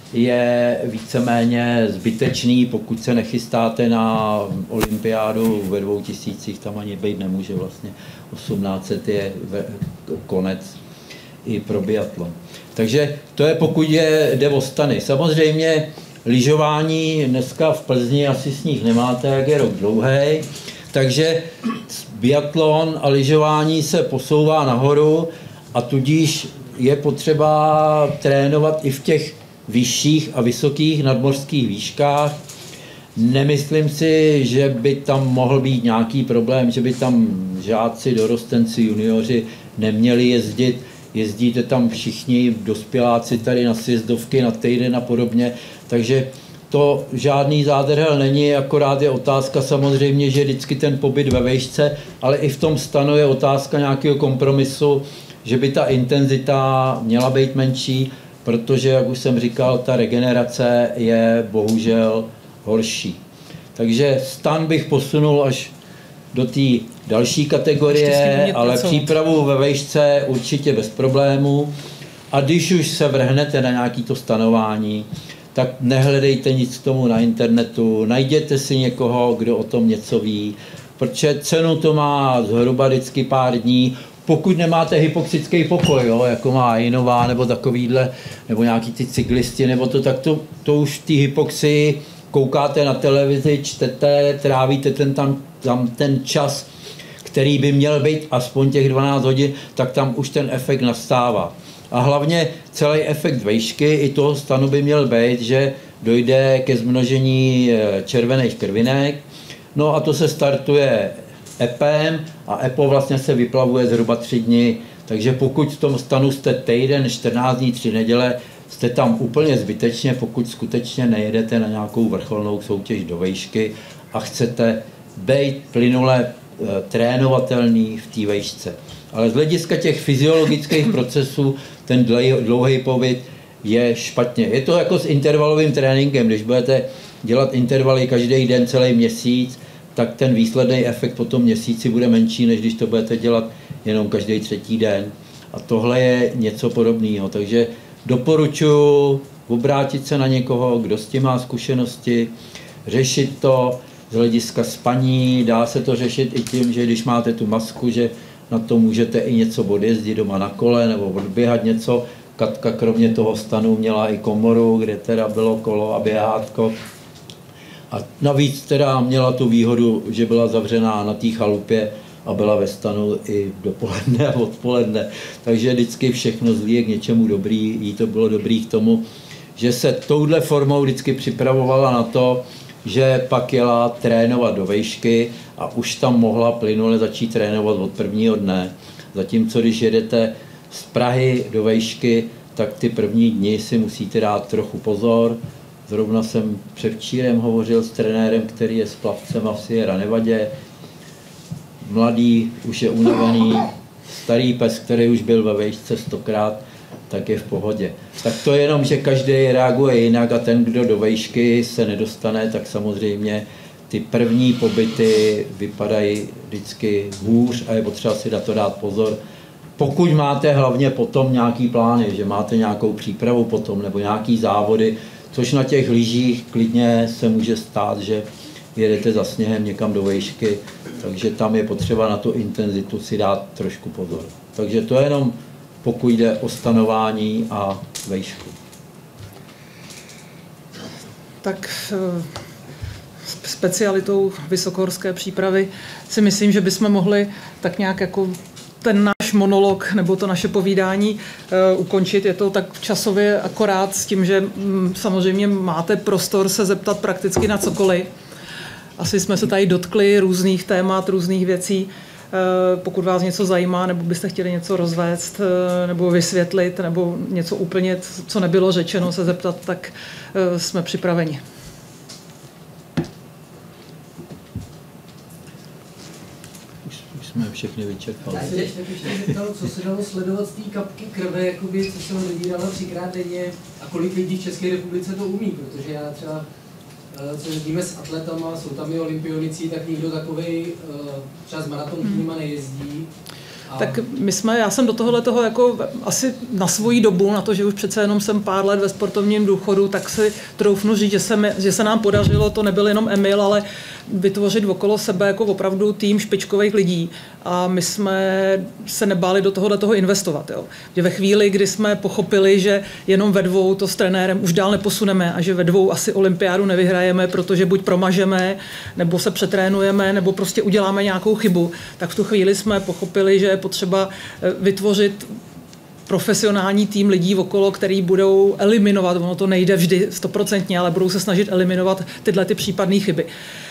je víceméně zbytečný, pokud se nechystáte na olympiádu ve dvou tisících, tam ani být nemůže vlastně. osmnáct set je konec i pro biatlon. Takže to je, pokud je, jde o stany. Samozřejmě lyžování dneska v Plzni asi sníh nemáte, jak je rok dlouhý, takže biatlon a lyžování se posouvá nahoru a tudíž je potřeba trénovat i v těch vyšších a vysokých nadmořských výškách. Nemyslím si, že by tam mohl být nějaký problém, že by tam žáci, dorostenci, junioři neměli jezdit. Jezdíte tam všichni dospěláci tady na sjezdovky, na týden a podobně, takže to žádný zádrhel není, akorát je otázka samozřejmě, že vždycky ten pobyt ve vejšce, ale i v tom stanu je otázka nějakého kompromisu, že by ta intenzita měla být menší, protože, jak už jsem říkal, ta regenerace je bohužel horší. Takže stan bych posunul až do té další kategorie, ale přípravu ve vejšce určitě bez problémů. A když už se vrhnete na nějaké to stanování, tak nehledejte nic k tomu na internetu, najděte si někoho, kdo o tom něco ví, protože cenu to má zhruba vždycky pár dní, pokud nemáte hypoxický pokoj, jo, jako má Jinová nebo takovýhle, nebo nějaký ty cyklisti, nebo to, tak to, to už v té hypoxii koukáte na televizi, čtete, trávíte ten, tam, tam ten čas, který by měl být aspoň těch dvanáct hodin, tak tam už ten efekt nastává. A hlavně celý efekt vejšky i toho stanu by měl být, že dojde ke zmnožení červených krvinek, no a to se startuje epem a epo vlastně se vyplavuje zhruba tři dny, takže pokud v tom stanu jste týden, čtrnáct dní, tři neděle, jste tam úplně zbytečně, pokud skutečně nejedete na nějakou vrcholnou soutěž do vejšky a chcete být plynule trénovatelný v té vejšce. Ale z hlediska těch fyziologických procesů ten dlouhý pobyt je špatně. Je to jako s intervalovým tréninkem. Když budete dělat intervaly každý den, celý měsíc, tak ten výsledný efekt po tom měsíci bude menší, než když to budete dělat jenom každý třetí den. A tohle je něco podobného. Takže doporučuji obrátit se na někoho, kdo s tím má zkušenosti, řešit to z hlediska spaní, dá se to řešit i tím, že když máte tu masku, že na to můžete i něco odjezdit doma na kole nebo odběhat něco. Katka kromě toho stanu měla i komoru, kde teda bylo kolo a běhátko. A navíc teda měla tu výhodu, že byla zavřená na té chalupě a byla ve stanu i dopoledne a odpoledne. Takže vždycky všechno zlý je k něčemu dobrý. Jí to bylo dobrý k tomu, že se touhle formou vždycky připravovala na to, že pak jela trénovat do vejšky a už tam mohla plynule začít trénovat od prvního dne. Zatímco když jedete z Prahy do vejšky, tak ty první dny si musíte dát trochu pozor. Zrovna jsem předvčírem hovořil s trenérem, který je s plavcem v Sierra Nevadě. Mladý, už je unavený, starý pes, který už byl ve vejšce stokrát, tak je v pohodě. Tak to je jenom, že každý reaguje jinak a ten, kdo do vejšky se nedostane, tak samozřejmě ty první pobyty vypadají vždycky hůř a je potřeba si na to dát pozor. Pokud máte hlavně potom nějaký plány, že máte nějakou přípravu potom nebo nějaký závody, což na těch lyžích klidně se může stát, že jedete za sněhem někam do vejšky, takže tam je potřeba na tu intenzitu si dát trošku pozor. Takže to je jenom pokud jde o stanování a vejšku. Tak specialitou vysokohorské přípravy si myslím, že bychom mohli tak nějak jako ten náš monolog nebo to naše povídání uh, ukončit. Je to tak časově akorát s tím, že mm, samozřejmě máte prostor se zeptat prakticky na cokoliv. Asi jsme se tady dotkli různých témat, různých věcí. Uh, pokud vás něco zajímá, nebo byste chtěli něco rozvést, uh, nebo vysvětlit, nebo něco úplně, co nebylo řečeno, se zeptat, tak uh, jsme připraveni. Jsme všechny vyčerpali. Já se ještě zeptal, co se dalo sledovat z té kapky krve, jakoby, co se vám vybírala třikrát denně a kolik lidí v České republice to umí, protože já třeba, co jezdíme s atletama, jsou tam i olympionici, tak nikdo takovej třeba s maratonníma nejezdí. A... Tak my jsme, já jsem do tohohle toho jako asi na svoji dobu, na to, že už přece jenom jsem pár let ve sportovním důchodu, tak si troufnu říct, že se, že se nám podařilo, to nebyl jenom Emil, ale vytvořit okolo sebe jako opravdu tým špičkových lidí. A my jsme se nebáli do tohohle toho investovat. Jo. Že ve chvíli, kdy jsme pochopili, že jenom ve dvou to s trenérem už dál neposuneme a že ve dvou asi olympiádu nevyhrajeme, protože buď promažeme, nebo se přetrénujeme, nebo prostě uděláme nějakou chybu, tak v tu chvíli jsme pochopili, že je potřeba vytvořit profesionální tým lidí okolo, který budou eliminovat, ono to nejde vždy stoprocentně, ale budou se snažit eliminovat tyhle ty případné chyby.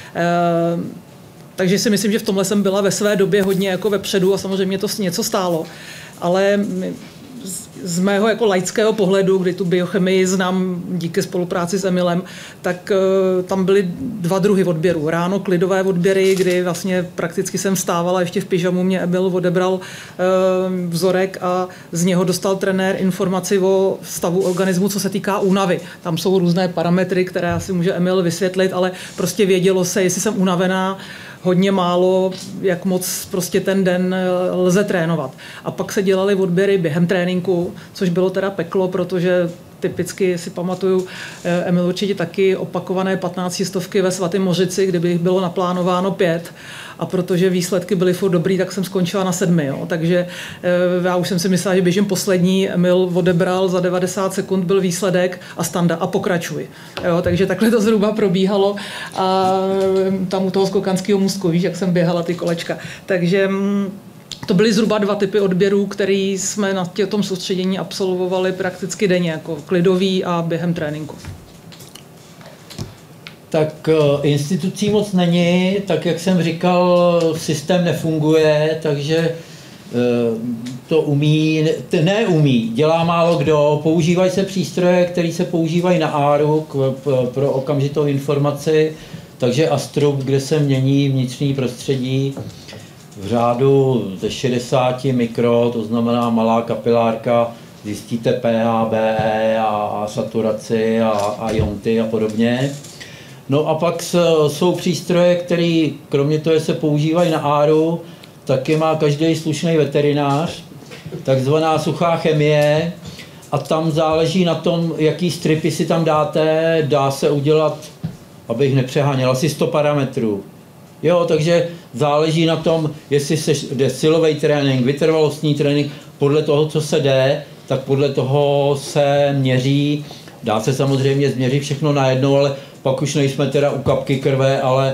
Takže si myslím, že v tomhle jsem byla ve své době hodně jako vepředu a samozřejmě to něco stálo. Ale z mého jako laického pohledu, kdy tu biochemii znám díky spolupráci s Emilem, tak uh, tam byly dva druhy odběrů. Ráno klidové odběry, kdy vlastně prakticky jsem vstávala, ještě v pyžamu mě Emil odebral uh, vzorek a z něho dostal trenér informaci o stavu organismu, co se týká únavy. Tam jsou různé parametry, které asi může Emil vysvětlit, ale prostě vědělo se, jestli jsem unavená, hodně málo, jak moc prostě ten den lze trénovat. A pak se dělaly odběry během tréninku, což bylo teda peklo, protože typicky si pamatuju, Emil určitě taky opakované patnáctistovky ve Svatém Mořici, kdyby jich bylo naplánováno pět. A protože výsledky byly furt dobrý, tak jsem skončila na sedmi. Jo. Takže já už jsem si myslela, že běžím poslední, Emil odebral, za devadesát sekund byl výsledek a standa a pokračuj. Jo, takže takhle to zhruba probíhalo a tam u toho skokanského můstku, víš, jak jsem běhala ty kolečka. Takže to byly zhruba dva typy odběrů, které jsme na tom soustředění absolvovali prakticky denně, jako klidový a během tréninku. Tak institucí moc není, tak jak jsem říkal, systém nefunguje, takže to umí, neumí, dělá málo kdo, používají se přístroje, které se používají na áru pro okamžitou informaci, takže Astrup, kde se mění vnitřní prostředí v řádu ze šedesát mikro, to znamená malá kapilárka, zjistíte pH, B E a, a saturaci a, a ionty a podobně. No a pak jsou přístroje, které kromě toho, že se používají na áru, taky má každý slušný veterinář, takzvaná suchá chemie, a tam záleží na tom, jaký stripy si tam dáte, dá se udělat, abych nepřeháněl, asi sto parametrů. Jo, takže záleží na tom, jestli se jde silový trénink, vytrvalostní trénink, podle toho, co se jde, tak podle toho se měří, dá se samozřejmě změřit všechno najednou, ale pak už nejsme teda u kapky krve, ale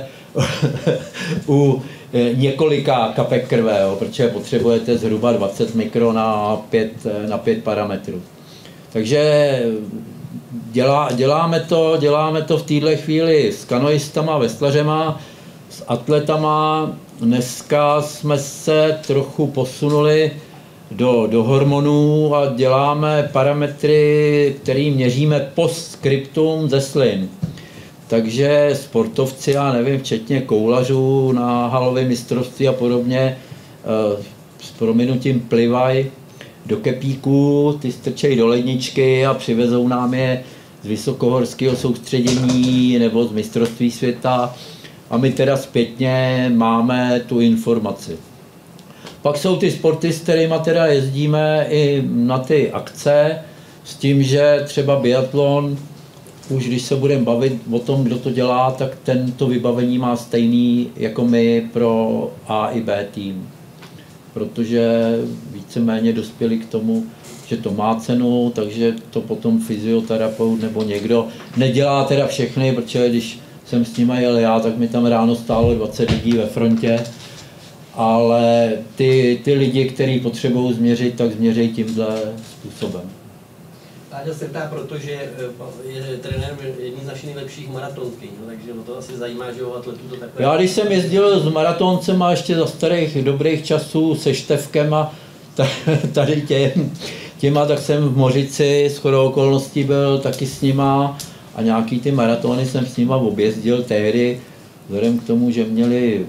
u několika kapek krve, jo, protože potřebujete zhruba dvacet mikro na pět, na pět parametrů. Takže dělá, děláme to, děláme to v této chvíli s kanoistama, veslařema, s atletama. Dneska jsme se trochu posunuli do, do hormonů a děláme parametry, které měříme postscriptum ze slin. Takže sportovci, já nevím, včetně koulařů na halovém mistrovství a podobně, s prominutím plivají do kepíků, ty strčejí do ledničky a přivezou nám je z vysokohorského soustředění nebo z mistrovství světa a my teda zpětně máme tu informaci. Pak jsou ty sporty, s kterými teda jezdíme i na ty akce, s tím, že třeba biatlon, už když se budeme bavit o tom, kdo to dělá, tak tento vybavení má stejný jako my pro A i B tým. Protože víceméně dospěli k tomu, že to má cenu, takže to potom fyzioterapeut nebo někdo nedělá teda všechny, protože když jsem s nimi jel já, tak mi tam ráno stálo dvacet lidí ve frontě, ale ty, ty lidi, kteří potřebují změřit, tak změří tímhle způsobem. Láďa se ptá, protože je trenérem jedný z našich nejlepších maratonských, no, takže no to asi zajímá, že o atletu to takové... Já když jsem jezdil s maratoncem a ještě za starých dobrých časů se Števkem a tady těm, těma, tak jsem v Mořici shodou okolností byl taky s nima a nějaký ty maratony jsem s nima objezdil tehdy, vzhledem k tomu, že měli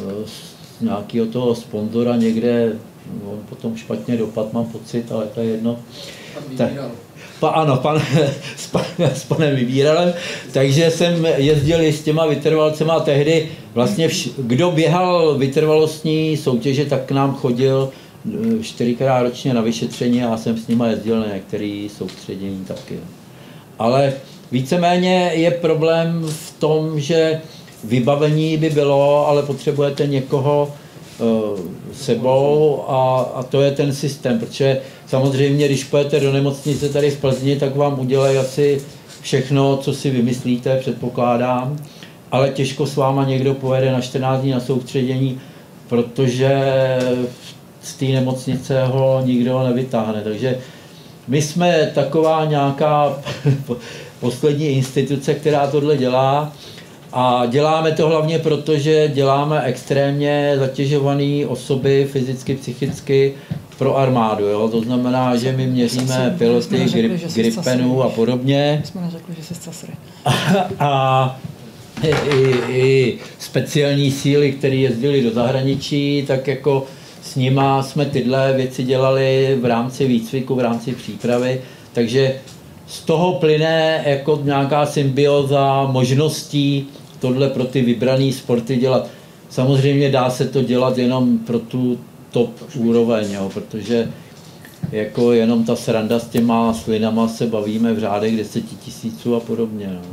nějakého toho sponzora někde, on potom špatně dopad, mám pocit, ale to je jedno. Tak, pa, ano, pan, s, pan, s panem Vybíralem, takže jsem jezdil s těma vytrvalcema a tehdy vlastně vš, kdo běhal vytrvalostní soutěže, tak k nám chodil čtyřikrát ročně na vyšetření a já jsem s nima jezdil na některé soustředění taky. Ale víceméně je problém v tom, že vybavení by bylo, ale potřebujete někoho uh, sebou a, a to je ten systém, protože samozřejmě, když pojete do nemocnice tady v Plzni, tak vám udělají asi všechno, co si vymyslíte, předpokládám, ale těžko s váma někdo pojede na čtrnáct dní na soustředění, protože z té nemocnice ho nikdo nevytáhne. Takže my jsme taková nějaká poslední instituce, která tohle dělá. A děláme to hlavně proto, že děláme extrémně zatěžované osoby fyzicky, psychicky pro armádu. Jo? To znamená, že my měříme piloty grip, gripenů a podobně. Jsme neřekli, že jsi z Casry. A, a i, i, i speciální síly, které jezdili do zahraničí, tak jako s nima jsme tyhle věci dělali v rámci výcviku, v rámci přípravy. Takže z toho plyne jako nějaká symbioza možností tohle pro ty vybrané sporty dělat. Samozřejmě dá se to dělat jenom pro tu top úroveň, jo, protože jako jenom ta sranda s těma slinama se bavíme v řádech deseti tisíců a podobně. No.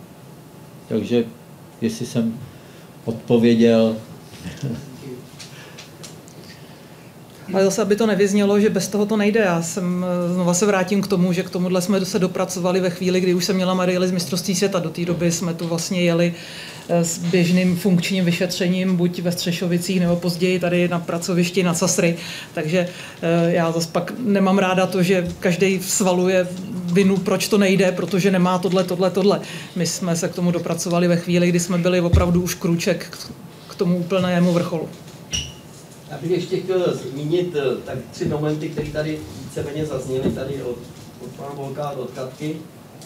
Takže jestli jsem odpověděl. Ale zase, aby to nevyznělo, že bez toho to nejde. Já jsem, znova se vrátím k tomu, že k tomuhle jsme se dopracovali ve chvíli, kdy už jsem měla medaili z mistrovství světa. Do té doby jsme tu vlastně jeli s běžným funkčním vyšetřením, buď ve Střešovicích nebo později tady na pracovišti na Casry. Takže já zase pak nemám ráda to, že každý svaluje vinu, proč to nejde, protože nemá tohle, tohle, tohle. My jsme se k tomu dopracovali ve chvíli, kdy jsme byli opravdu už krůček k tomu úplnému vrcholu. Já bych ještě chtěl zmínit tak tři momenty, které tady víceméně zazněly tady od, od pana Bolka, od Katky.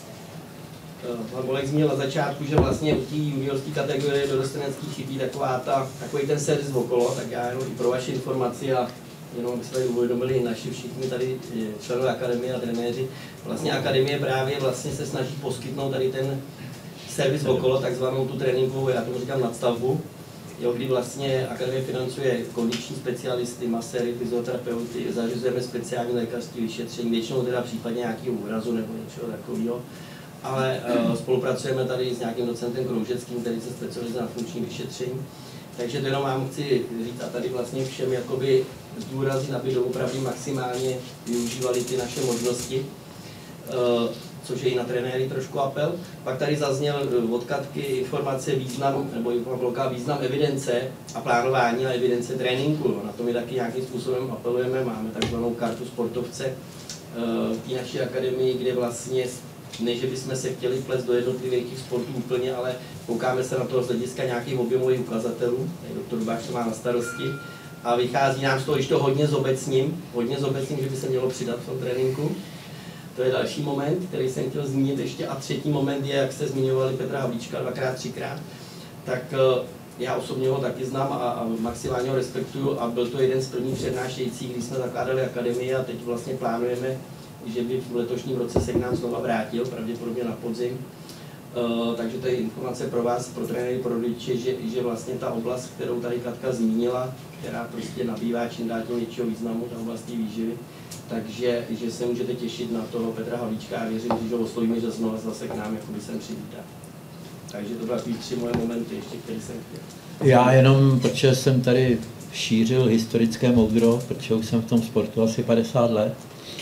Pan Bolek zmínil na začátku, že vlastně u té juniorské kategorie dorostenecký chybí taková ta, takový ten servis okolo, tak já jenom i pro vaši informaci a jenom aby se tady uvědomili naši všichni tady členové akademie a trenéři. Vlastně akademie právě vlastně se snaží poskytnout tady ten servis okolo, takzvanou tu tréninkovou, já tomu říkám nadstavbu, jo, kdy vlastně akademie financuje kondiční specialisty, maséry, fyzioterapeuty, zařizujeme speciální lékařské vyšetření, většinou teda případně nějakého úrazu nebo něčeho takového. Ale uh, spolupracujeme tady s nějakým docentem Kroužeckým, který se specializuje na funkční vyšetření. Takže to jenom vám chci říct a tady vlastně všem jakoby zdůraznit, aby doopravdy maximálně využívali ty naše možnosti, uh, což je i na trenéry trošku apel. Pak tady zazněl od Katky informace význam, nebo bloká význam evidence a plánování a evidence tréninku. Na to my taky nějakým způsobem apelujeme, máme takzvanou kartu sportovce uh, v té naší akademii, kde vlastně ne, že bychom se chtěli plést do jednotlivých sportů úplně, ale koukáme se na to z hlediska nějakých objemových ukazatelů, doktor Dubáš to má na starosti, a vychází nám z toho ještě hodně zobecním, hodně zobecním, že by se mělo přidat v tom tréninku. To je další moment, který jsem chtěl zmínit ještě. A třetí moment je, jak jste zmiňovali Petra Havlíčka dvakrát, třikrát, tak já osobně ho taky znám a, a maximálně ho respektuju a byl to jeden z prvních přednášejících, když jsme zakládali akademii a teď vlastně plánujeme, že by v letošním roce se k nám znova vrátil, pravděpodobně na podzim. Uh, takže to je informace pro vás, pro trenéry, pro rodiče, že, že vlastně ta oblast, kterou tady Katka zmínila, která prostě nabývá čím dál tím většího významu, ta oblast výživy, takže že se můžete těšit na toho Petra Havlíčka a věřím, že ho oslovíme, že znovu zase k nám jakoby sem přivítá. Takže to byly takový tři moje momenty ještě, které jsem chtěl. Já jenom, protože jsem tady šířil historické moudro, protože už jsem v tom sportu asi padesát let,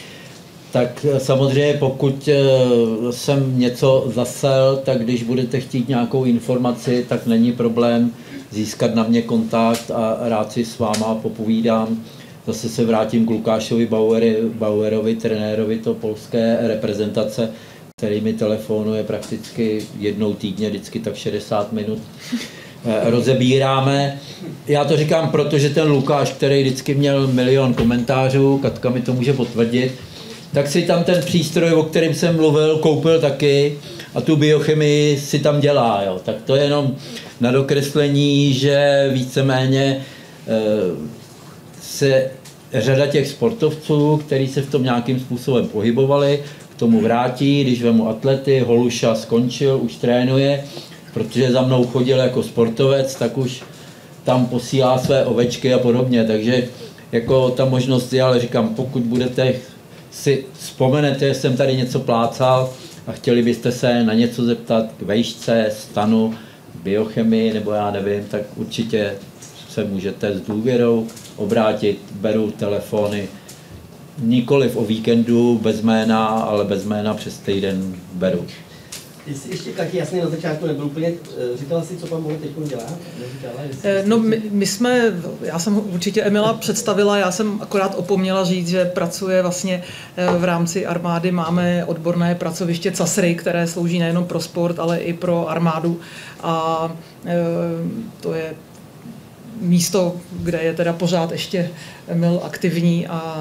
tak samozřejmě pokud jsem něco zasel, tak když budete chtít nějakou informaci, tak není problém získat na mě kontakt a rád si s váma popovídám. Zase se vrátím k Lukášovi Bauery, Bauerovi, trenérovi to polské reprezentace, který mi telefonuje prakticky jednou týdně, vždycky tak šedesát minut. Rozebíráme. Já to říkám, protože ten Lukáš, který vždycky měl milion komentářů, Katka mi to může potvrdit, tak si tam ten přístroj, o kterém jsem mluvil, koupil taky a tu biochemii si tam dělá. Jo. Tak to je jenom na dokreslení, že víceméně e, se řada těch sportovců, kteří se v tom nějakým způsobem pohybovali, k tomu vrátí. Když vemu atlety, Holuša skončil, už trénuje, protože za mnou chodil jako sportovec, tak už tam posílá své ovečky a podobně. Takže jako ta možnost je, ale říkám, pokud budete si vzpomenete, že jsem tady něco plácal a chtěli byste se na něco zeptat k vejšce, stanu, biochemii nebo já nevím, tak určitě se můžete s důvěrou obrátit, beru telefony, nikoliv o víkendu bez jména, ale bez jména přes týden beru. Jestli ještě, Kati, jasně na začátku nebyl úplně, říkala jsi, co pan Bolek teď dělá? Neříkala, jestli... No my, my jsme, já jsem určitě Emila představila, já jsem akorát opomněla říct, že pracuje vlastně v rámci armády, máme odborné pracoviště C A S R Y, které slouží nejenom pro sport, ale i pro armádu a to je místo, kde je teda pořád ještě Emil aktivní a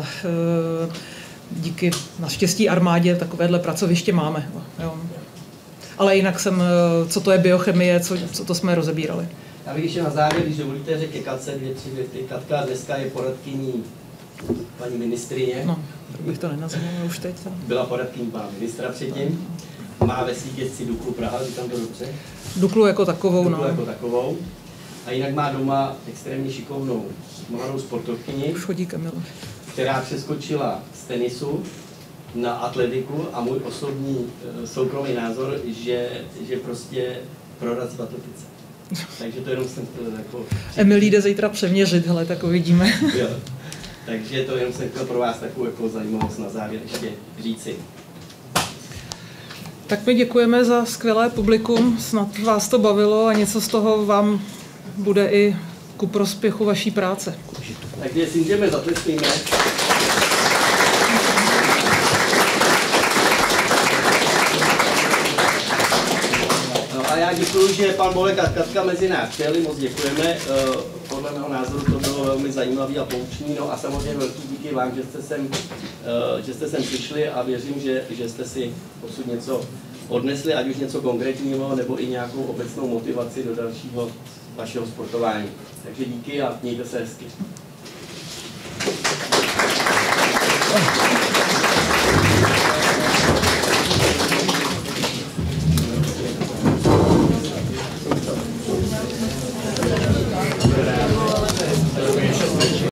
díky naštěstí armádě takovéhle pracoviště máme. Jo. Ale jinak jsem, co to je biochemie, co, co to jsme rozebírali. Já bych ještě na závěr, když dovolíte, řekl Katce dvě, tři věty. Katka dneska je poradkyní paní ministryně. No, tak bych to nenazval už teď. Tam. Byla poradkyní pana ministra předtím. Má ve svých gesci Duklu Praha, říkám to dobře. Duklu jako takovou, Duklu no. jako takovou. A jinak má doma extrémně šikovnou mladou sportovkyni, Už chodí Kamil. která přeskočila z tenisu na atletiku a můj osobní soukromý názor, že, že prostě prorazí v atletice. Takže to jenom jsem chtěl jako... Emil jde zítra přeměřit, hele, tak uvidíme. Jo. Takže to jenom jsem chtěl pro vás takovou jako zajímavost na závěr ještě říci. Tak my děkujeme za skvělé publikum, snad vás to bavilo a něco z toho vám bude i ku prospěchu vaší práce. Tak jestli můžeme zatleskejme. No a já děkuji, že pan Bolek a Katka mezi nás přijeli, moc děkujeme. Podle mého názoru to bylo bylo velmi zajímavé a poučné. No a samozřejmě velký díky vám, že jste sem, že jste sem přišli a věřím, že, že jste si posud něco odnesli, ať už něco konkrétního, nebo i nějakou obecnou motivaci do dalšího vašeho sportování. Takže díky a mějte se hezky.